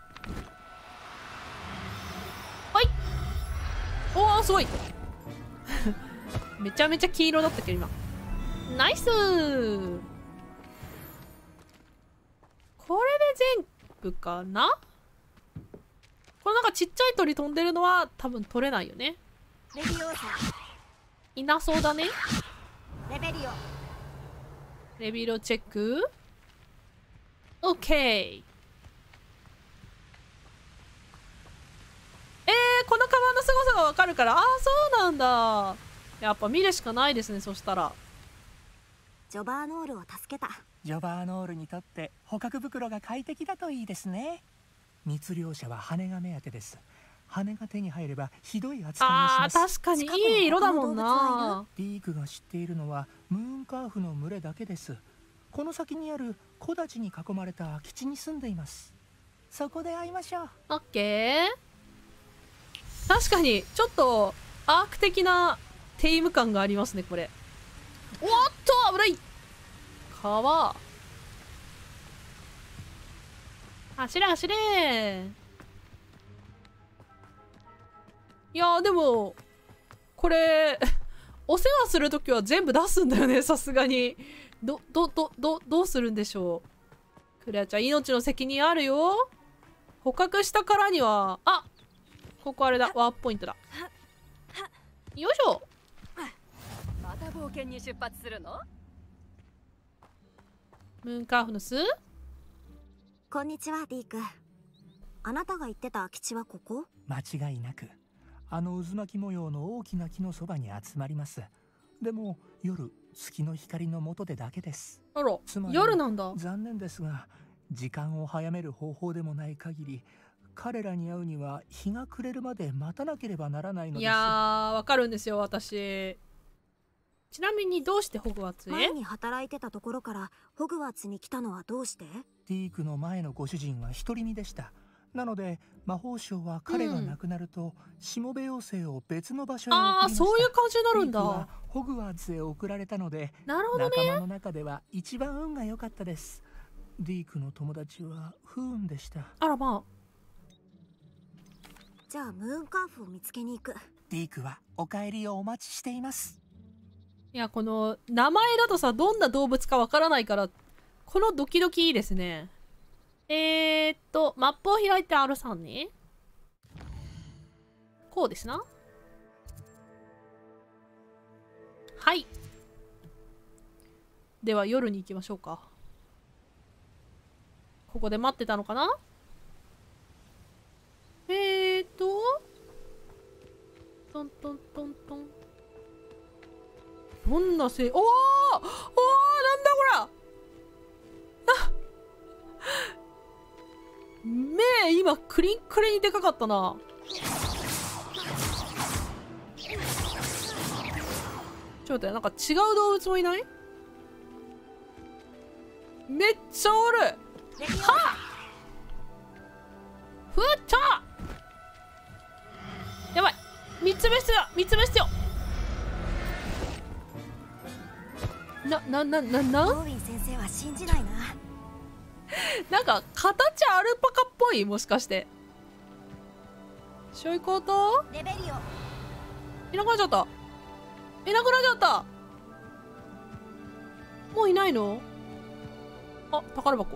はい。おーすごいめちゃめちゃ黄色だったけど今。ナイスー。これで全部かな。これなんかちっちゃい鳥飛んでるのは多分取れないよね。 レビオーサ。 いなそうだね。 レベリオ。 レビロチェック。オッケー。えー、このカバンの凄さがわかるから。ああそうなんだ。やっぱ見るしかないですね。そしたらジョバーノールを助けた。 ジョバーノールにとって捕獲袋が快適だといいですね。密猟者は羽が目当てです。羽が手に入ればひどい扱いをします。 あー確かにいい色だもんな。 ディークが知っているのはムーンカーフの群れだけです。この先にある木立に囲まれた空き地に住んでいます。そこで会いましょう。 オッケー。確かにちょっとアーク的なテイム感がありますねこれ。おっと危ない。川走れ走れ。いやーでもこれお世話するときは全部出すんだよね。さすがにどどどどどうするんでしょう。クレアちゃん命の責任あるよ。捕獲したからには。あ、ここあれだ、ワープポイントだ。よいしょ。 また冒険に出発するの？ ムーンカーフの巣。 こんにちはディーク。あなたが言ってた空き地はここ？ 間違いなくあの渦巻き模様の大きな木のそばに集まります。でも夜月の光の下でだけです。 あら、 つまり夜なんだ。 残念ですが時間を早める方法でもない限り彼らに会うには日が暮れるまで待たなければならないのです。 いやーわかるんですよ私。ちなみにどうしてホグワーツへ？ 前に働いてたところからホグワーツに来たのはどうして？ ディークの前のご主人は独り身でした。なので魔法省は彼が亡くなると、うん、しもべ妖精を別の場所に送りました。 ああそういう感じになるんだ。 ディークはホグワーツへ送られたので、 なるほどね、 仲間の中では一番運が良かったです。ディークの友達は不運でした。 あらまあ。 じゃあムーンカーフを見つけに行く。 ディークはお帰りをお待ちしています。 いやこの名前だとさどんな動物かわからないからこのドキドキいいですね。えーっとマップを開いて アールスリー ね。こうですな。はい。では夜に行きましょうか。ここで待ってたのかな。えーっとトントントントン。どんなせい、おーおーなんだこら。あ目今クリンクリンにでかかったな。ちょっと待って、なんか違う動物もいない？めっちゃおる。はっふっちゃやばい、三つ目必要、三つ目必要。な、な、な、な、なローウィン先生は信じないな。 なんか形アルパカっぽい、もしかしてしょいこうとレベリオいなくなっちゃった。いなくなっちゃった。もういないの？あ、宝箱。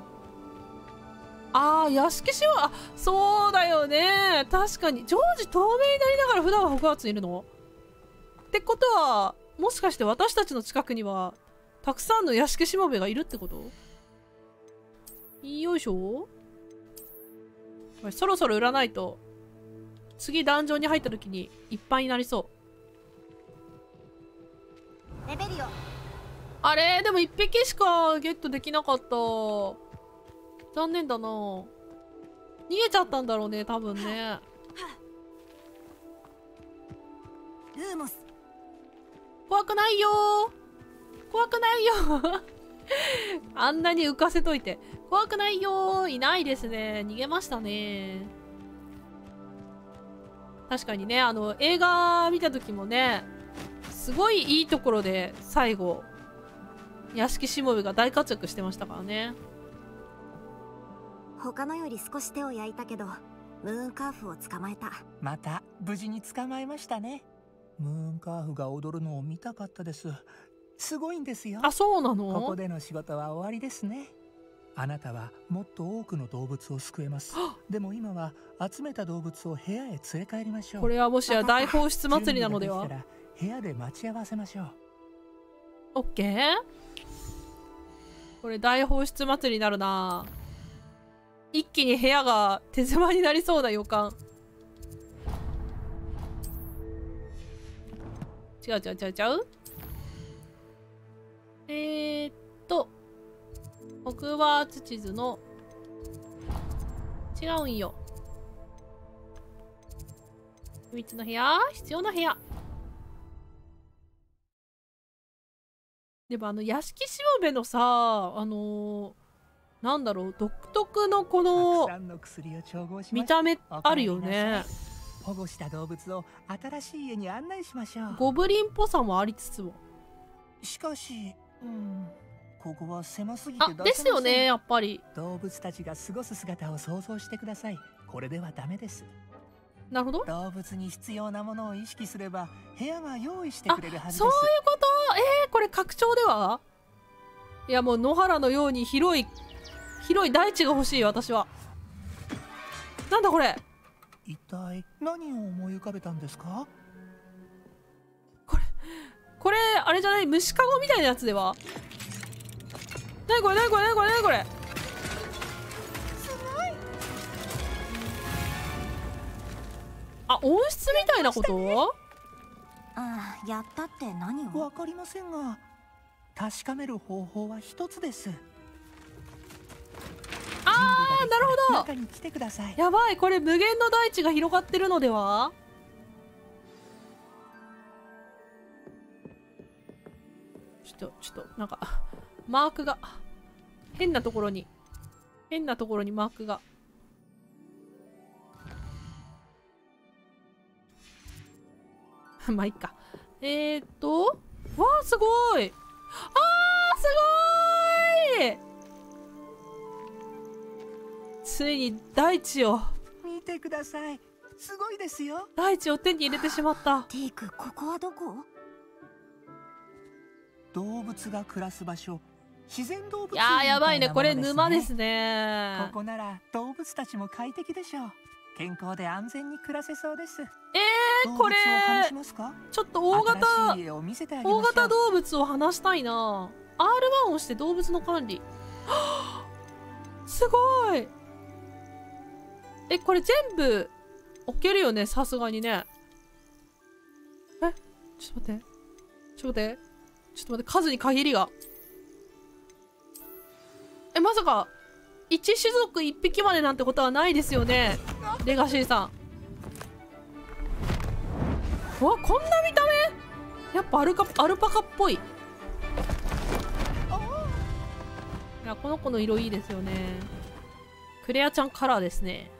あー、屋敷しよう。あ、そうだよね。確かに常時透明になりながら普段はホグワーツにいるのってことは、もしかして私たちの近くにはたくさんの屋敷しもべがいるってこと？よいしょ。そろそろ売らないと次ダンジョンに入った時にいっぱいになりそう。 レベリオあれでもいっぴきしかゲットできなかった。残念だな。逃げちゃったんだろうね、多分ね。 ルーモス、 怖くないよー、怖くないよーあんなに浮かせといて怖くないよー。いないですね。逃げましたね。確かにね、あの映画見た時もね、すごいいいところで最後屋敷しもべが大活躍してましたからね。 他のより少し手を焼いたけどムーンカーフを捕まえた。 また無事に捕まえましたね。ムーンカーフが踊るのを見たかったです。すごいんですよ。 あ、そうなの？ ここでの仕事は終わりですね。あなたはもっと多くの動物を救えます。でも今は集めた動物を部屋へ連れ帰りましょう。 これはもしや大放出祭りなのでは？ 部屋で待ち合わせましょう。 オッケー。これ大放出祭りになるな。一気に部屋が手狭になりそうな予感。違う違う違う違う。えーっとホグワーツ地図の違うんよ。秘密の部屋、必要な部屋。でもあの屋敷しもべのさ、あのー、なんだろう、独特のこの見た目あるよね。 保護した動物を新しい家に案内しましょう。 ゴブリンっぽさもありつつも。 しかし、うん、ここは狭すぎて出せません。 あ、ですよね、やっぱり。 動物たちが過ごす姿を想像してください。これではダメです。 なるほど。 動物に必要なものを意識すれば部屋が用意してくれるはずです。 そういうこと？えー、これ拡張では？いやもう野原のように広い広い大地が欲しい私は。なんだこれ？ 一体何を思い浮かべたんですか？ これこれあれじゃない？虫かごみたいなやつでは？なにこれなにこれなにこれなにこれ？ すごい。 あ、温室みたいなこと？ ああ、やったって何を？ わかりませんが、確かめる方法は一つです。 あー、なるほど。 中に来てください。 やばい、これ無限の大地が広がってるのでは？ちょっとちょっとなんかマークが変なところに変なところにマークが。まあいいか。えーっとわあ、すごい。あー、すごい。ついに大地を見てください。すごいですよ。 大地を手に入れてしまった。 ティーク、ここはどこ？ 動物が暮らす場所、自然動物園みたいなものですね。 いやー、やばいね、これ沼ですね。 ここなら動物たちも快適でしょう。健康で安全に暮らせそうです。 えー、これちょっと大型大型動物を離したいな。 アールワン を押して動物の管理すごい。え、これ全部置けるよね、さすがにね。え、ちょっと待ってちょっと待ってちょっと待って、数に限りが。え、まさか一種族一匹までなんてことはないですよね、レガシーさん。うわ、こんな見た目やっぱアルカアルパカっぽい。いや、この子の色いいですよね。クレアちゃんカラーですね。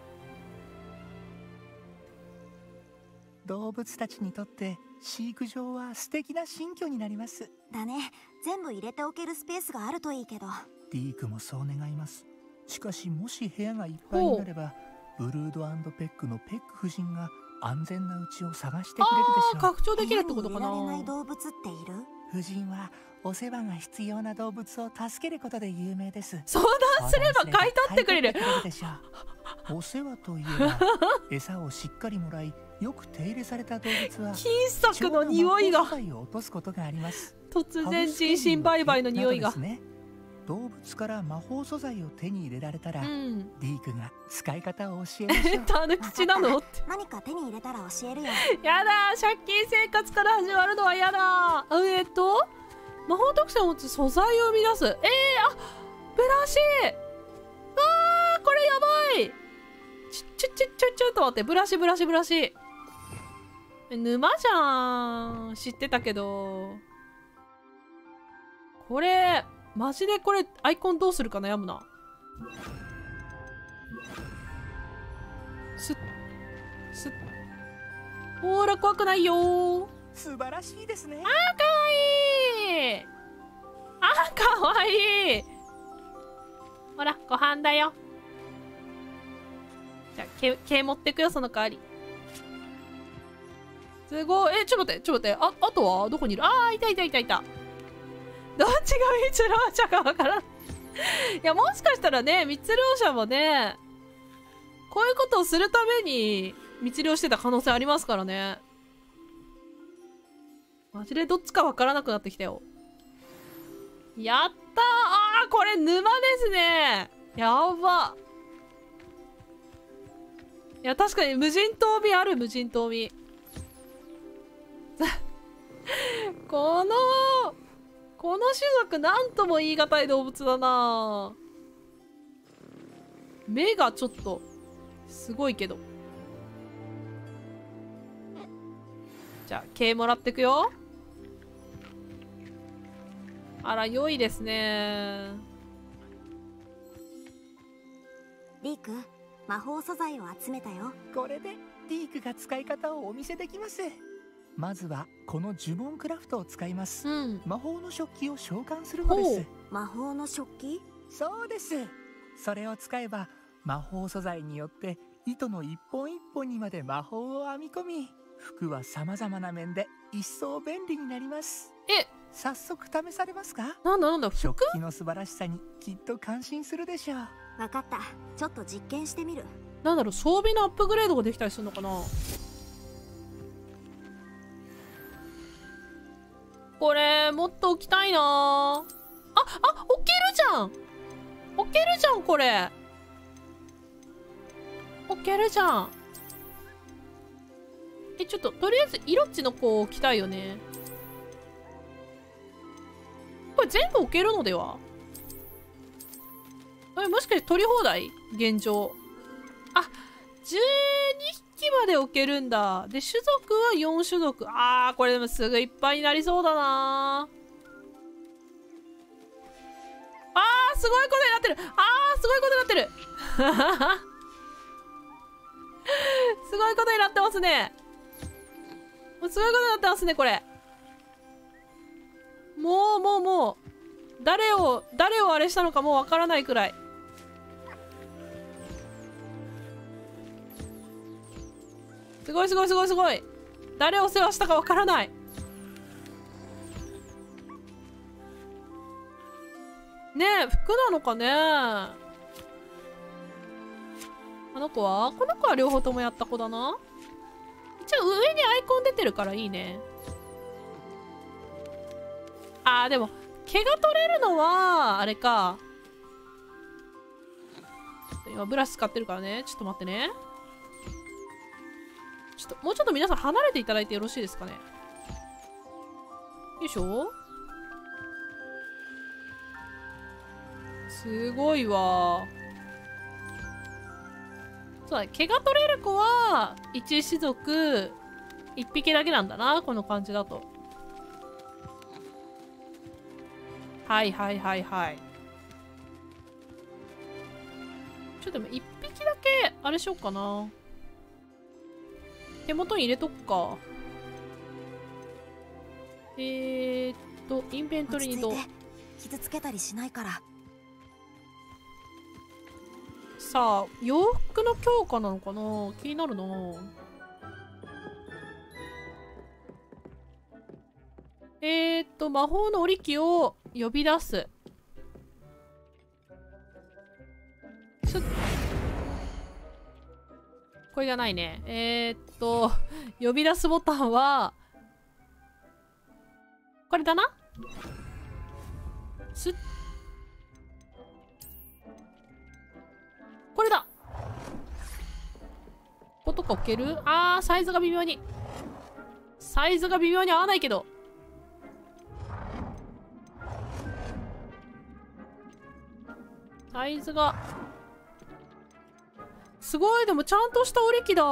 動物たちにとって飼育場は素敵な新居になります。 だね。全部入れておけるスペースがあるといいけど。 ディークもそう願います。しかしもし部屋がいっぱいになればブルード&ペックのペック夫人が安全な家を探してくれるでしょう。 あー、拡張できるってことかな。 部屋に入れられない動物っている？ 夫人はお世話が必要な動物を助けることで有名です。 相談すれば買い取ってくれる。 でしょう。お世話といえば餌をしっかりもらいよく手入れされた動物は金策の匂いがを落とすことがあります。 突然人身売買の匂いが、 ね、動物から魔法素材を手に入れられたら、うん、ディークが使い方を教えましょう。 タヌキチなのって。 何か手に入れたら教えるよ。 やだ、借金生活から始まるのはやだ。えっと魔法特性を持つ素材を生み出す。えー、あ、ブラシ。あー、これやばい。ちょ、ちょ、ちょ、ちょ、ちょっと待って。ブラシ、ブラシ、ブラシ。沼じゃん。知ってたけど。これ、マジでこれ、アイコンどうするか悩むな。すっ、すっ。ほーら、怖くないよー。 素晴らしいですね。 あー、かわいい。あー、かわいい。ほら、ご飯だよ。じゃあ、毛、毛持ってくよ、その代わり。すごい。え、ちょっと待って、ちょっと待って。あ、あとはどこにいる？あー、いたいたいたいた。どっちが密漁者かわからん。いや、もしかしたらね、密漁者もね、こういうことをするために密漁してた可能性ありますからね。マジでどっちかわからなくなってきたよ。やったー。あー、これ沼ですね。やば。いや、確かに無人島味ある、無人島味。この、この種族なんとも言い難い動物だな。目がちょっと、すごいけど。じゃあ、毛もらってくよ。あら、良いですね。 リーク、魔法素材を集めたよ。 これでリークが使い方をお見せできます。まずはこの呪文クラフトを使います、うん、魔法の食器を召喚するのです。 魔法の食器？ そうです。それを使えば魔法素材によって糸の一本一本にまで魔法を編み込み、服は様々な面で一層便利になります。 え、 早速試されますか？ なんだなんだ、 食器の素晴らしさにきっと感心するでしょう。 わかった。ちょっと実験してみる。 なんだろう、装備のアップグレードができたりするのかな。これもっと置きたいなあ。あ、あ、置けるじゃん。置けるじゃん、これ。置けるじゃん。え、ちょっととりあえず色っちの子を置きたいよね。これ全部置けるのでは？え、もしかして取り放題？現状。あ、じゅうにひきまで置けるんだ。で、種族はよん種族。あー、これでもすぐいっぱいになりそうだな。あー、すごいことになってる。あー、すごいことになってる。すごいことになってますね。すごいことになってますね、これ。もう、もう、もう。誰を、誰をあれしたのかもうわからないくらい。すごいすごいすごいすごい。誰を世話したかわからない。ねえ、服なのかね。あの子はこの子は両方ともやった子だな。一応上にアイコン出てるからいいね。あー、でも毛が取れるのはあれか。今ブラシ使ってるからね。ちょっと待ってね。ちょっともうちょっと皆さん離れていただいてよろしいですかね。よいしょ。すごいわ。そうだね、毛が取れる子はいち種族いっぴきだけなんだな、この感じだと。はいはいはいはい。ちょっとでもいっぴきだけあれしようかな。手元に入れとくか。えーっとインベントリーにと傷つけたりしないから。 さあ、洋服の強化なのかな、気になるな。えーっと魔法の織り機を呼び出す。ちょっとこれがないね。えー、っと呼び出すボタンはこれだな。すっ、これだ。こことか置ける？あー、サイズが微妙にサイズが微妙に合わないけど。 サイズがすごい。でもちゃんとした織り機だ。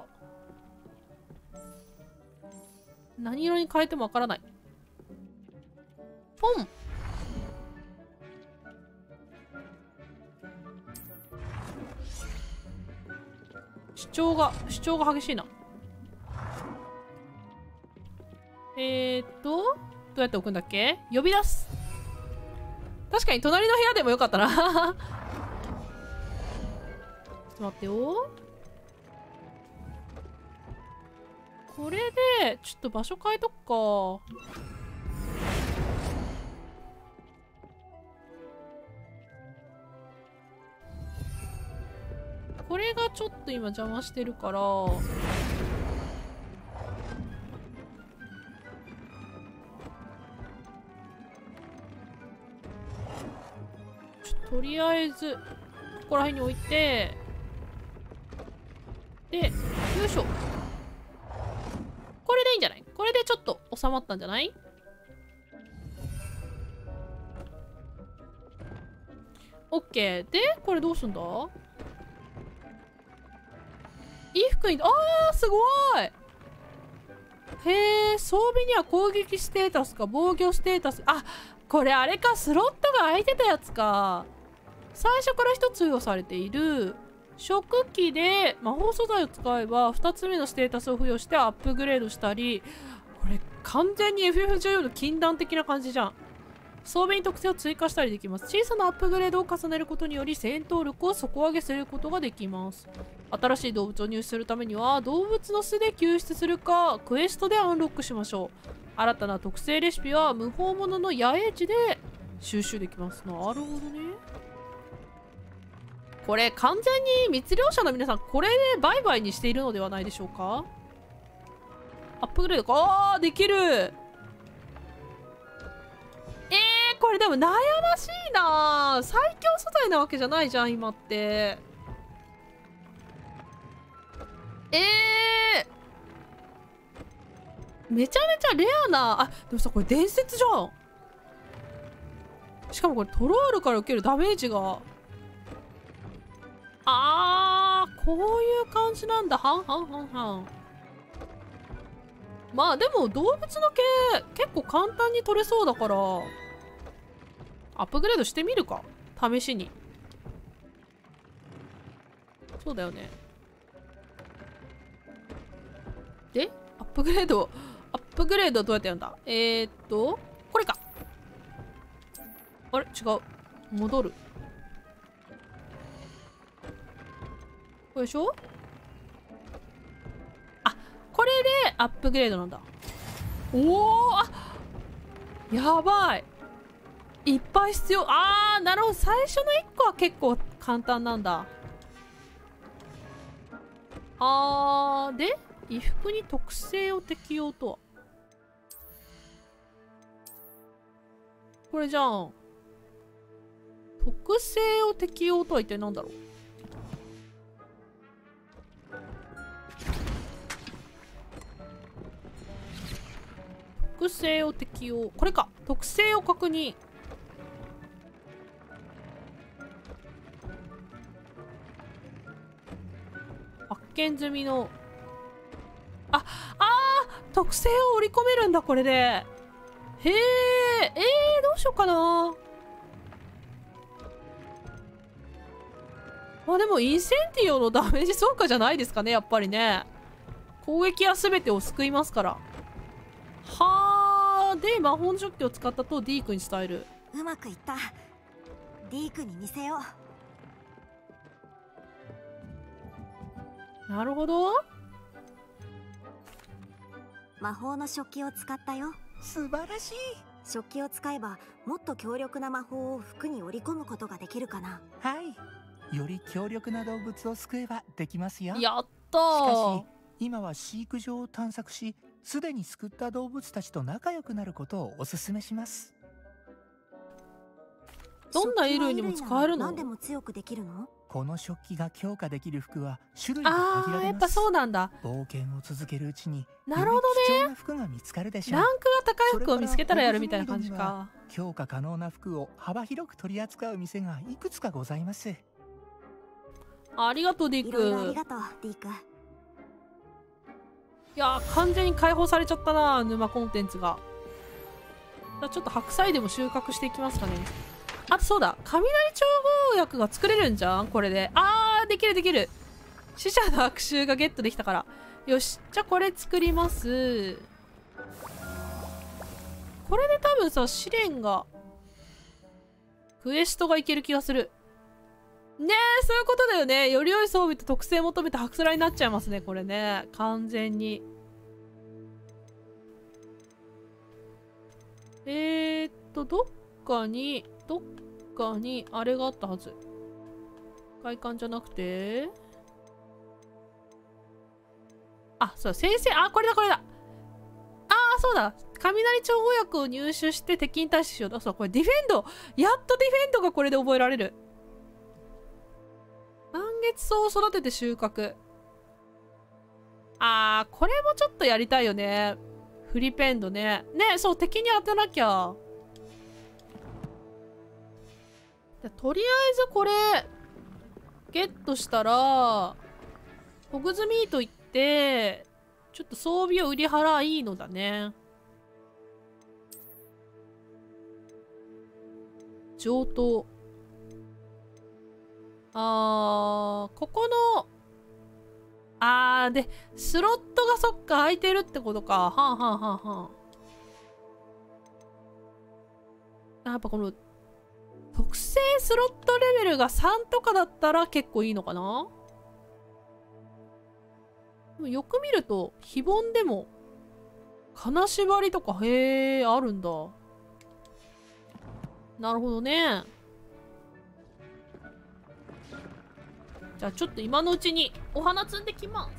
何色に変えてもわからない。ポン。主張が主張が激しいな。えーっとどうやって置くんだっけ。呼び出す。確かに隣の部屋でもよかったな。ちょっと待ってよ。これでちょっと場所変えとくか。これがちょっと今邪魔してるから、とりあえずここら辺に置いて、でよいしょ。これでいいんじゃない。これでちょっと収まったんじゃない。オッケー。でこれどうすんだ。衣服に、あーすごい。へえ、装備には攻撃ステータスか防御ステータス。あ、これあれか、スロットが空いてたやつか。最初からひとつ付与されている食器で魔法素材を使えばふたつめのステータスを付与してアップグレードしたり。これ完全に エフエフじゅうよん の禁断的な感じじゃん。装備に特性を追加したりできます。小さなアップグレードを重ねることにより戦闘力を底上げすることができます。新しい動物を入手するためには動物の巣で救出するかクエストでアンロックしましょう。新たな特製レシピは無法者の野営地で収集できます。なるほどね。これ完全に密漁者の皆さんこれで売買にしているのではないでしょうか。アップグレードか。あーできる。えー、これでも悩ましいな。最強素材なわけじゃないじゃん今って。えー、めちゃめちゃレアな。あ、でもさこれ伝説じゃん。しかもこれトロールから受けるダメージが、あーこういう感じなんだ。はんはんはんはん。まあでも動物の毛結構簡単に取れそうだからアップグレードしてみるか、試しに。そうだよね。でアップグレードアップグレードどうやってやるんだ。えー、っとこれか。あれ違う、戻る。これでしょ。あ、これでアップグレードなんだ。おお、あ、やばい、いっぱい必要。あーなるほど、最初のいっこは結構簡単なんだ。あーで衣服に特性を適用とはこれじゃん。特性を適用とは一体何だろう。特性を適用、これか。特性を確認。発見済みの、ああー特性を織り込めるんだこれで。へえ、えー、どうしようかな。まあでもインセンティオのダメージ増加じゃないですかね、やっぱりね。攻撃は全てを救いますから。はあ。で魔法の食器を使ったとディークに伝える。 うまくいった。ディークに見せよう。なるほど。 魔法の食器を使ったよ。 素晴らしい。 食器を使えばもっと強力な魔法を服に織り込むことができるかな。 はい、より強力な動物を救えばできますよ。 やったー。 しかし今は飼育場を探索し、すでに救った動物たちと仲良くなることをお勧めします。 どんな衣類にも使えるの？ 何でも強くできるの？ この食器が強化できる服は種類が限られます。 あー、やっぱそうなんだ。 冒険を続けるうちになるほどね。 貴重な服が見つかるでしょう。 ランクが高い服を見つけたらやるみたいな感じか。 強化可能な服を幅広く取り扱う店がいくつかございます。 ありがとうディーク。 いろいろありがとうディーク。 いやー、完全に解放されちゃったな、沼コンテンツが。じゃあちょっと白菜でも収穫していきますかね。あとそうだ、雷調合薬が作れるんじゃんこれで。あー、できるできる。死者の悪臭がゲットできたから。よし、じゃあこれ作ります。これで多分さ、試練がクエストがいける気がする。ねえ、そういうことだよね。より良い装備と特性求めて白面になっちゃいますね、これね。完全に。えーっと、どっかに、どっかに、あれがあったはず。外観じゃなくて。あ、そうだ、先生、あ、これだ、これだ。ああ、そうだ。雷調合薬を入手して敵に対してしよう。あ、そう、これディフェンド。やっとディフェンドがこれで覚えられる。満月草を育てて収穫。あー、これもちょっとやりたいよね。フリペンドね。ね、そう、敵に当てなきゃ。でとりあえずこれ、ゲットしたら、ホグズミート行って、ちょっと装備を売り払いいのだね。上等。あー、ここの、あー、で、スロットがそっか空いてるってことか。はんはんはんはん。あ、やっぱこの、特性スロットレベルがさんとかだったら結構いいのかな？でもよく見ると、非凡でも、金縛りとか、へー、あるんだ。なるほどね。じゃあちょっと今のうちにお花摘んできます。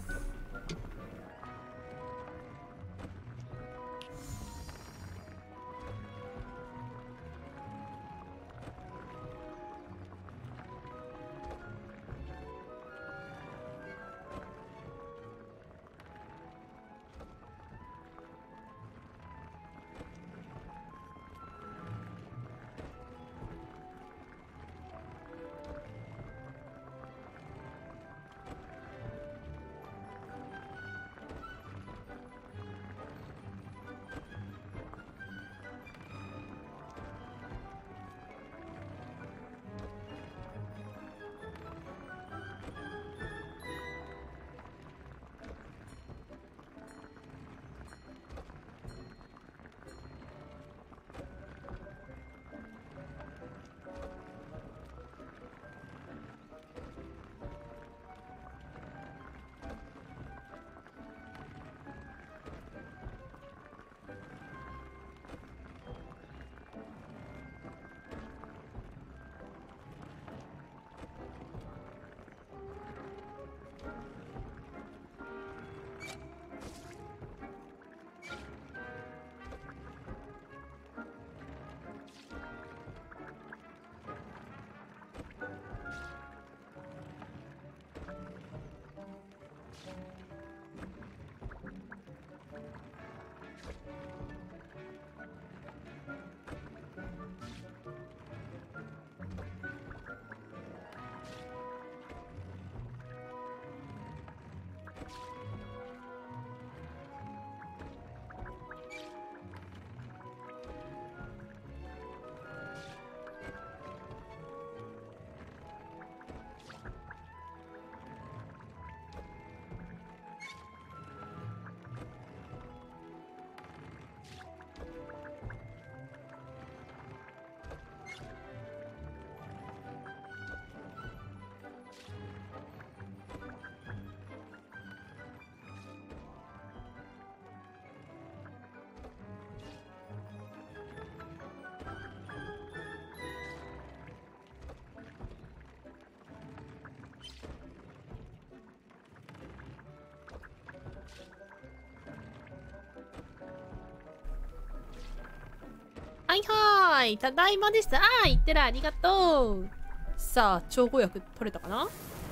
はいはーーい、ただいまです。あーい、いってら、ありがとう。さあ、調合薬取れたかな。まあ、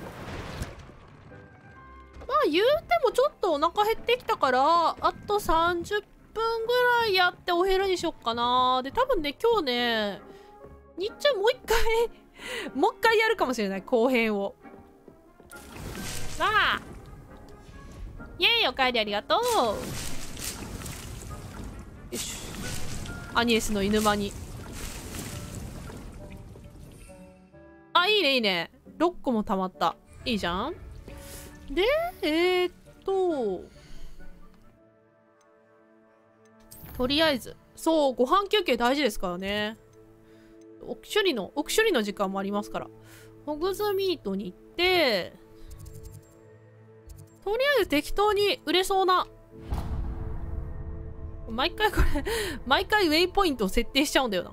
言うてもちょっとお腹減ってきたから、あとさんじゅっぷんぐらいやってお昼にしよっかな。で、多分ね、今日ね、日中もう一回もう一回やるかもしれない、後編を。さあ、イエーイ、おかえりありがとう。よいしょ。アニエスの犬間に。あ、いいねいいね。ろっこもたまった。いいじゃん。で、えー、っととりあえず、そう、ご飯休憩大事ですからね。おく処理の、おく処理の時間もありますから。ホグズミートに行って、とりあえず適当に売れそうな。毎回これ、毎回ウェイポイントを設定しちゃうんだよな。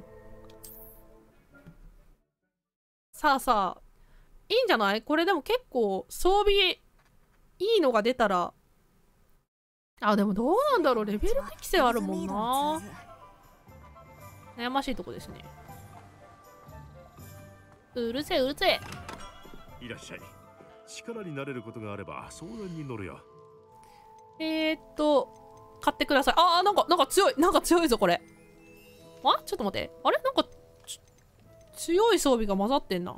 さあさあ、いいんじゃない？これでも結構装備いいのが出たら。あ、でもどうなんだろう。レベル適性あるもんな。悩ましいとこですね。うるせえうるせえ。 いらっしゃい。力になれることがあれば相談に乗るよ。 えー、っと買ってください。あー、なんかなんか強い、なんか強いぞこれ。あ、ちょっと待って、あれなんか強い装備が混ざってんな。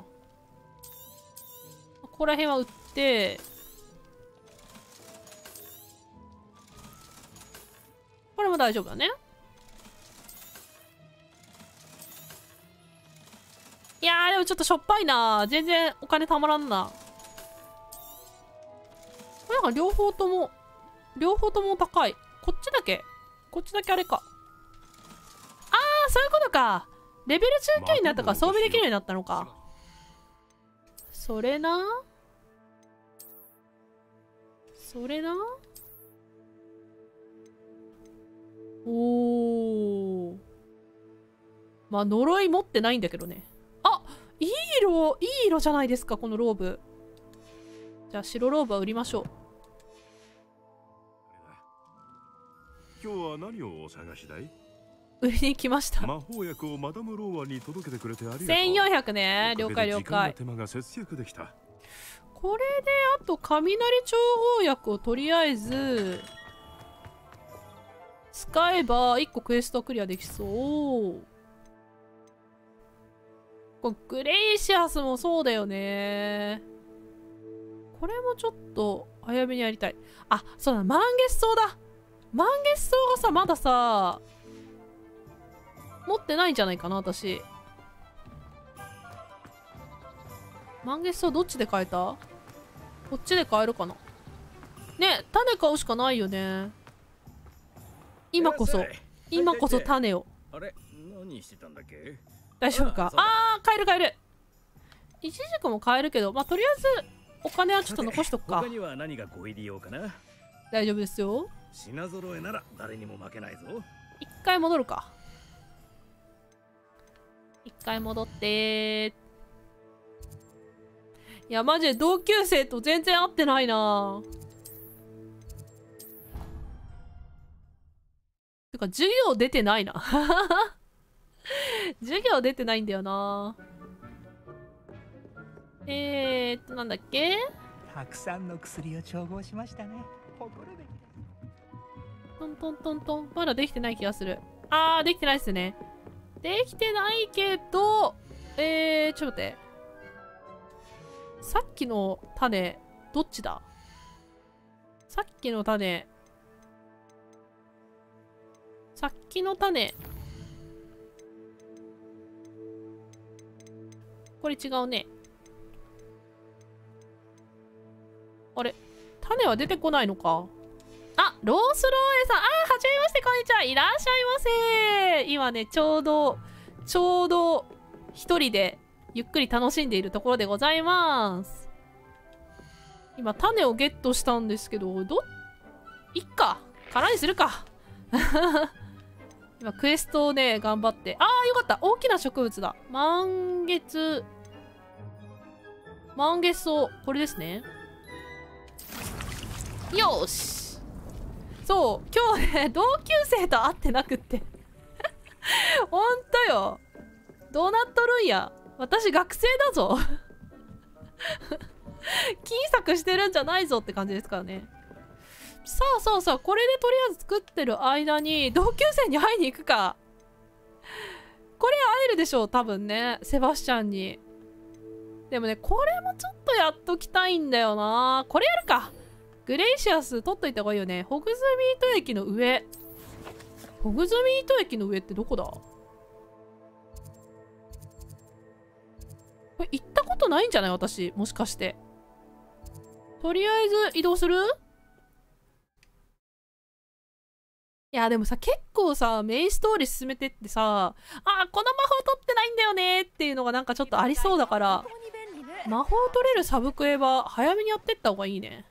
ここら辺は売って、これも大丈夫だね。いやー、でもちょっとしょっぱいな。全然お金たまらんな。これなんか両方とも両方とも高い。こっちだけこっちだけあれか。あー、そういうことか。レベルじゅうきゅうになったから装備できるようになったのか。それなそれなおー。まあ呪い持ってないんだけどね。あ、いい色いい色じゃないですか、このローブ。じゃあ白ローブは売りましょう。 今日は何をお探しだい？ 売りに来ました。 魔法薬をマダムローワに届けてくれてありがとう。 せんよんひゃくね。了解了解。 手間が節約できた。 これであと雷調合薬をとりあえず使えばいっこクエストクリアできそう。これグレイシアスもそうだよね。これもちょっと早めにやりたい。あ、そうだ、満月草だ。満月草がさ、まださ持ってないんじゃないかな、私。満月草どっちで買えた？こっちで買えるかな。ね、種買うしかないよね。今こそ今こそ種を。 あれ、何してたんだっけ？ 大丈夫か？ああー、買える買える。イチジクも買えるけど、まあとりあえずお金はちょっと残しとくか。 他には何がご入り用かな？ 大丈夫ですよ。 品揃えなら誰にも負けないぞ。 一回戻るか。一回戻ってー。いやマジで同級生と全然会ってないな。てか授業出てないな。授業出てないんだよな。えーっとなんだっけ。 たくさんの薬を調合しましたね。誇るべき。 トントントントン。まだできてない気がする。あー、できてないっすね。できてないけど、えー、ちょっと待って。さっきの種、どっちだ？さっきの種。さっきの種。これ違うね。あれ？種は出てこないのか。あ、ロースローエさん。あー、はじめまして、こんにちは。いらっしゃいませ。今ね、ちょうど、ちょうど、一人で、ゆっくり楽しんでいるところでございます。今、種をゲットしたんですけど、ど、いっか。空にするか。今、クエストをね、頑張って。あー、よかった。大きな植物だ。満月、満月草。これですね。よーし。そう、今日ね、同級生と会ってなくって。ほんとよ。 どうなっとるんや。私学生だぞ。金策してるんじゃないぞって感じですからね。さあさあさあ、これでとりあえず作ってる間に同級生に会いに行くか。これ会えるでしょう、多分ね。セバスチャンに。でもね、これもちょっとやっときたいんだよな。これやるか。グレイシアス取っといた方がいいよね。ホグズミート駅の上。ホグズミート駅の上ってどこだ？これ行ったことないんじゃない？私。もしかして。とりあえず移動する？いや、でもさ、結構さ、メインストーリー進めてってさ、あ、この魔法取ってないんだよねっていうのがなんかちょっとありそうだから、魔法取れるサブクエは早めにやってった方がいいね。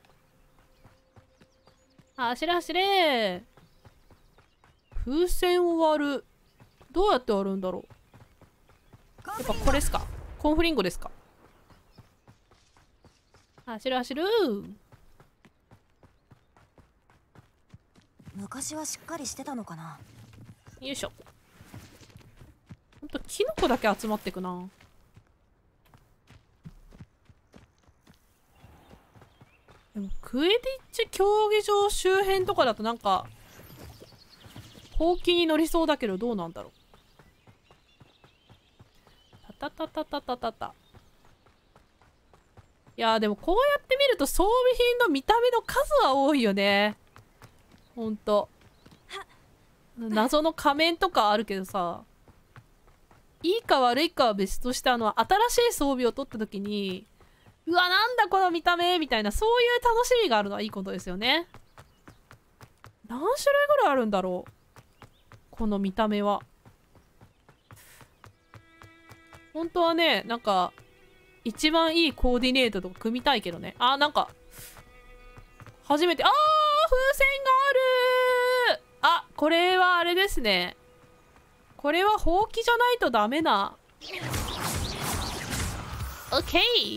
あ、走れ走れ。風船を割る。どうやって割るんだろう。やっぱこれですか？コンフリンゴですか？走る走る。 昔はしっかりしてたのかな。 よいしょ。ほんとキノコだけ集まってくな。でもクエディッチ競技場周辺とかだとなんかほうきに乗りそうだけどどうなんだろう。タタタタタタタタ。いやーでもこうやって見ると装備品の見た目の数は多いよね。ほんと謎の仮面とかあるけどさ、いいか悪いかは別として、あの新しい装備を取った時にうわなんだこの見た目みたいな、そういう楽しみがあるのはいいことですよね。何種類ぐらいあるんだろうこの見た目は。本当はね、なんか一番いいコーディネートとか組みたいけどね。あーなんか初めて、あー風船がある。あ、これはあれですね。これはほうきじゃないとダメな。オッケー。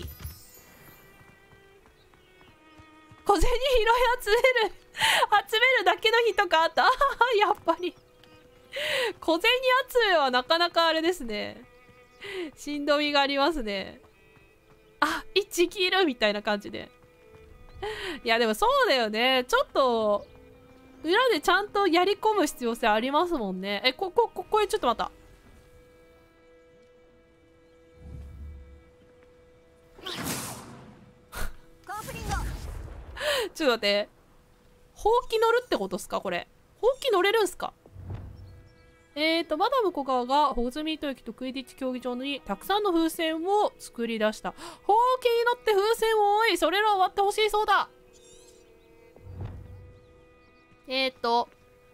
小銭拾い集める集めるだけの日とかあった。やっぱり小銭集めはなかなかあれですね。しんどみがありますね。あ、いちキルみたいな感じで。いやでもそうだよね。ちょっと裏でちゃんとやり込む必要性ありますもんね。え、ここここれちょっと待った。ちょっと待って。ほうき乗るってことっすかこれ。ほうき乗れるんすか？えーと、マダムコガがホグズミート駅とクイディッチ競技場にたくさんの風船を作り出した。ほうきに乗って風船を追い、それらを割ってほしいそうだ。えーと、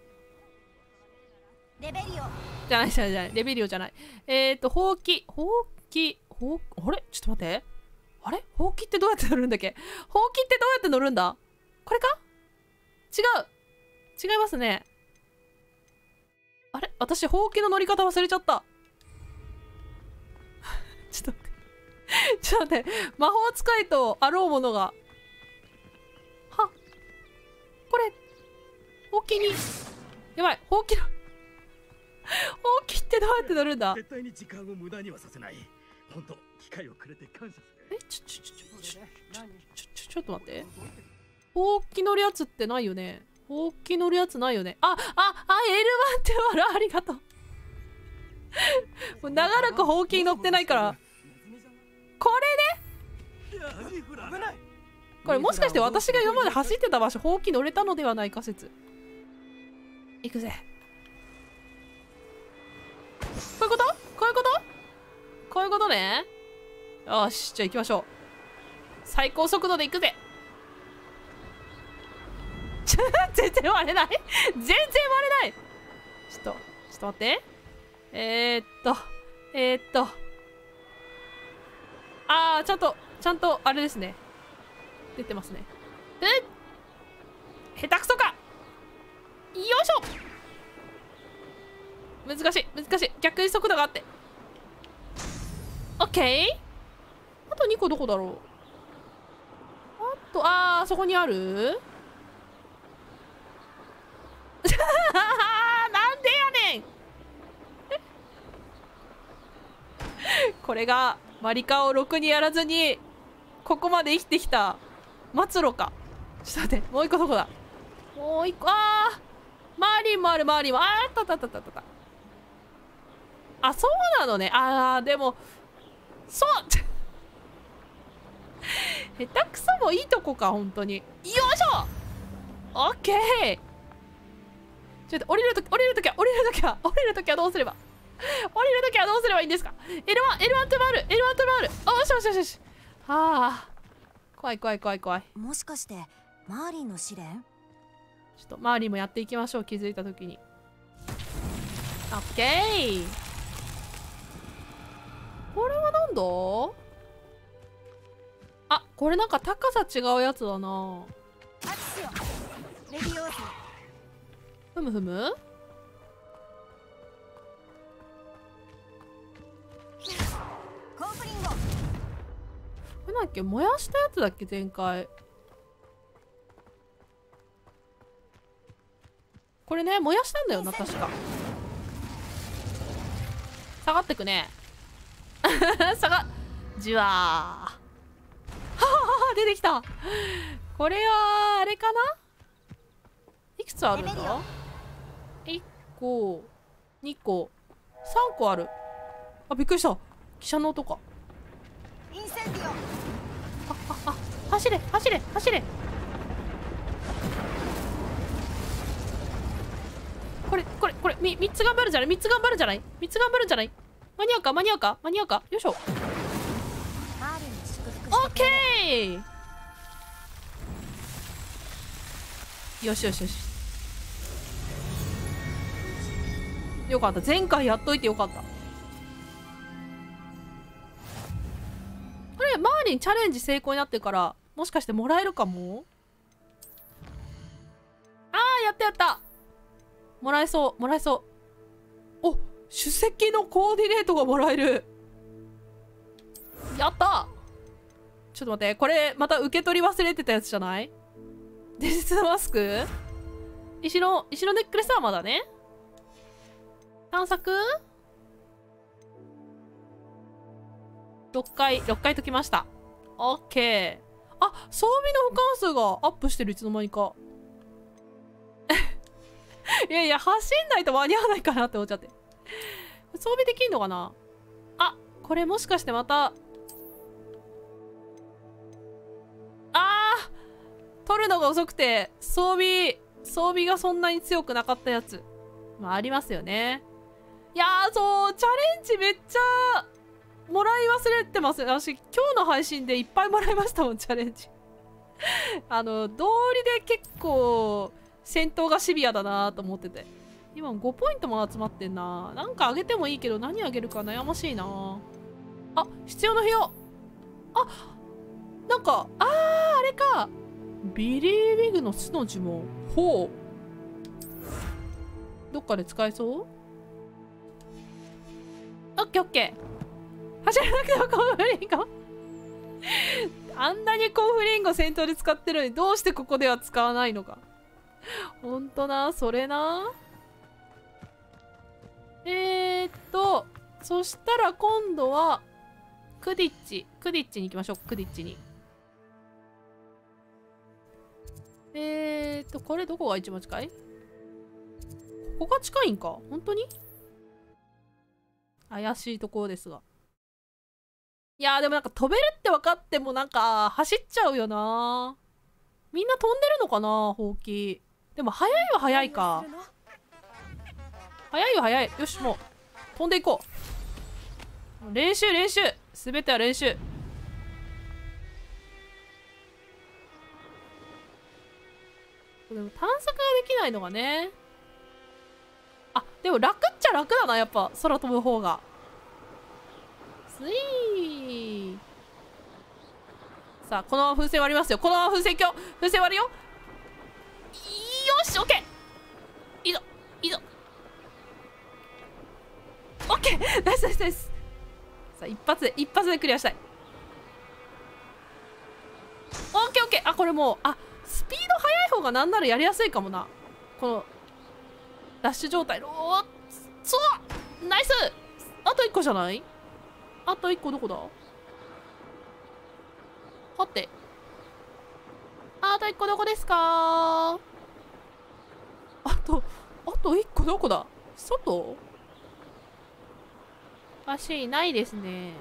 レベリオじゃないじゃないじゃない。レベリオじゃない。えーと、ほうき、ほうき、ほう、あれちょっと待って。あれほうきってどうやって乗るんだっけ？ほうきってどうやって乗るんだ？これか？違う。違いますね。あれ私、ほうきの乗り方忘れちゃった。ちょっと待って。ちょっと待って。魔法使いとあろうものが。はこれ、ほうきに。やばい、ほうきの。ほうきってどうやって乗るんだ？ 絶対に時間を無駄にはさせない。本当、機会をくれて感謝する。 え、ちょ、ちょ、ちょ、ちょ、ちょ、ちょ、ちょ、ちょっと待って。ほうき乗るやつってないよね。ほうき乗るやつないよね。あ、あ、あ、エルワンってある。ありがとう。もう長らくほうきに乗ってないから。これね。これもしかして私が今まで走ってた場所、ほうき乗れたのではないか説。行くぜ。こういうこと？こういうこと？こういうことね。よし、じゃあ行きましょう。最高速度で行くぜ。全然割れない。全然割れない。ちょっと、ちょっと待って。えー、っと、えー、っと。あー、ちゃんと、ちゃんと、あれですね。出てますね。えっ下手くそか。よいしょ。難しい、難しい。逆に速度があって。オッケー。あとにこどこだろう。あと、あー、そこにあるなんでやねん。 これがマリカをろくにやらずにここまで生きてきた末路か。ちょっと待って、もう一個どこだ。もう一個、あーマーリンもある、マーリンもあーったったったったった。あ、そうなのね。あーでもそう下手くそもいいとこか、本当に。よいしょオッケー。ちょっと降りるとき、降りるときは、降りるときは、降りるときはどうすれば降りるときはどうすればいいんですか？ エルワン、エルワン と回る、エルワン と回る。およしよしよしよし。はあ。怖い怖い怖い怖い。 もしかして、マーリンの試練？ ちょっとマーリンもやっていきましょう、気づいたときに。オッケー。これはなんだ？あ、これなんか高さ違うやつだな。ふむふむ？これなんだっけ、燃やしたやつだっけ前回。これね、燃やしたんだよな確か。下がってくね。下がじわー。はは出てきた。これはあれかな。いくつあるんだ。いっこにこさんこある。あ、びっくりした。汽車の音か。あああ、走れ走れ走れ。これこれこれみみっつ頑張るんじゃない？みっつ頑張るんじゃない？みっつ頑張るんじゃない？間に合うか間に合うか間に合うか。よいしょ。オッケー。よしよしよし。よかった、前回やっといてよかった。これマーリンチャレンジ成功になってからもしかしてもらえるかも。あーやったやった、もらえそうもらえそう。お、首席のコーディネートがもらえる。やった。ちょっと待って、これまた受け取り忘れてたやつじゃない？伝説のマスク、石の石のネックレスはまだね。探索ろっかいろっかい解きました。オッケー。あ、装備の保管数がアップしてる、いつの間にか。いやいや、走んないと間に合わないかなって思っちゃって。装備できんのかな。あ、これもしかしてまた、あー取るのが遅くて装備装備がそんなに強くなかったやつ、まあありますよね。いやー、そうチャレンジめっちゃもらい忘れてます。私今日の配信でいっぱいもらいましたもん、チャレンジ。あの道理で結構戦闘がシビアだなと思ってて、今ごポイントも集まってんな。なんかあげてもいいけど何あげるか悩ましいな。あ、必要な部屋。あ、なんかあーあれか、ビリー・ウィグの巣の呪文。ほう、どっかで使えそう。オッケーオッケー。走らなくてもコンフリンゴ。あんなにコンフリンゴ戦闘で使ってるのにどうしてここでは使わないのか。ほんとな、それな。えー、っとそしたら今度はクディッチクディッチに行きましょう。クディッチに。えー、っとこれどこが一番近い？ここが近いんか。本当に怪しいところですが。いやーでもなんか飛べるって分かってもなんか走っちゃうよな。みんな飛んでるのかな、ほうき。でも速いは速いか。速いは速い。よし、もう飛んでいこう。練習練習、全ては練習。でも探索ができないのがね。あ、でも楽っちゃ楽だな、やっぱ空飛ぶ方が。スイー。さあこのまま風船割りますよ。このまま風船今日風船割るよ。よし、オッケー。いいぞいいぞ。オッケー、ナイスナイスナイス。さあ一発で一発でクリアしたい。オッケーオッケー。あ、これもう、あ、スピード速い方がなんならやりやすいかもな。このダッシュ状態。おー、そうナイス。あといっこじゃない？ あと一個どこだ？はて。あと一個どこですか？あと、あと一個どこだ？外？足いないですね。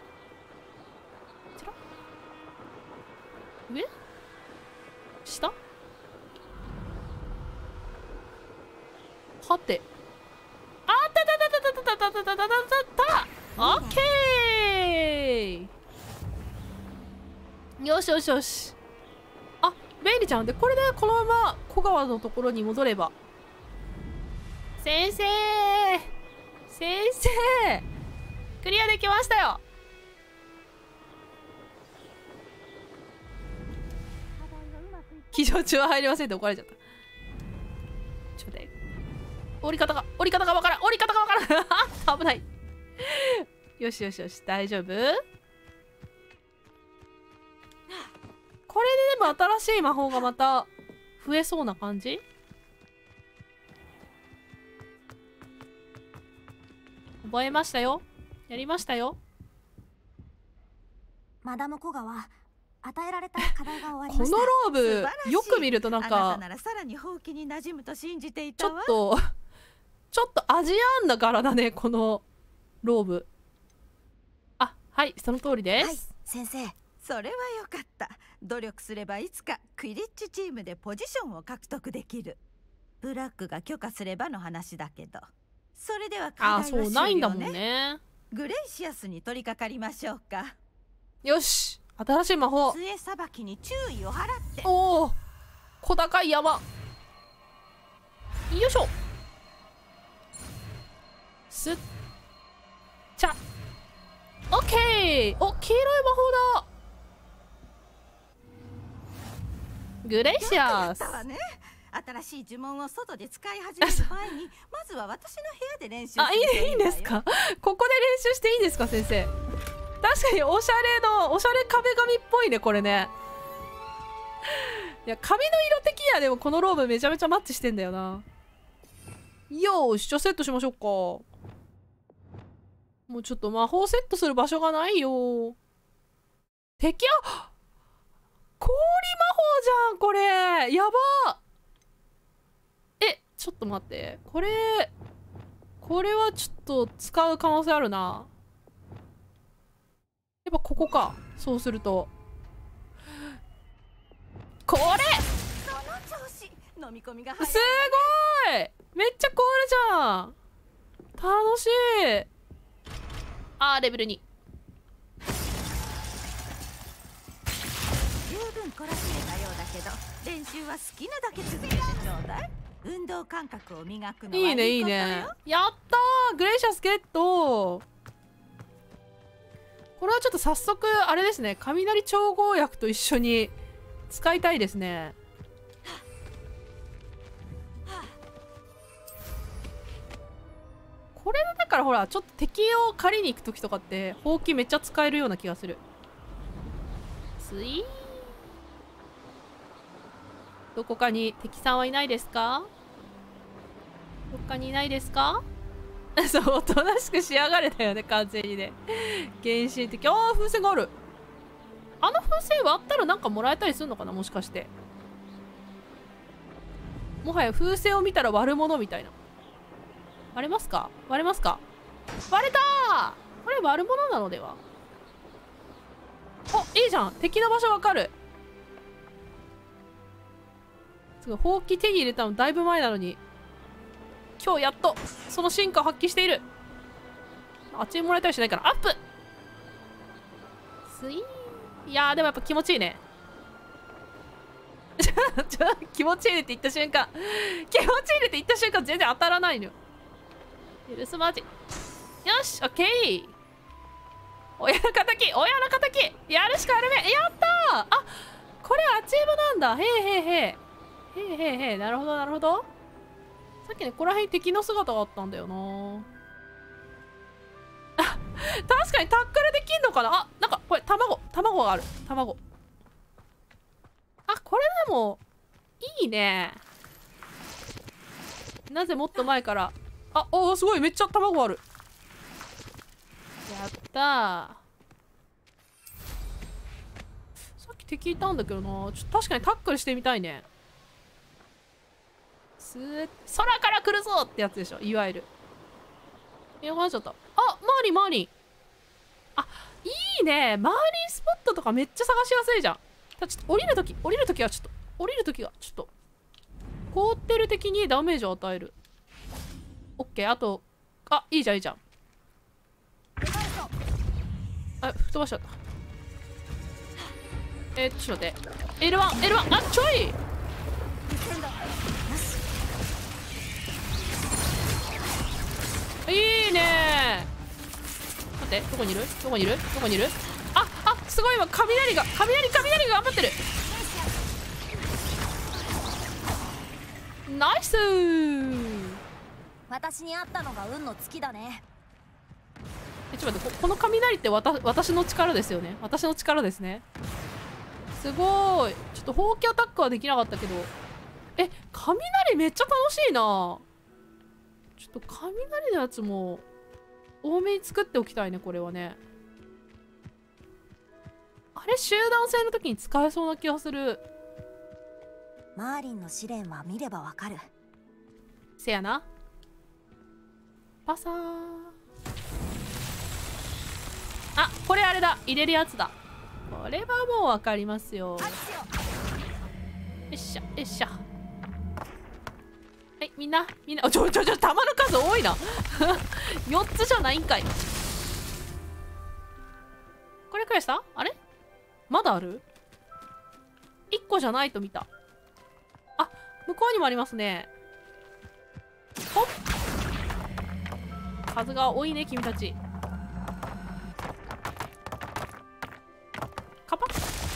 こちら？上？下？はて。あったたたたたたたたたたたたた。オッケー。よしよしよし。あ、ベイリちゃんで、これでこのまま小川のところに戻れば。先生先生クリアできましたよ。騎乗中は入りませんって怒られちゃった。ちょっと待って。降り方が、降り方がわからん降り方がわからん危ない。よしよしよし、大丈夫？これででも新しい魔法がまた増えそうな感じ？覚えましたよ。やりましたよ。 マダムコガは与えられた課題が終わりました。 このローブよく見るとなんあなかたならさらにほうきに馴染むと信じていちょたわ。 っとちょっとアジアンな柄だね、このローブ。あ、はい、その通りです。はい、 先生。 それはよかった。努力すればいつかクイリッチチームでポジションを獲得できる。ブラックが許可すればの話だけど。それでは課題は終了ね。 あ、そうないんだもんね。 グレイシアスに取り掛かりましょうか。 よし、新しい魔法。 杖さばきに注意を払って。 おお、小高い山。よいしょ。すっちゃ。オッケー。お、黄色い魔法だ。グレイシアス。 新しい呪文を外で使い始める前にまずは私の部屋で練習してあ、いいね、いいんですか？ここで練習していいんですか、先生？確かにおしゃれのおしゃれ壁紙っぽいね、これね。いや、髪の色的にはでもこのローブめちゃめちゃマッチしてんだよな。よーし、じゃあセットしましょうか。もうちょっと魔法セットする場所がないよ。敵は氷魔法じゃん、これ。やば。え、ちょっと待って。これ、これはちょっと使う可能性あるな。やっぱここか。そうすると。これその調子。飲み込みがすごい。めっちゃ凍るじゃん。楽しい。あー、レベルに。 十分懲らしめたようだけど、練習は好きなだけ続けてちょうだい。運動感覚を磨くのはいいことよ。 いいね、いいね。やったー、グレイシャスゲット。これはちょっと早速あれですね、雷調合薬と一緒に使いたいですね。これだからほら、ちょっと敵を狩りに行く時とかってほうきめっちゃ使えるような気がする。スイー。どこかに敵さんはいないですか？どっかにいないですか？そう、おとなしく仕上がれたよね、完全にね。原神的。ああ、風船がある。あの風船割ったらなんかもらえたりするのかな、もしかして。もはや風船を見たら割るものみたいな。割れますか？割れますか？割れたー！これ割るものなのでは？お、いいじゃん。敵の場所わかる。すごい、ほうき手に入れたのだいぶ前なのに、今日やっとその進化を発揮している。あっちにもらえたりしないからアップ。スイー。いやー、でもやっぱ気持ちいいね。ちょちょ気持ちいいねって言った瞬間気持ちいいねって言った瞬間全然当たらないのよ。許すまじ。よし、オッケー。親の敵、親の敵、やるしかあるめ。やったー。あ、これアチームなんだ。へえへえへえへえへえへえ。なるほどなるほど。さっきね、ここら辺敵の姿があったんだよな。あ、確かにタックルできんのかな。あ、なんかこれ卵卵がある。卵。あ、これでもいいね。なぜもっと前から。あ、おー、すごい、めっちゃ卵ある。 ったー。さっき敵いたんだけどな。ちょっと確かにタックルしてみたいね。すー空から来るぞってやつでしょ、いわゆる。え、わかっちゃった。あ、マーリンマーリン。あ、いいね。マーリンスポットとかめっちゃ探しやすいじゃん。ただちょっと降りるとき、降りるときはちょっと、降りるときがちょっと、凍ってる敵にダメージを与える。オッケー、あと、あ、いいじゃんいいじゃん。あ、吹っ飛ばしちゃった。えー、ちょっと待って。エルワン、エルワン、あ、ちょいいいねー。待って、どこにいるどこにいるどこにいるあ、あ、すごいわ。雷が、雷、雷が頑張ってる。ナイスー。 私に会ったのが運の尽きだね。 え、ちょっと待って、こ、この雷ってわた私の力ですよね。私の力ですね。すごーい。ちょっとほうきアタックはできなかったけど。え、雷めっちゃ楽しいな。ちょっと雷のやつも多めに作っておきたいね、これはね。あれ、集団戦の時に使えそうな気がする。 マーリンの試練は見ればわかる。 せやな。パサー。あ、これあれだ。入れるやつだ。これはもうわかりますよ。よっしゃ、よっしゃ。はい、みんな、みんな、ちょちょちょ、弾の数多いな。よっつじゃないんかい。これくらいした？あれ？まだある？ いっ 個じゃないと見た。あ、向こうにもありますね。ほっ。数が多いね、君たち。カパッ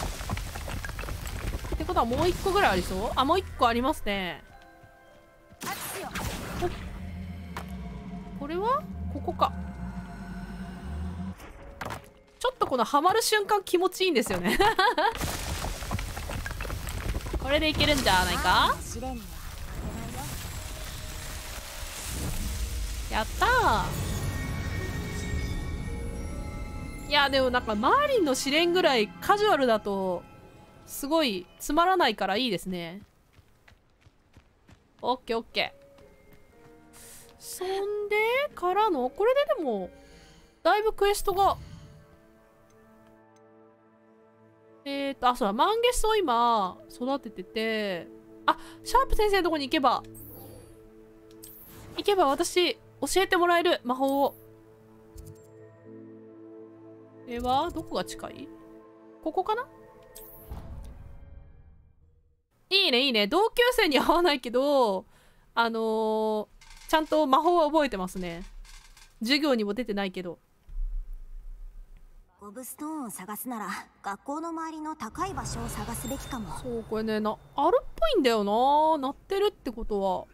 ってことはもういっこぐらいありそう？あ、もういっこありますね。これはここか。ちょっとこのハマる瞬間気持ちいいんですよね。これでいけるんじゃないか。やったー。いやでもなんかマーリンの試練ぐらいカジュアルだとすごいつまらないからいいですね。オッケーオッケー。そんでからのこれででもだいぶクエストがえーとあそうだ、満月を今育ててて、あ、シャープ先生のとこに行けば行けば私教えてもらえる魔法を。これはどこが近い？ここかな？いいねいいね。同級生には会わないけどあのー、ちゃんと魔法は覚えてますね。授業にも出てないけど。 ゴブストーンを探すなら学校の周りの高い場所を探すべきかも。 そう、これね、なあるっぽいんだよな。鳴ってるってことは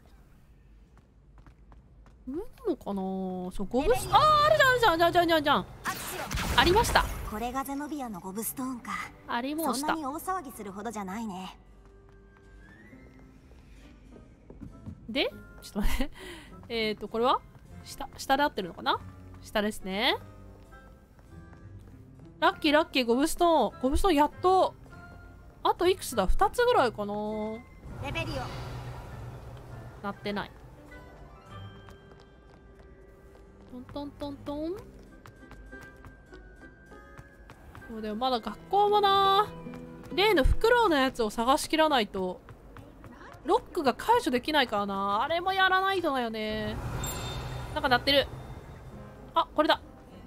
上なのかな。そう、ゴブス、あー、あるじゃんあるじゃんじゃんじゃんじゃんじゃん。ありました。 これがゼノビアのゴブストーンか。 ありました。 そんなに大騒ぎするほどじゃないね。 でちょっと待ってえっとこれは下下で合ってるのかな。下ですね。ラッキーラッキー。ゴブストーンゴブストーンやっと。あといくつだ。ふたつぐらいかな。 レベリオなってない。トントントントン。そうだよ、まだ学校もな。例のフクロウのやつを探しきらないとロックが解除できないからな。あれもやらないとだよね。なんか鳴ってる。あ、これだ。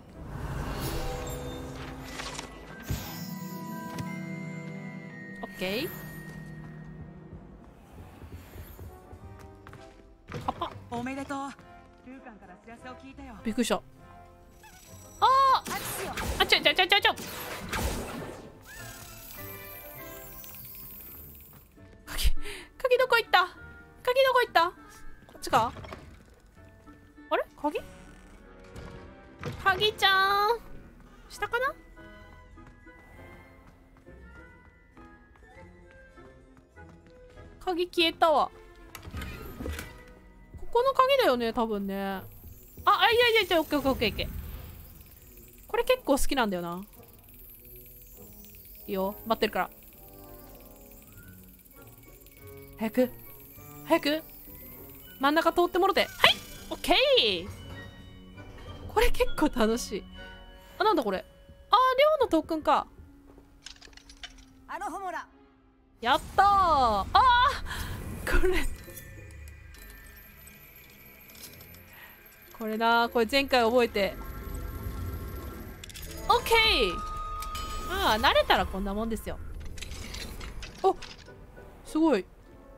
オッケー。カパッ。 おめでとう。ルーカンから知らせを聞いたよ。 びっくりした。あーあ、ちょちょちょちょちょ。鍵、鍵どこ行った？鍵どこ行った？こっちか？あれ？鍵？鍵ちゃん下かな？鍵消えたわ。ここの鍵だよね、多分ね。あ、あ、いやいやいや、オッケーオッケーオッケー。 結構好きなんだよな。いいよ、待ってるから。早く早く真ん中通ってもろて。はい、オッケー。これ結構楽しい。あ、なんだこれ。あー、寮の特訓か。 あのホモラ。 やったー。あー、これこれな、これ前回覚えて。オッケー。ああ、慣れたらこんなもんですよ。お、すごい。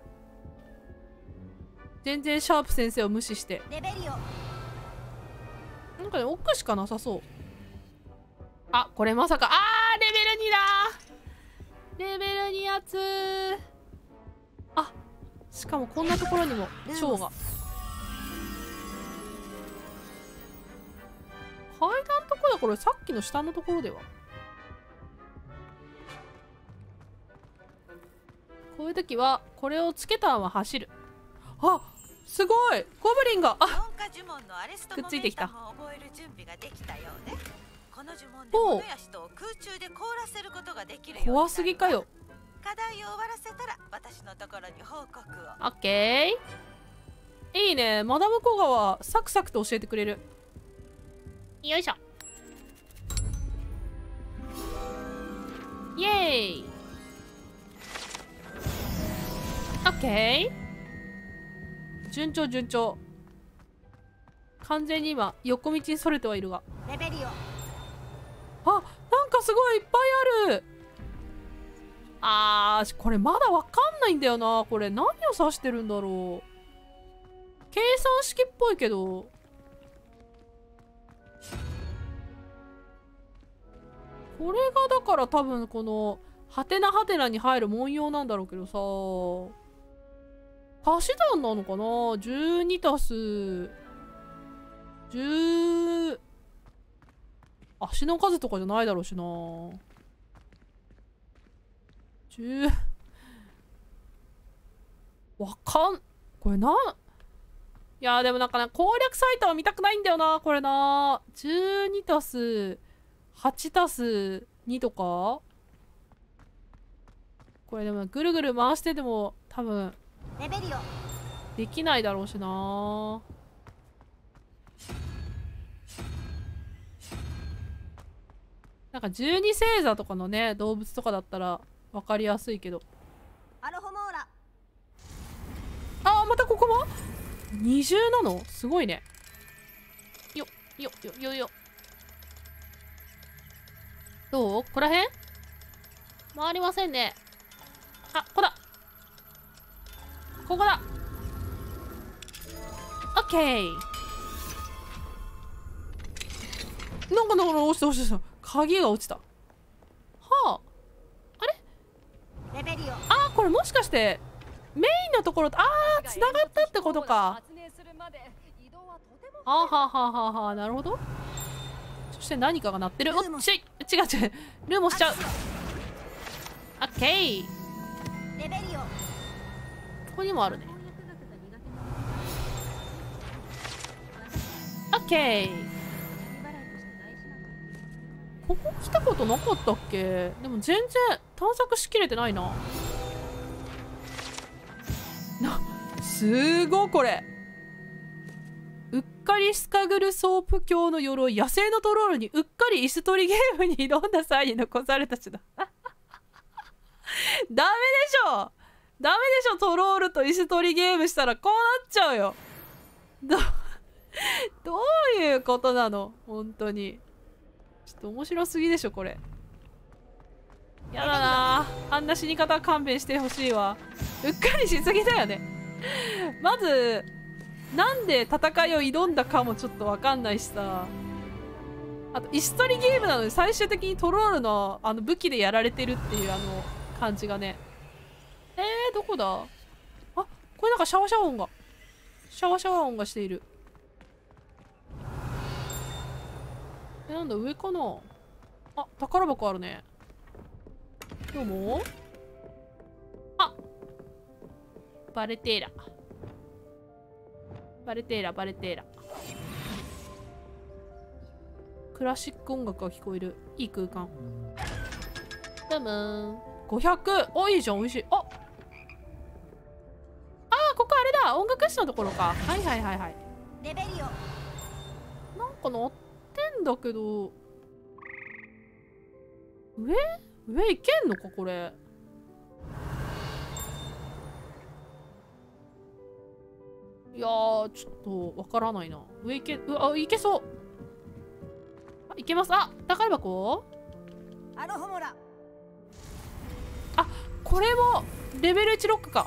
全然シャープ先生を無視して。 レベリオ。 なんかね、奥しかなさそう。あ、これまさか。あー、レベルにだ。レベルにやつ。あ、しかもこんなところにも蝶が。階段のところだ。これさっきの下のところでは。こういう時はこれをつけたまま走る。あ、すごい。ゴブリンが、あ、くっついてきた。怖すぎかよ。 課題を終わらせたら私のところに報告を。 オッケー。いいね。マダムコガはサクサクと教えてくれる。よいしょ。イエーイ。オッケー。順調順調。完全に今横道にそれてはいるが。 レベリオ。 あ、なんかすごいいっぱいある。あー、これまだわかんないんだよな。これ何を指してるんだろう。計算式っぽいけど。これがだから多分このハテナハテナに入る文様なんだろうけどさ、足し算なのかな。じゅうにたすじゅう、足の数とかじゃないだろうしな。じゅう、わかん、これな、いやでもなんかな、攻略サイトは見たくないんだよなこれな。じゅうにたすはちたすにとか、これでもぐるぐる回してでも多分レベリオできないだろうしな。なんか十二星座とかのね動物とかだったら分かりやすいけど。 アロホモーラ。 あー、またここも二重なのすごいね。よよよよよ。どうここら辺回りませんね。あ、ここだ。ここだ。オッケー。なんかなんか落ちた落ちた。鍵が落ちた。はあ。あれレベリオ。 あー、これもしかしてメインのところと、あー、つながったってことか。あーはーはーはーはー、なるほど。そして何かが鳴ってる。おっしい、違う違う、ルーモしちゃう。オッケー。 レベリオ。 ここにもあるね。オッケー。ここ来たことなかったっけ。でも全然探索しきれてないな。な、すごいこれ。うっかりスカグルソープ教の鎧、野生のトロールにうっかり椅子取りゲームに挑んだ際に残されたしだ。ダメでしょ、ダメでしょ。トロールと椅子取りゲームしたらこうなっちゃうよ。どどういうことなの本当に。ちょっと面白すぎでしょこれ。やだな、あんな死に方は勘弁してほしいわ。うっかりしすぎだよね。まずなんで戦いを挑んだかもちょっとわかんないしさ。あと椅子取りゲームなのに最終的にトロールのあの武器でやられてるっていうあの感じがね。えー、どこだ。あ、これなんかシャワシャワ音がシャワシャワ音がしている。え、なんだ上かな。あ、宝箱あるね。どうも。あ、バレテーラバレテーラバレテーラ。 クラシック音楽が聞こえる。いい空間。でもごひゃく。お、いいじゃん、美味しい。ああー、ここあれだ、音楽室のところか。はいはいはいはい。 レベリオ。 なんか乗ってんだけど、上上行けんのかこれ。いやー、ちょっとわからないな。上行け、うわ、行けそう。あ、行けます。あ、宝箱。 アロホモラ。 あ、これもレベルいちロックか。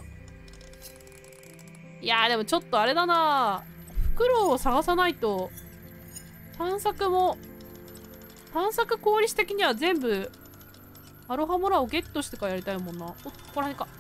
いやー、でもちょっとあれだな。袋を探さないと。探索も探索効率的には全部アロハモラをゲットしてからやりたいもんな。お、ここら辺か。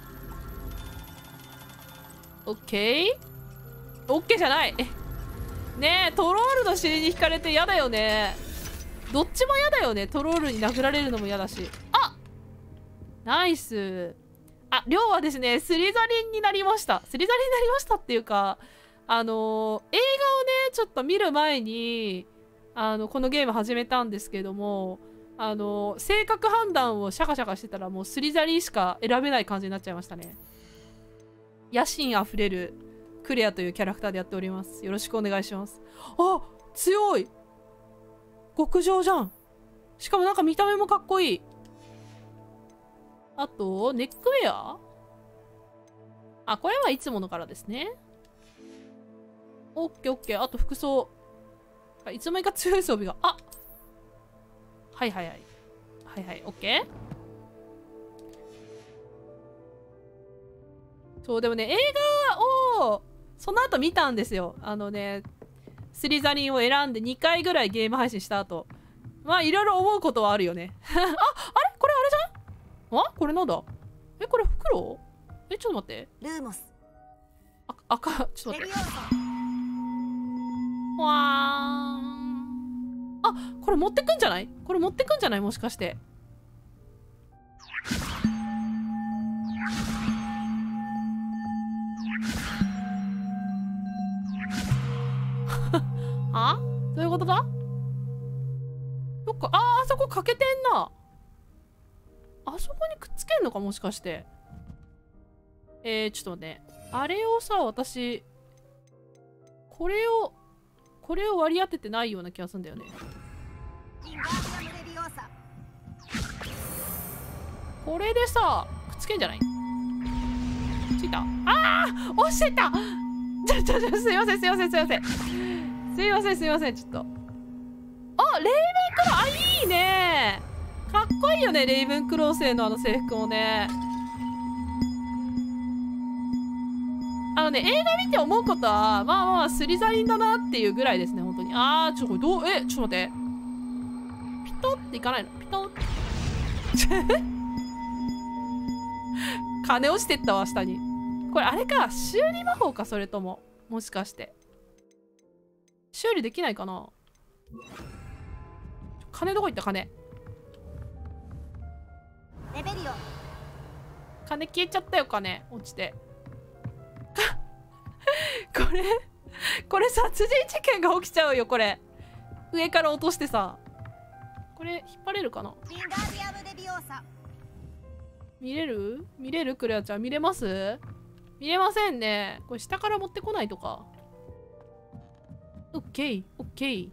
オッケーオッケーじゃない。ねえ、トロールの尻に引かれて嫌だよね。どっちも嫌だよね。トロールに殴られるのも嫌だし。あ、ナイス。あ、りょうはですね、スリザリンになりました。スリザリンになりましたっていうか、あのー、映画をね、ちょっと見る前に、あの、このゲーム始めたんですけども、あのー、性格判断をシャカシャカしてたら、もうスリザリンしか選べない感じになっちゃいましたね。野心あふれるクレアというキャラクターでやっております。よろしくお願いします。あ、強い。極上じゃん。しかもなんか見た目もかっこいい。あと、ネックウェア？あ、これはいつものからですね。オッケーオッケー。あと服装。いつの間にか強い装備が。あ、はいはいはい。はいはい、オッケー。そう、でもね、映画を、その後見たんですよ。あのね、スリザリンを選んでにかいぐらいゲーム配信した後。まあ、いろいろ思うことはあるよね。あ、あれこれあれじゃん？あ、これなんだ？え、これ袋？え、ちょっと待って。 ルーモス。 あ、赤、ちょっと待って。わーん。あ、これ持ってくんじゃない？これ持ってくんじゃない？もしかして。あ？どういうことだ？どっか、あー、あそこ欠けてんな。あそこにくっつけんのかもしかして。えー、ちょっと待って。あれをさ、私、これを、これを割り当ててないような気がするんだよね。これでさ、くっつけんじゃない？ついた？あー！落ちてた！ちょ、ちょ、ちょ、すいません、すいません、すいません。すいません、すいません、ちょっと。あ、レイブンクロー、あ、いいね。かっこいいよね、レイブンクロー生のあの制服もね。あのね、映画見て思うことは、まあまあ、スリザリンだなっていうぐらいですね、本当に。あー、ちょ、これどう、え、ちょっと待って。ピトっていかないの？ピトって。金落ちてったわ、下に。これ、あれか、修理魔法か、それとも。もしかして。修理できないかな？金どこ行った？金。 レベリオ。 金消えちゃったよ、金。落ちて。これこれ殺人事件が起きちゃうよ、これ。上から落としてさ。これ引っ張れるかな？見れる？見れる？クレアちゃん見れます？見れませんね。これ下から持ってこないとか。オッケーオッケー。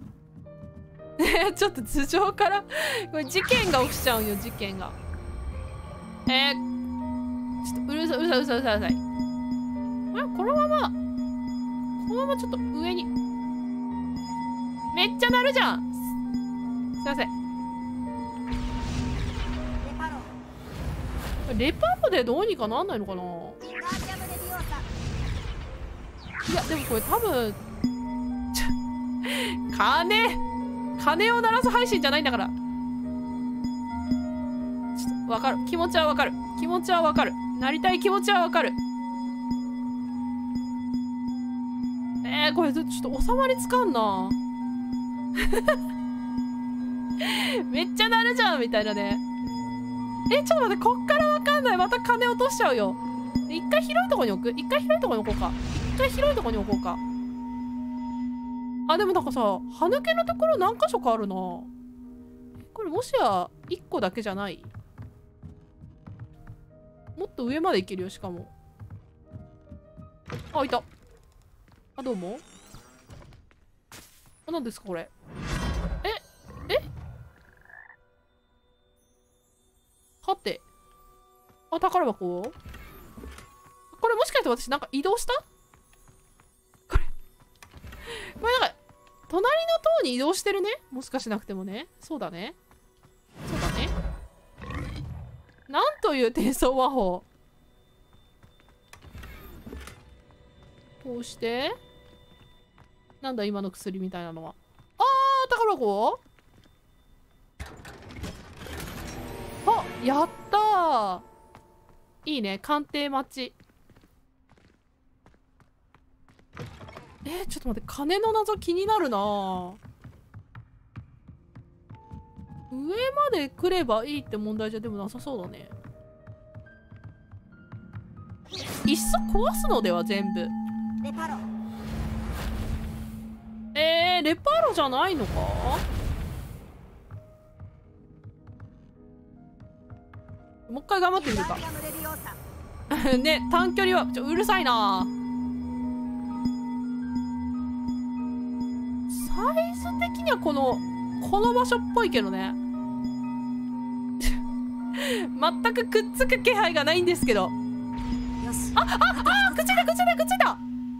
ちょっと頭上からこれ事件が起きちゃうよ、事件が。えー、ちょっとうるさいうるさいうるさいうるさいうるさい。あ、このままこのままちょっと上に。めっちゃ鳴るじゃん。すいません。レパロでどうにかなんないのかな。いやでもこれ多分金金を鳴らす配信じゃないんだから。ちょっとわかる、気持ちはわかる、気持ちはわかる、なりたい気持ちはわかる。えー、これちょっと収まりつかんな。めっちゃ鳴るじゃんみたいなね。え、ちょっと待って、こっからわかんない。また金落としちゃうよ。一回広いとこに置く？一回広いとこに置こうか。一回広いとこに置こうか。 あ、でもなんかさ、歯抜けのところ何箇所かあるな。これもしやいっこだけじゃない？もっと上までいけるよ、しかも。あ、いた。あ、どうも。あ、何ですかこれ。ええはて。あ、宝箱？これもしかして私なんか移動した？これ。これなんか、隣の塔に移動してるね？もしかしなくてもね。そうだね。そうだね。なんという転送魔法。こうして。なんだ今の薬みたいなのは。あー、宝箱？あ、やったー。いいね、鑑定待ち。えー、ちょっと待って、金の謎気になるなぁ。上まで来ればいいって問題じゃでもなさそうだね。いっそ壊すのでは全部。 レパロ。 えー、レパロじゃないのか？もう一回頑張ってみるか。ね、短距離はちょうるさいな。サイズ的にはこのこの場所っぽいけどね。全くくっつく気配がないんですけど。あああ、くっついたくっついたくっついた。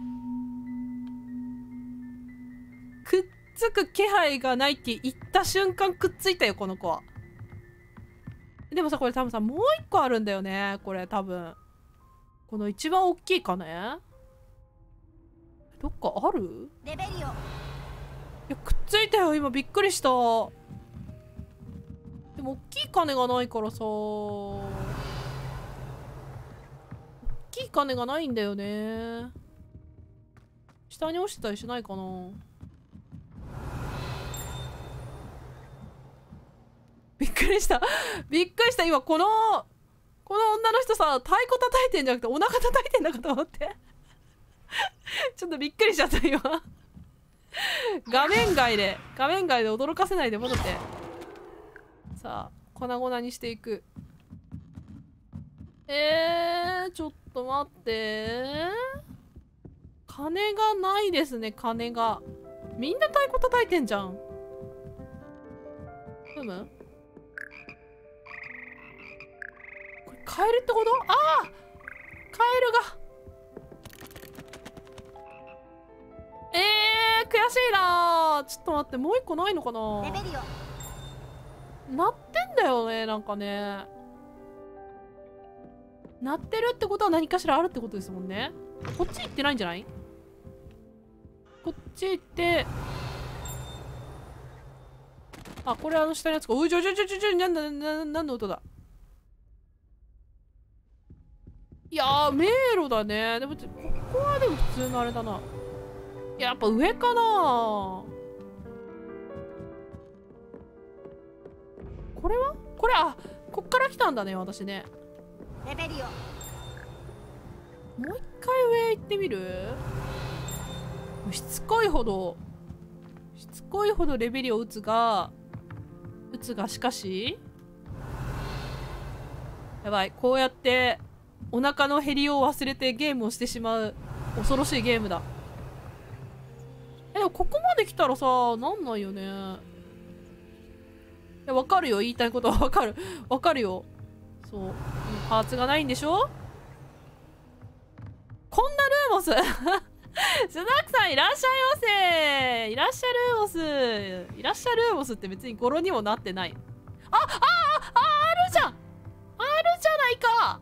くっつく気配がないって言った瞬間くっついたよこの子は。でもさ、これ多分さ、もう一個あるんだよね。これ多分。この一番大きい鐘？どっかある？ レベリオ。いや、 くっついたよ、今びっくりした。でも大きい鐘がないからさ。大きい鐘がないんだよね。下に落ちてたりしないかな。びっくりしたびっくりした。今このこの女の人さ、太鼓叩いてんじゃなくてお腹叩いてんだかと思ってちょっとびっくりしちゃった今画面外で画面外で驚かせないで戻って。さあ粉々にしていく。えー、ちょっと待って。金がないですね。金がみんな太鼓叩いてんじゃん。ふむカエルってこと？ああ、カエルが。えー、悔しいなー。ちょっと待って、もう一個ないのかな。 レベリオ。 鳴ってんだよね、なんかね。鳴ってるってことは何かしらあるってことですもんね。こっち行ってないんじゃない？こっち行って、あ、これあの下のやつか。おいちょちょちょちょちょ、なんだ、な、なんの音だ。いやー、迷路だね。でも、ここはでも普通のあれだな。いや、やっぱ上かな。これはこれ、あ、こっから来たんだね、私ね。 レベリオ。もう一回上行ってみる？しつこいほど、しつこいほどレベリオ打つが、打つがしかし、やばい、こうやって、お腹の減りを忘れてゲームをしてしまう恐ろしいゲームだ。え、でもここまで来たらさ、なんないよね。いや、わかるよ。言いたいことはわかる。わかるよ。そう。パーツがないんでしょ？こんなルーモススナックさんいらっしゃいませ。いらっしゃルーモス。いらっしゃルーモスって別に語呂にもなってない。あ、あ、あ、あ、あるじゃん。あるじゃないか。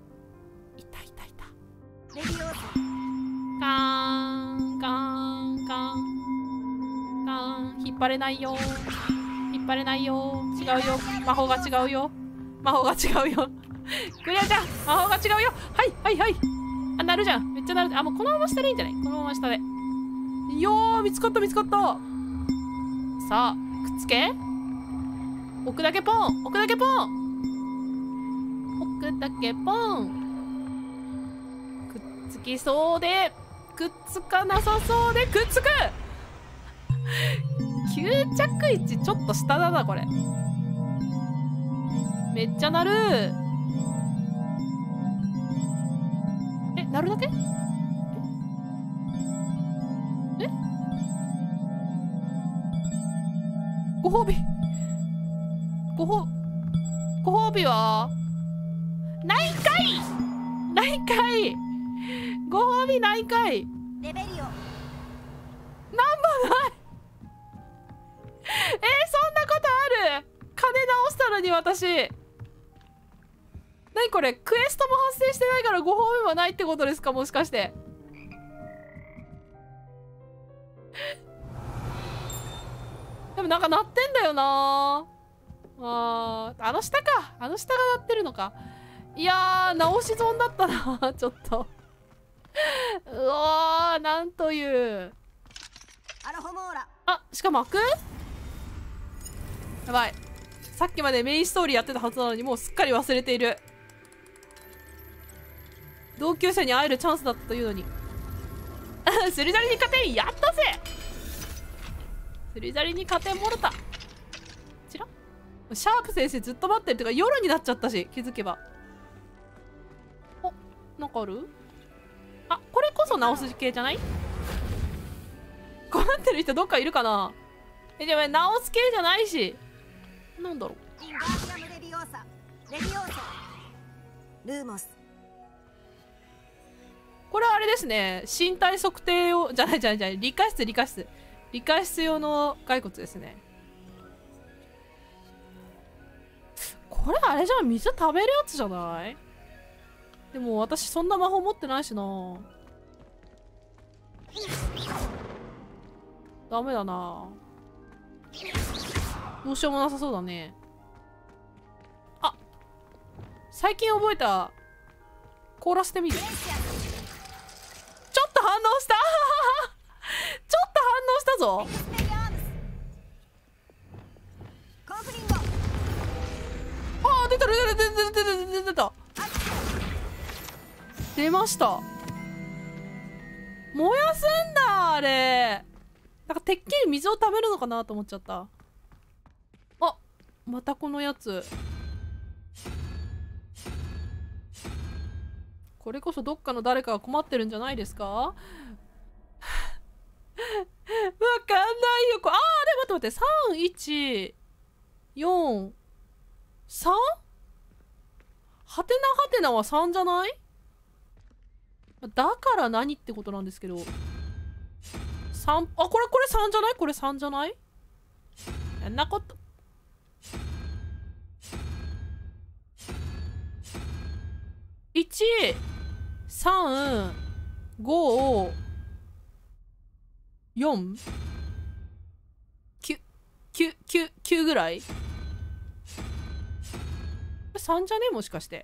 レビオーサ。 カーンカーンカーンカーン。引っ張れないよ。引っ張れないよ。違うよ。魔法が違うよ。魔法が違うよ。クリアちゃん、魔法が違うよ。はいはいはい。あ、なるじゃん。めっちゃなる。あ、もうこのまま下でいいんじゃない？このまま下で。よー、見つかった見つかった。さあ、くっつけ。置くだけポン。置くだけポン。置くだけポン。くっつきそうで、くっつかなさそうで、くっつく。 吸着位置ちょっと下だなこれ。めっちゃ鳴る。え、鳴るだけ？え？ご褒美。ごほご褒美はないんかい。ないんかい。ご褒美ないんかい。 レベリオ。 なんもない。えー、そんなことある？金直したのに私。何これ、クエストも発生してないからご褒美はないってことですか、もしかして。でもなんか鳴ってんだよなあ。あの下か。あの下が鳴ってるのか。いやー、直し損だったなちょっと。うわー、なんという。 アラホモーラ。 あ、しかも開く？やばい。さっきまでメインストーリーやってたはずなのにもうすっかり忘れている。同級生に会えるチャンスだったというのに。スリザリに勝てんやったぜ。スリザリに勝てんもろた。こちらシャープ先生ずっと待ってる。てか夜になっちゃったし、気づけば。お、なんかある？あ、これこそ直す系じゃない？困ってる人どっかいるかな？え、でも直す系じゃないし。なんだろう。 インガーディアムレビオーサ。レビオーサ。ルーモス。 これはあれですね。身体測定を、じゃないじゃないじゃない。理科室、理科室。理科室用の骸骨ですね。これあれじゃん。水食べるやつじゃない？でも私そんな魔法持ってないしな。ダメだな。どうしようもなさそうだね。あ、最近覚えた。凍らせてみる。ちょっと反応したちょっと反応したぞ。あー、出た出た出た出た出た出た出た出ました。燃やすんだあれ。なんかてっきり水を食べるのかなと思っちゃった。あ、またこのやつ。これこそどっかの誰かが困ってるんじゃないですか？わかんないよ。あー、でも待って待って。さん、いち、よん、さん？ はてなはてなはさんじゃない？だから何ってことなんですけど。さん、あ、これこれさんじゃない？これさんじゃない？やんなこと。いち、さん、ご、よん、きゅう、きゅう、きゅう、きゅうぐらい？さんじゃね？もしかして。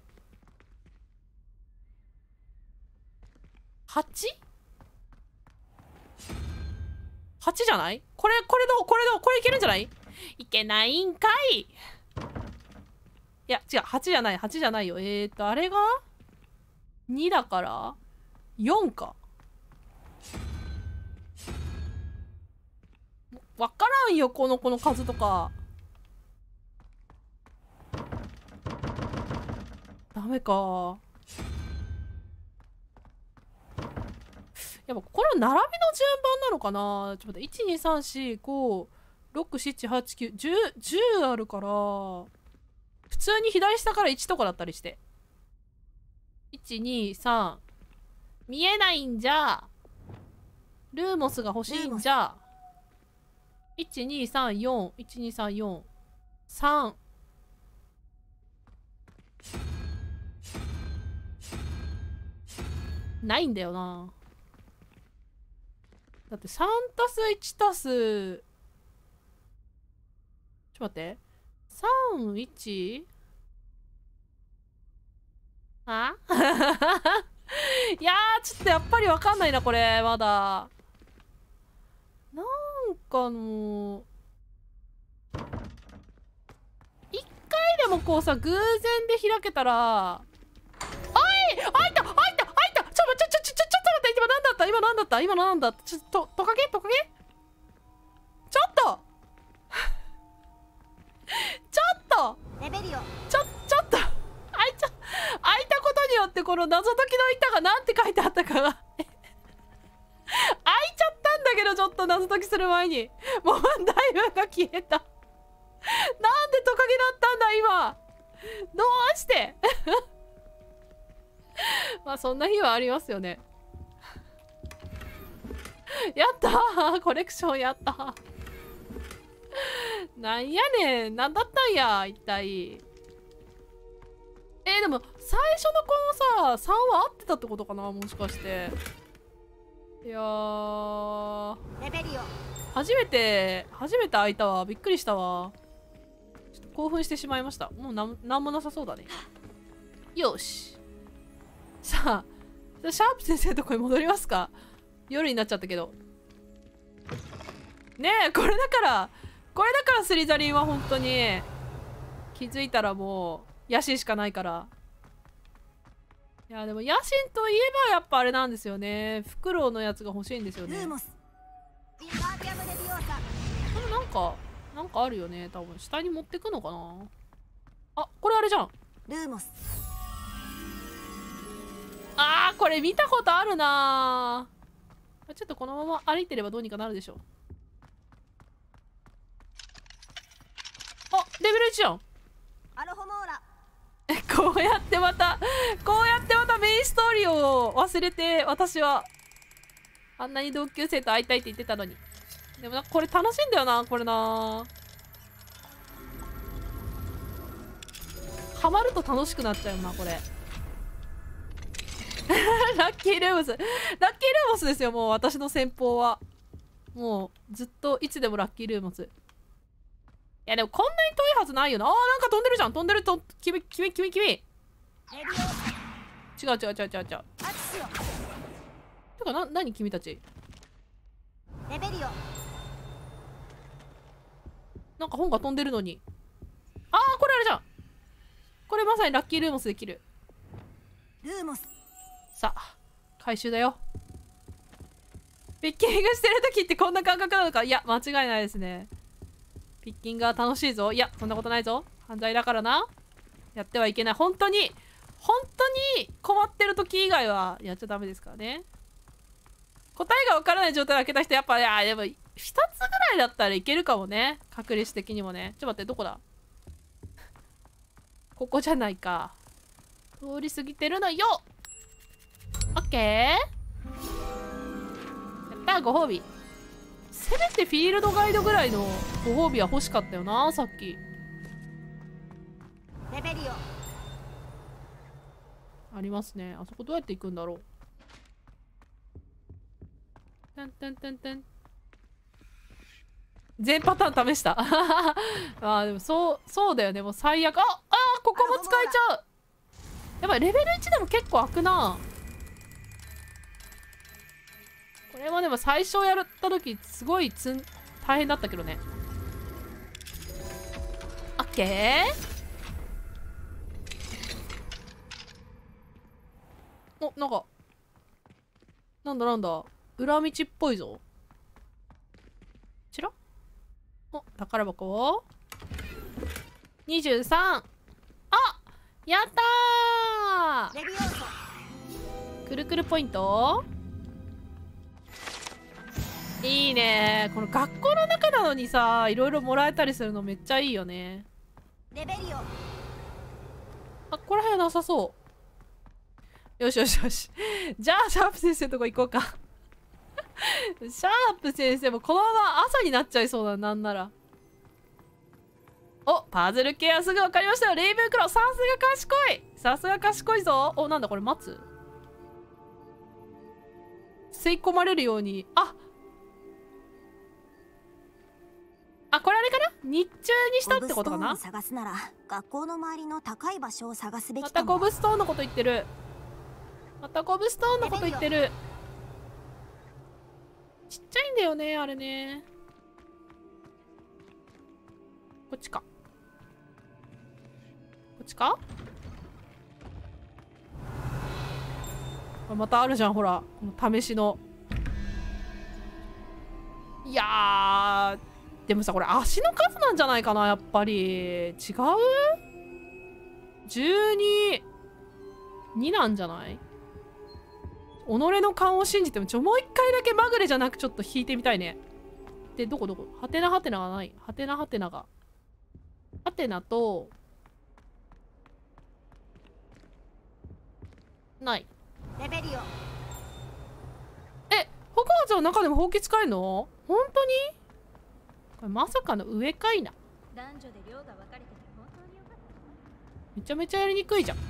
はち？ はち じゃない？これ、これどう？これどう？これいけるんじゃない？いけないんかい。いや、違う。はちじゃない。はちじゃないよ。えーと、あれがにだから、よんか。わからんよ、この子の数とか。ダメか。やっぱこの並びの順番なのかな。ちょっと待って。いち、に、さん、よん、ご、ろく、しち、はち、きゅう、じゅう、じゅうあるから、普通に左下からいちとかだったりして。いち、に、さん。見えないんじゃ。ルーモスが欲しいんじゃ。いち、に、さん、よん。いち、に、さん、よん。さん。ないんだよな。だってさんたすいちたす、ちょっと待って。さん、いち? あいやー、ちょっとやっぱりわかんないな、これ、まだ。なんかの、一回でもこうさ、偶然で開けたら、おい！開いた！開いた！開いた！ちょ、ちょ、ちょ、ちょ、ちょっと待って、今何だった？今何だった？今何だった？ちょっと、トカゲ？トカゲ？ ってこの謎解きの板がなんて書いてあったかが開いちゃったんだけど、ちょっと謎解きする前に問題文が消えた。なんでトカゲだったんだ今。どうしてまあそんな日はありますよね。やったー、コレクションやったー。なんやねん、なんだったんや一体。えー、でも最初のこのささんは合ってたってことかな、もしかして。いやー、 レベリオ初めて初めて開いたわ。びっくりしたわ。ちょっと興奮してしまいました。もうなんなんもなさそうだね。よし、さあシャープ先生のとこに戻りますか。夜になっちゃったけどねえ、これだからこれだからスリザリンは本当に気づいたらもう野心しかないから。いやでも野心といえばやっぱあれなんですよね、フクロウのやつが欲しいんですよね。これなんかなんかあるよね、多分下に持ってくのかな。あ、これあれじゃん、 ルーモス。 あー、これ見たことあるなー。ちょっとこのまま歩いてればどうにかなるでしょう。あ、レベルいちじゃん。 アロホモーラ。 こうやってまたこうやってまたメインストーリーを忘れて、私はあんなに同級生と会いたいって言ってたのに。でもなんかこれ楽しいんだよな、これな。ハマると楽しくなっちゃうなこれ。ラッキールームス、ラッキールームスですよ、もう私の先方は。もうずっといつでもラッキールームス。いやでもこんなに遠いはずないよな。あー、なんか飛んでるじゃん、飛んでると、君君君君違う違う違う違う違う。てかな、何君たち。 レベリオ。 なんか本が飛んでるのに。あー、これあれじゃん。これまさにラッキールーモスできる。 ルーモス。 さあ回収だよ。ピッキングしてる時ってこんな感覚なのか。いや間違いないですね。ピッキングは楽しいぞ。いやそんなことないぞ、犯罪だからな。やってはいけない。本当に本当に困ってる時以外はやっちゃダメですからね。答えがわからない状態で開けた人やっぱ、いやでもふたつぐらいだったらいけるかもね、確率的にもね。ちょっと待って、どこだここじゃないか。通り過ぎてるのよ。オッケー、やったー、ご褒美。せめてフィールドガイドぐらいのご褒美は欲しかったよな、さっき。 レベリオ。 ありますね。あそこどうやって行くんだろう。タンタンタンタン。全パターン試した。ああ、でもそう、そうだよね。もう最悪。ああ、ここも使えちゃう。やっぱりレベルいちでも結構開くな。これはでも最初やった時すごいつん大変だったけどね。オッケー。お、なんかなんだなんだ裏道っぽいぞ。ちらお、宝箱にじゅうさん。あ、やったー。くるくるポイントいいね。この学校の中なのにさ、いろいろもらえたりするのめっちゃいいよね。 レベリオ。 あ、ここら辺はなさそう。よしよしよし。じゃあシャープ先生のとこ行こうか。シャープ先生もこのまま朝になっちゃいそうだ。なんなら。お、パズル系はすぐ分かりましたよ。レイブンクロー、さすが賢い。さすが賢いぞ。お、なんだこれ、待つ吸い込まれるように。ああ、これあれかな、日中にしたってことかな。 探すなら学校の周りの高い場所を探すべきまたゴブストーンのこと言ってる。またゴブストーンのこと言ってる。ちっちゃいんだよね、あれね。こっちか。こっちか。あ、またあるじゃん、ほら。この試しの。いやー。でもさ、これ足の数なんじゃないかな、やっぱり。違う ?じゅうに。 になんじゃない？己の勘を信じても、ちょ、もう一回だけまぐれじゃなくちょっと引いてみたいね。で、どこどこ？はてなはてながない。はてなはてなが。はてなと、ない。 レベリオ。 え、ホグワーツの中でもほうき使えるの？本当に？これまさかの上かいな。 男女で量が分かれてて本当によかった。 めちゃめちゃやりにくいじゃん。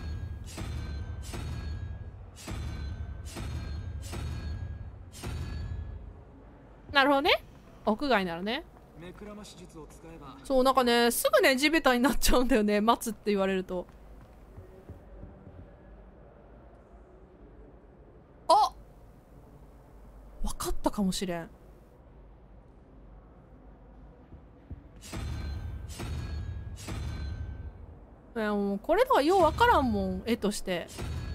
なるほどね。屋外ならね。そう、なんかね、すぐね、地べたになっちゃうんだよね。待つって言われると。あ、分かったかもしれん。いや、もうこれとかよう分からんもん、絵として。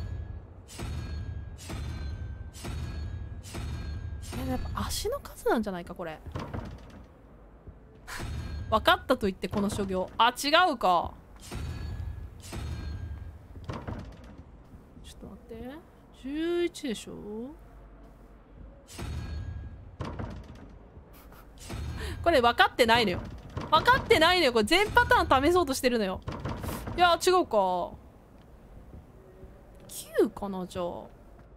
やっぱ足の数なんじゃないかこれ。分かったと言ってこの所業。あ、違うか。ちょっと待って、じゅういちでしょ。これ分かってないのよ。分かってないのよ。これ全パターン試そうとしてるのよ。いや違うか。きゅうかな。じゃあ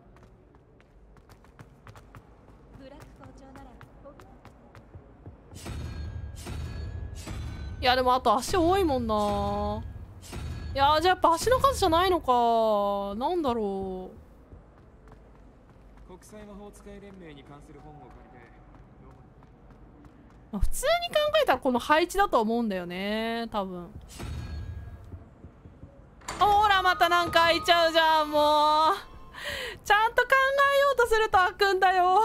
いやでもあと足多いもんな。いやじゃあやっぱ足の数じゃないのか。なんだろう。国際魔法使い連盟に関する本を借りて、まあ、普通に考えたらこの配置だと思うんだよね多分。ほらまたなんか開いちゃうじゃん。もうちゃんと考えようとすると開くんだよ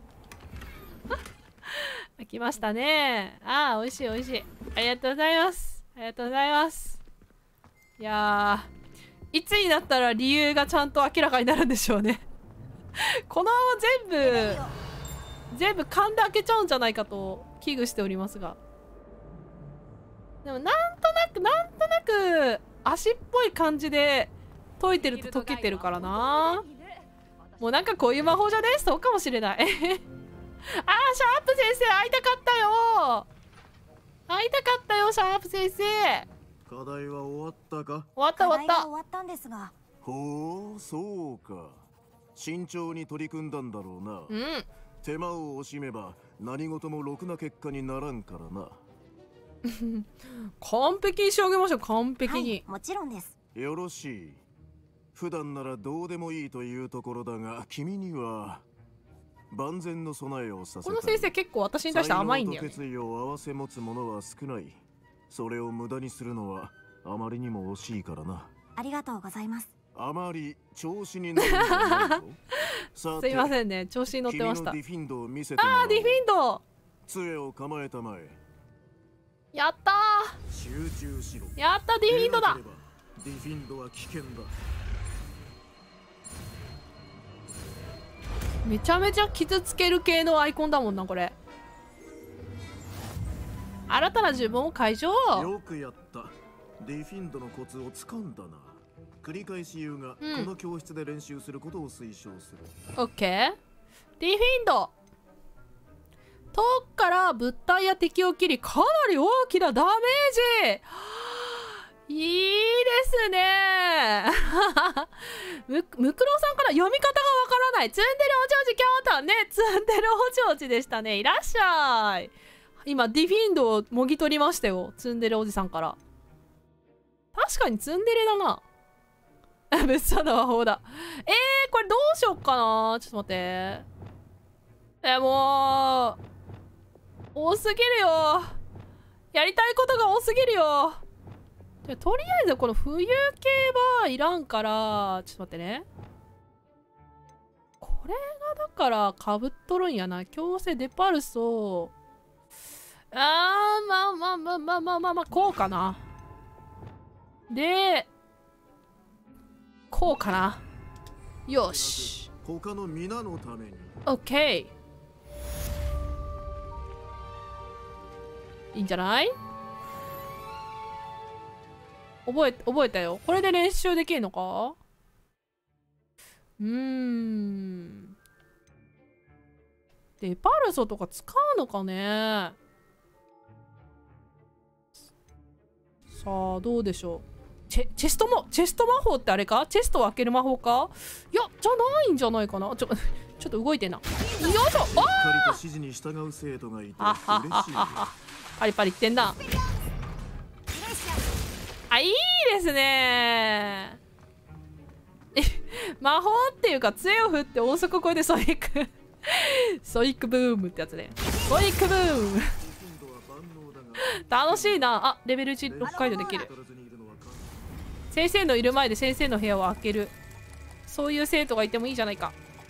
開きましたね。ああ美味しい美味しい。ありがとうございます。ありがとうございます。いやー、いつになったら理由がちゃんと明らかになるんでしょうねこのまま全部全部勘で開けちゃうんじゃないかと危惧しておりますが、でもなんとなくなんとなく足っぽい感じで解いてると解けてるからな。もうなんかこういう魔法じゃね。そうかもしれないあー、シャープ先生会いたかったよ。会いたかったよシャープ先生。 課題は終わったか？ 終わった終わった。 終わったんですが。 ほう、そうか。慎重に取り組んだんだろうな。 うん。 手間を惜しめば何事もろくな結果にならんからな完璧に仕上げましょう。完璧に、 はい、もちろんです。 よろしい。普段ならどうでもいいというところだが、君には万全の備えをさせたい。 この先生結構私に対して甘いんだよね。 才能と決意を併せ持つ者は少ない。それを無駄にするのはあまりにも惜しいからな。 ありがとうございます。 あまり調子に乗るんじゃないぞすいませんね、調子に乗ってました。 君のディフィンドを見せてもらおう。 あー、ディフィンド。 杖を構えたまえ。 やったー。 集中しろ。 やった、ディフィンドだ。 ディフィンドは危険だ。 めちゃめちゃ傷つける系のアイコンだもんなこれ。新たな呪文を解除。 よくやった。ディフィンドのコツをつかんだな。繰り返し言うが、うん、この教室で練習することを推奨する。 オッケー。ディフィンド。遠くから物体や敵を切り、かなり大きなダメージ。いいですねむ、むくろうさんから読み方がわからない。ツンデレおちおち京都ね。ツンデレおちおちでしたね。いらっしゃい。今ディフィンドをもぎ取りましたよ。ツンデレおじさんから。確かにツンデレだな。別さの魔法だ。えー、これどうしよっかな。ちょっと待って。え、もう多すぎるよ。やりたいことが多すぎるよ。でとりあえずこの浮遊系はいらんから、ちょっと待ってね。これがだからかぶっとるんやな。強制デパルソ。あー、まあまあまあまあまあまあまあ、こうかな。で、こうかな。よし。 他の皆のために。 オッケー。いいんじゃない？覚え、覚えたよ。これで練習できるのか？ うーん。デパルソとか使うのかね。さあ、どうでしょう。チェ、チェストも、チェスト魔法ってあれか？チェストを開ける魔法か？いや、じゃないんじゃないかな。ちょ、ちょっと動いてんな。よいしょ。ああ！ 指示に従う生徒がいてあはははは。パリパリってんな。あ、いいですね。え、魔法っていうか杖を振って音速超えでソニックソニックブームってやつね。ソニックブーム楽しいな。あ、レベルいちろっ解除できる。先生のいる前で先生の部屋を開ける。そういう生徒がいてもいいじゃないか。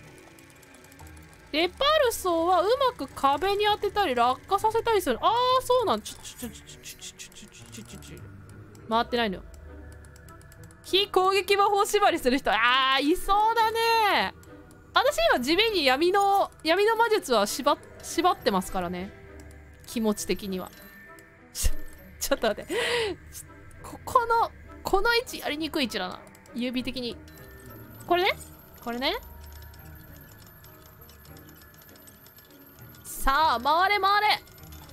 デパルソはうまく壁に当てたり落下させたりする。ああ、そうなん。ちょちょちょちょちょちょちょちょちょ回ってないのよ。非攻撃魔法縛りする人、ああ、いそうだね。私今地面に闇の闇の魔術は縛縛ってますからね。気持ち的には。ちょ、ちょっと待って。ここのこの位置やりにくい位置だな。指的に。これね。これね。さあ、回れ回れ。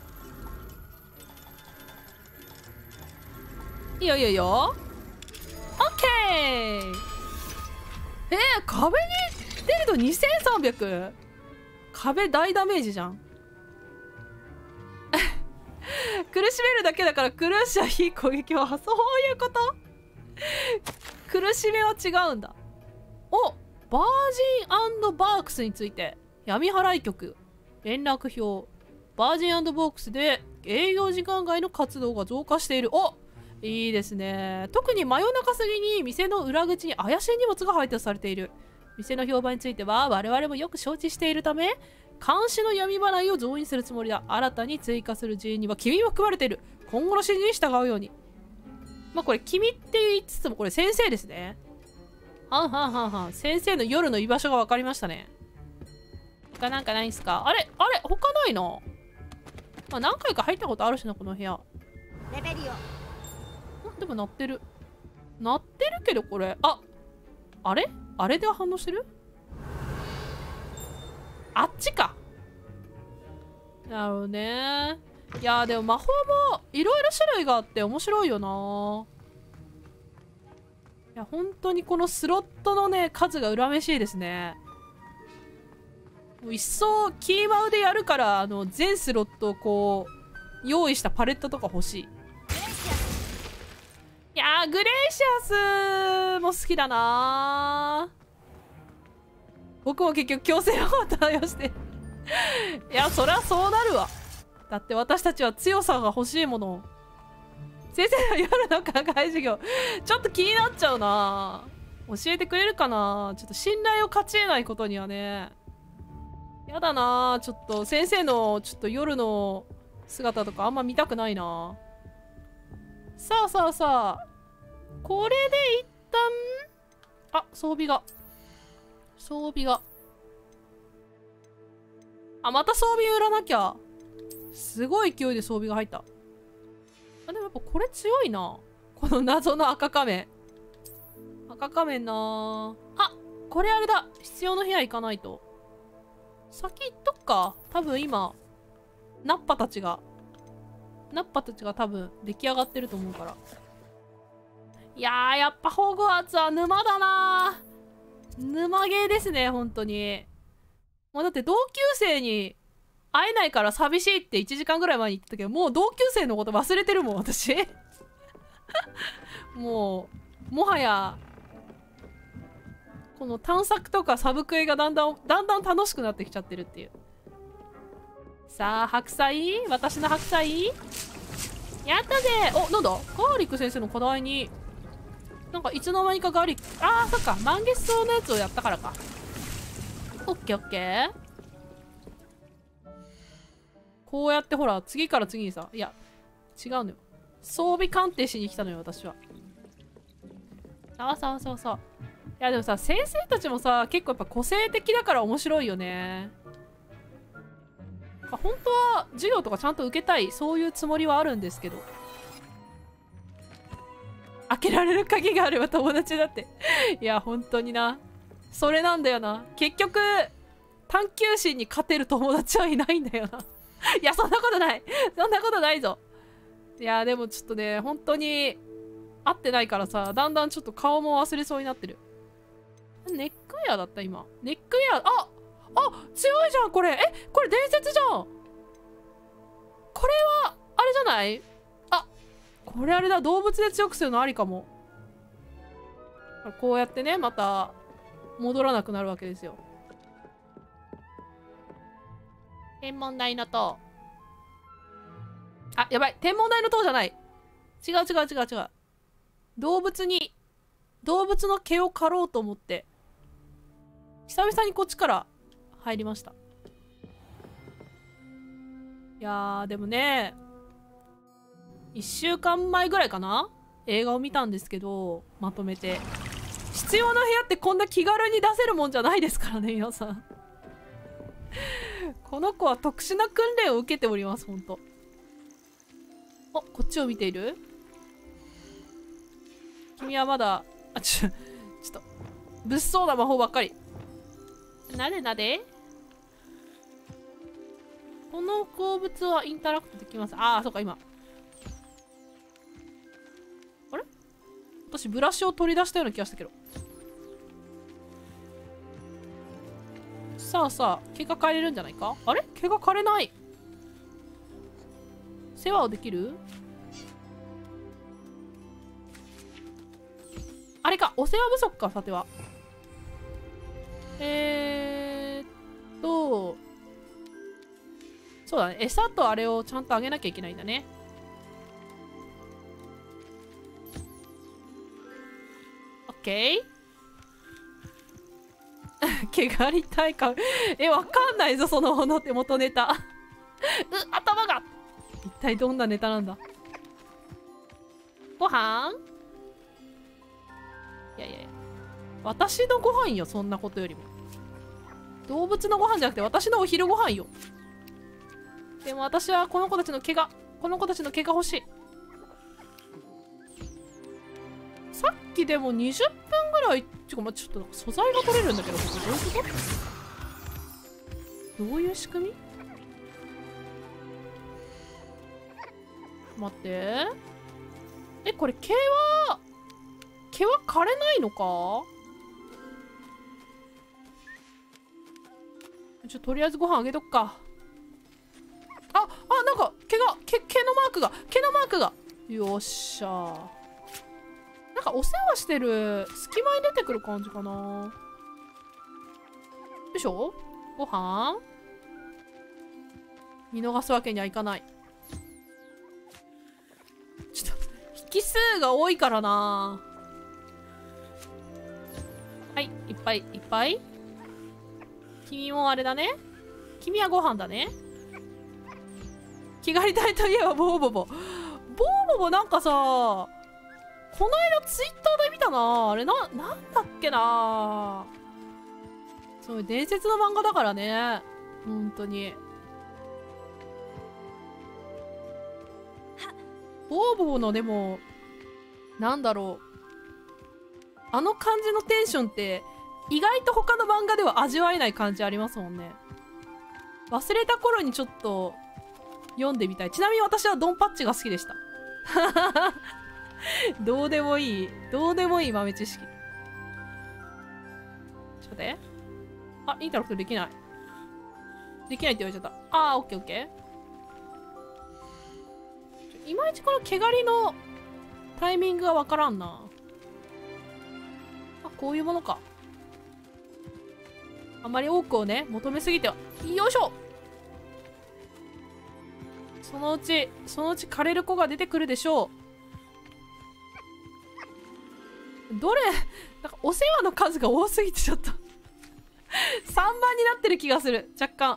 いいよいいよいいよ。オッケー。えー、壁に出るとにせんさんびゃく。壁大ダメージじゃん。苦しめるだけだから苦しは非攻撃は、そういうこと？苦しめは違うんだ。お、バージン&バークスについて闇払い局連絡表。バージン&ボークスで営業時間外の活動が増加している。お、いいですね。特に真夜中過ぎに店の裏口に怪しい荷物が配達されている。店の評判については我々もよく承知しているため、監視の闇払いを増員するつもりだ。新たに追加する人員には君も含まれている。今後の指示に従うように。まあこれ君って言いつつもこれ先生ですね。はんはんはんはん。先生の夜の居場所が分かりましたね。他なんかないんすか？あれあれ他ないな。まあ何回か入ったことあるしな、この部屋。 レベリオ。 んでも鳴ってる。鳴ってるけどこれ。ああれあれで反応してる？あっちか。なるほどね。いやーでも魔法もいろいろ種類があって面白いよな。いや本当にこのスロットのね数が恨めしいですね。もう一層キーマウでやるからあの全スロットをこう用意したパレットとか欲しい。いやーグレイシアスも好きだな。僕も結局強制魔法を対応していやそりゃそうなるわ。だって私たちは強さが欲しいもの。先生の夜の課外授業ちょっと気になっちゃうな。教えてくれるかな。ちょっと信頼を勝ち得ないことにはね。やだな。ちょっと先生のちょっと夜の姿とかあんま見たくないな。さあさあさあ、これで一旦あ装備が装備があまた装備売らなきゃ。すごい勢いで装備が入った。あでもやっぱこれ強いな、この謎の赤仮面。赤仮面なあ。これあれだ、必要の部屋行かないと。先行っとくか。多分今ナッパたちがナッパたちが多分出来上がってると思うから。いやーやっぱホグワーツは沼だな。沼ゲーですね本当に。もうだって同級生に会えないから寂しいっていちじかんぐらい前に言ってたけど、もう同級生のこと忘れてるもん私もうもはやこの探索とかサブクエがだんだんだんだん楽しくなってきちゃってるっていう。さあ白菜、私の白菜やったぜ。お、なんだガーリック先生の課題になんかいつの間にかガーリック、あーそっか満月草のやつをやったからか。オッケーオッケー。こうやってほら次から次にさ、いや違うのよ、装備鑑定しに来たのよ私は。さあさあさあさあ。いやでもさ先生たちもさ結構やっぱ個性的だから面白いよね。本当は授業とかちゃんと受けたい、そういうつもりはあるんですけど。開けられる鍵があれば友達だっていや本当にな。 それなんだよな。結局探求心に勝てる友達はいないんだよな。いや、そんなことない。そんなことないぞ。いや、でもちょっとね、本当に会ってないからさ、だんだんちょっと顔も忘れそうになってる。ネックウェアだった今。ネックウェア、ああ、強いじゃんこれ。え、これ伝説じゃん。これはあれじゃない？あ、これあれだ。動物で強くするのありかも。こうやってね、また戻らなくなるわけですよ。天文台の塔。あ、やばい。天文台の塔じゃない。違う違う違う違う。動物に、動物の毛を刈ろうと思って、久々にこっちから入りました。いやー、でもね、いっしゅうかんまえぐらいかな？映画を見たんですけど、まとめて。必要な部屋ってこんな気軽に出せるもんじゃないですからね、皆さん。この子は特殊な訓練を受けております、ほんと。お、こっちを見ている？君はまだ、あ、ちょ、ちょっと、物騒な魔法ばっかり。なでなで？この鉱物はインタラクトできます。ああ、そっか、今。あれ？私、ブラシを取り出したような気がしたけど。さあさあ、毛が刈れるんじゃないか？あれ？毛が刈れない。世話をできる？あれか、お世話不足か、さては。えーっと、そうだね、餌とあれをちゃんとあげなきゃいけないんだね。オッケー。毛刈りたいか。え、わかんないぞ、そのものって元ネタ。う、頭が一体どんなネタなんだ。ご飯？いやいやいや。私のご飯よ、そんなことよりも。動物のご飯じゃなくて私のお昼ご飯よ。でも私はこの子たちの毛が、この子たちの毛が欲しい。さっきでもにじゅっぷんぐらい、ちょっと素材が取れるんだけど、ここどういうこと？どういう仕組み？待って。え、これ毛は、毛は枯れないのか？ちょ、とりあえずご飯あげとくか。あ、あ、なんか毛が、毛、毛のマークが、毛のマークが。よっしゃ。なんかお世話してる隙間に出てくる感じかな。よいしょ。ご飯見逃すわけにはいかない。ちょっと引数が多いからな。はい、いっぱいいっぱい。君もあれだね。君はご飯だね。気刈りたいといえばボーボボ。ボーボボなんかさ、この間ツイッターで見たな。あれな、なんだっけな。そういう伝説の漫画だからね。本当に。ボーボボのでも、なんだろう。あの感じのテンションって、意外と他の漫画では味わえない感じありますもんね。忘れた頃にちょっと読んでみたい。ちなみに私はドンパッチが好きでした。どうでもいい。どうでもいい豆知識。ちょっと待って。あ、インタラクトできない。できないって言われちゃった。あー、オッケーオッケー。いまいちこの毛刈りのタイミングがわからんな。あ、こういうものか。あまり多くをね、求めすぎては。よいしょ。そのうち、そのうち枯れる子が出てくるでしょう。どれ、なんかお世話の数が多すぎてちょっとさんばんになってる気がする。若干。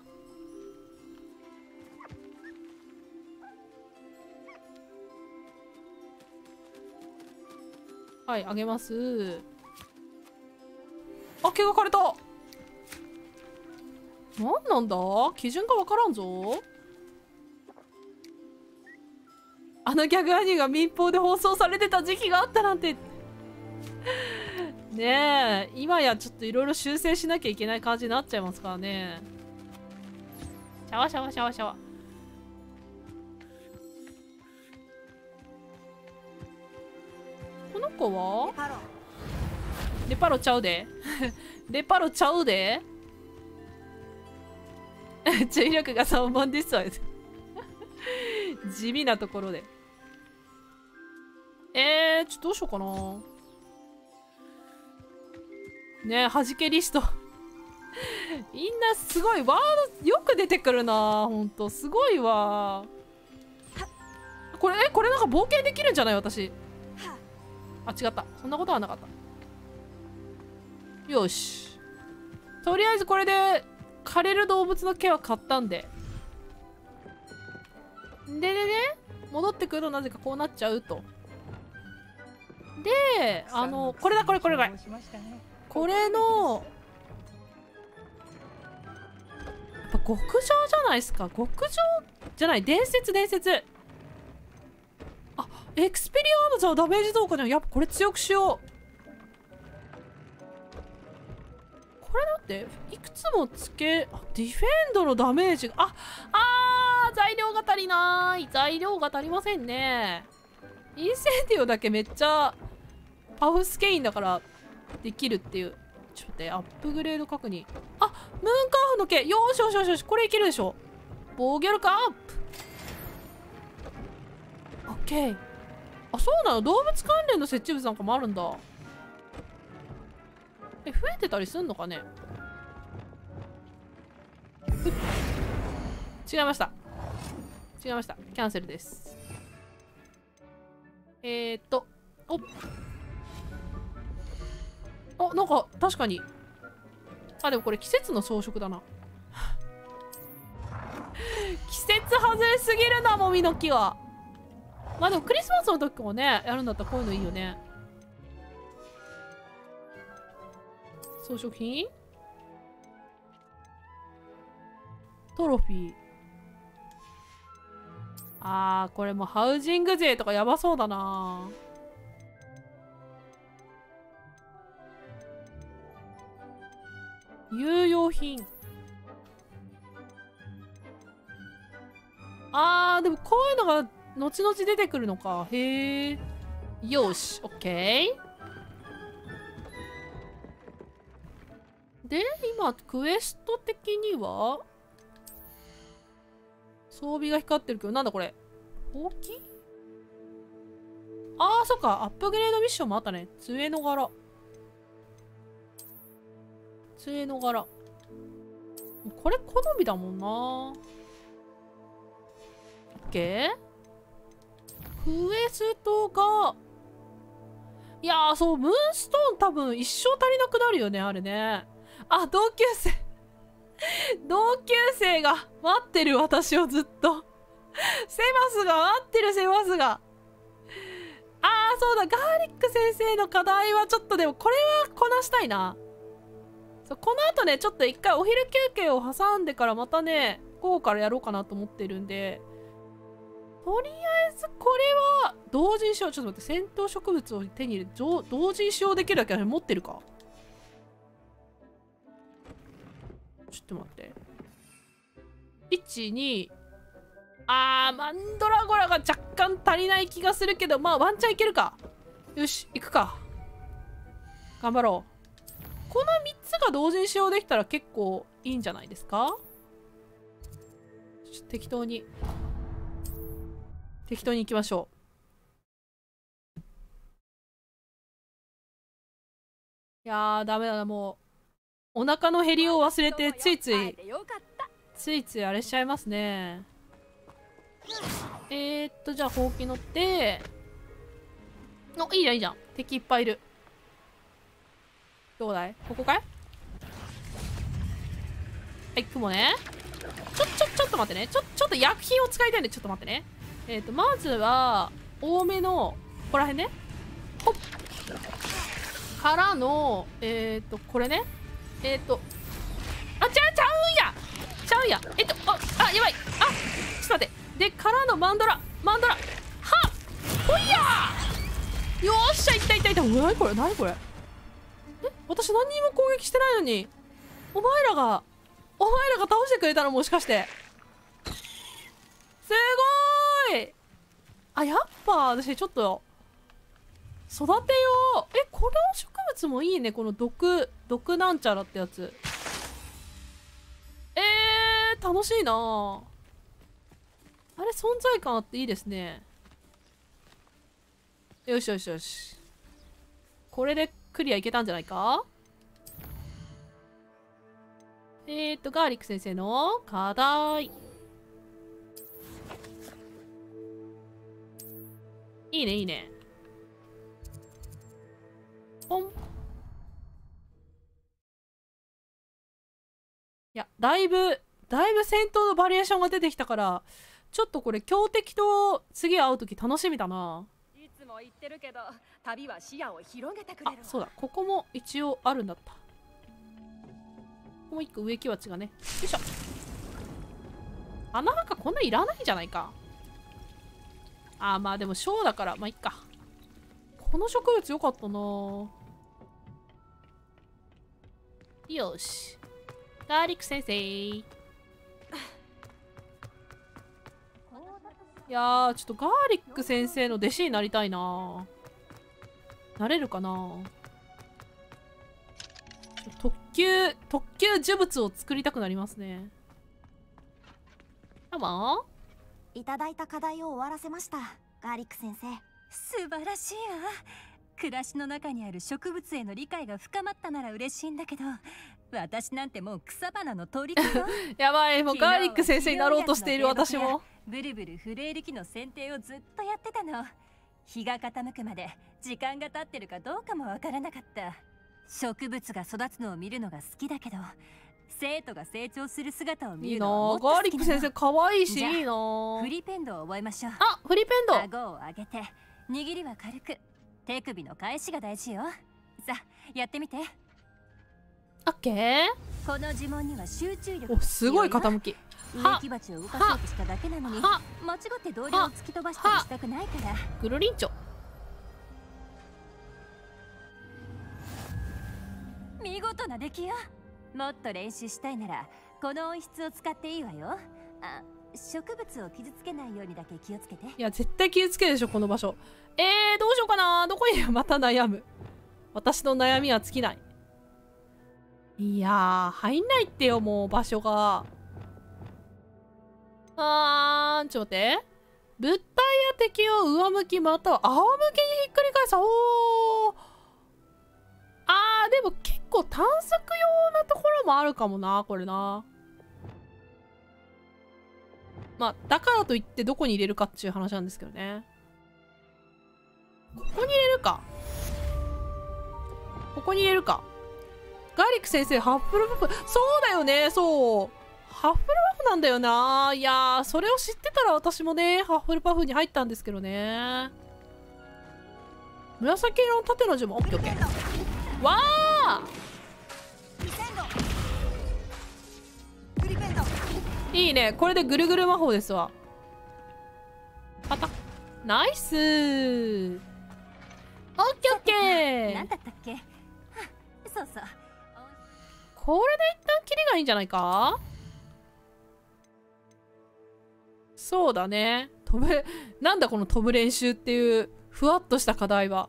はい、あげます。あ、毛が枯れた。なんなんだ？基準がわからんぞ。あのギャグアニメが民放で放送されてた時期があったなんてねえ、今やちょっといろいろ修正しなきゃいけない感じになっちゃいますからね。シャワシャワシャワシャワ。この子はレパロちゃうでレパロちゃうで注意力がさんばんですわ地味なところで。えー、ちょっとどうしようかな。ねえ、はじけリストみんなすごいワードよく出てくるな。ほんとすごいわ。これえこれなんか冒険できるんじゃない私。あ、違った。そんなことはなかった。よし、とりあえずこれで枯れる動物の毛は買ったんで。ででね、戻ってくるとなぜかこうなっちゃうと。で、あのこれだこれこれこれこれのやっぱ極上じゃないですか。極上じゃない、伝説伝説。あ、エクスペリアームズはダメージ増加じゃん。やっぱこれ強くしよう。これだっていくつもつけ、あ、ディフェンドのダメージが、ああー材料が足りない。材料が足りませんね。インセンディオだけめっちゃパフスケインだからできるっていう。ちょっと待って、アップグレード確認。あ、ムーンカーフの毛。よーしよしよしよし、これいけるでしょ。防御力アップ。オッケー。あ、そうなの。動物関連の設置物なんかもあるんだ。え、増えてたりすんのかね。違いました。違いました。キャンセルです。えーっと、おっ。あ、なんか確かに。あ、でもこれ季節の装飾だな。季節外れすぎるな、もみの木は。まあでもクリスマスの時もね、やるんだったらこういうのいいよね。装飾品？トロフィー。あー、これもハウジング税とかやばそうだな。有用品。あー、でもこういうのが後々出てくるのか。へえ。よし、オッケー。で、今、クエスト的には装備が光ってるけど、なんだこれ。ほうき？あー、そっか。アップグレードミッションもあったね。杖の柄。杖の柄。これ好みだもんな。オッケー。クエストが、いやー、そう、ムーンストーン多分一生足りなくなるよね、あれね。あ、同級生。同級生が待ってる、私をずっと。セバスが待ってる、セバスが。あー、そうだ、ガーリック先生の課題はちょっとでも、これはこなしたいな。そう、この後ね、ちょっと一回お昼休憩を挟んでからまたね、午後からやろうかなと思ってるんで、とりあえずこれは同時にしよう。ちょっと待って、戦闘植物を手に入れて同時に使用できるだけ持ってるか。ちょっと待って。いち、に、あー、マンドラゴラが若干足りない気がするけど、まあワンチャンいけるか。よし、行くか。頑張ろう。このみっつが同時に使用できたら結構いいんじゃないですか。ちょっと適当に。適当に行きましょう。いやー、ダメだな、もう。お腹の減りを忘れて、ついつい、ついついあれしちゃいますね。えーっと、じゃあ、ほうき乗って、お、いいじゃん、いいじゃん。敵いっぱいいる。どうだい？ここかい？はい、雲ね。ちょ、ちょ、ちょっと待ってね。ちょ、ちょっと薬品を使いたいんで、ちょっと待ってね。えっと、まずは、多めの、ここら辺ね。ほっ。からの、えっと、これね。えっと、あ、ちゃう、ちゃうんやちゃうんや。えっと、あ、あ、やばい。あ、ちょっと待って。で、からのマンドラ。マンドラ。はっほいやーよっしゃ、いったいったいった。うわ、これ、なにこれ。 私何にも攻撃してないのに。お前らが、お前らが倒してくれたのもしかして。すごーい。あ、やっぱ私ちょっと、育てよう。え、この植物もいいね。この毒、毒なんちゃらってやつ。えー、楽しいなあれ、存在感あっていいですね。よしよしよし。これでクリアいけたんじゃないか。えーと、ガーリック先生の課題。いいね、いいね。ポン。いや、だいぶ、だいぶ戦闘のバリエーションが出てきたから、ちょっとこれ強敵と次会うとき楽しみだな。 いつも言ってるけど、旅は視野を広げてくれる。 あ、そうだ。ここも一応あるんだった。もう一個植木鉢がね。よいしょ。穴なんかこんないらないんじゃないか。あー、まあでも小だから、まあいっか。この植物よかったな。よし。ガーリック先生。いやー、ちょっとガーリック先生の弟子になりたいな。なれるかな。特級、特級呪物を作りたくなりますね。あまいただいた課題を終わらせました、ガーリック先生。 素晴らしいわ。暮らしの中にある植物への理解が深まったなら嬉しいんだけど、私なんてもう草花の鳥よ。 やばい、もうガーリック先生になろうとしている私も。 ブルブル震える木の剪定をずっとやってたの。日が傾くまで時間が経ってるかどうかもわからなかった。植物が育つのを見るのが好きだけど、生徒が成長する姿を見るのはもっと好きなの。 ガーリック先生可愛いしいいな。 フリペンドを覚えましょう。 あ、フリペンド。 顎を上げて握りは軽く、手首の返しが大事よ。さあやってみて。 オッケー。 この呪文には集中力。 お、すごい傾き。 植木鉢を動かそうとしただけなのに、間違って同僚を突き飛ばしたりしたくないから。 グルリンチョ。 見事な出来よ。もっと練習したいならこの音質を使っていいわよ。あ、植物を傷つけないようにだけ気をつけて。 いや、絶対傷つけるでしょこの場所。えー、どうしようかな。どこにまた悩む。私の悩みは尽きない。いやー、入んないってよ、もう場所が。あー、ちょっと待って。物体や敵を上向きまたは仰向けにひっくり返す。おー。あー、でも結構探索用なところもあるかもな、これな。まあ、だからといってどこに入れるかっていう話なんですけどね。ここに入れるか。ここに入れるか。ガーリック先生、ハッフルパフ。そうだよね、そう。ハッフルパフなんだよな。いやー、それを知ってたら私もね、ハッフルパフに入ったんですけどね。紫色の縦の呪文、オッケーオッケー。わーいいね。これでぐるぐる魔法ですわ。パタッ。ナイスー。オッケーオッケー。 なんだったっけ。そうそう。 これで一旦キリがいいんじゃないか。そうだね。飛ぶ、なんだこの飛ぶ練習っていうふわっとした課題は。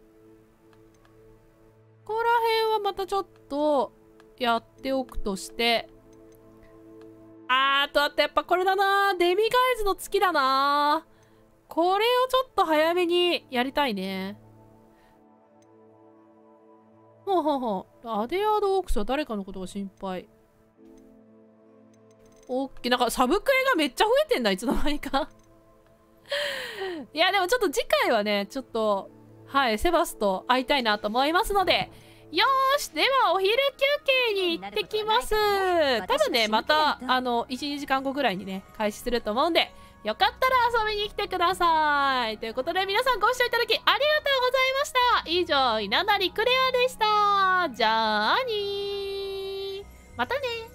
ここら辺はまたちょっとやっておくとして。あー、あとあとやっぱこれだな。デミガイズの月だな。これをちょっと早めにやりたいね。ほうほうほう。アデアードオークスは誰かのことが心配。オッケー。なんかサブクエがめっちゃ増えてんだ、いつの間にか。いや、でもちょっと次回はね、ちょっと、はい、セバスと会いたいなと思いますので、よーし、ではお昼休憩に行ってきます。多分ね、また、あの、いち、にじかんごぐらいにね、開始すると思うんで、よかったら遊びに来てください。ということで、皆さんご視聴いただきありがとうございました。以上、稲成クレアでした。じゃあにー。またね。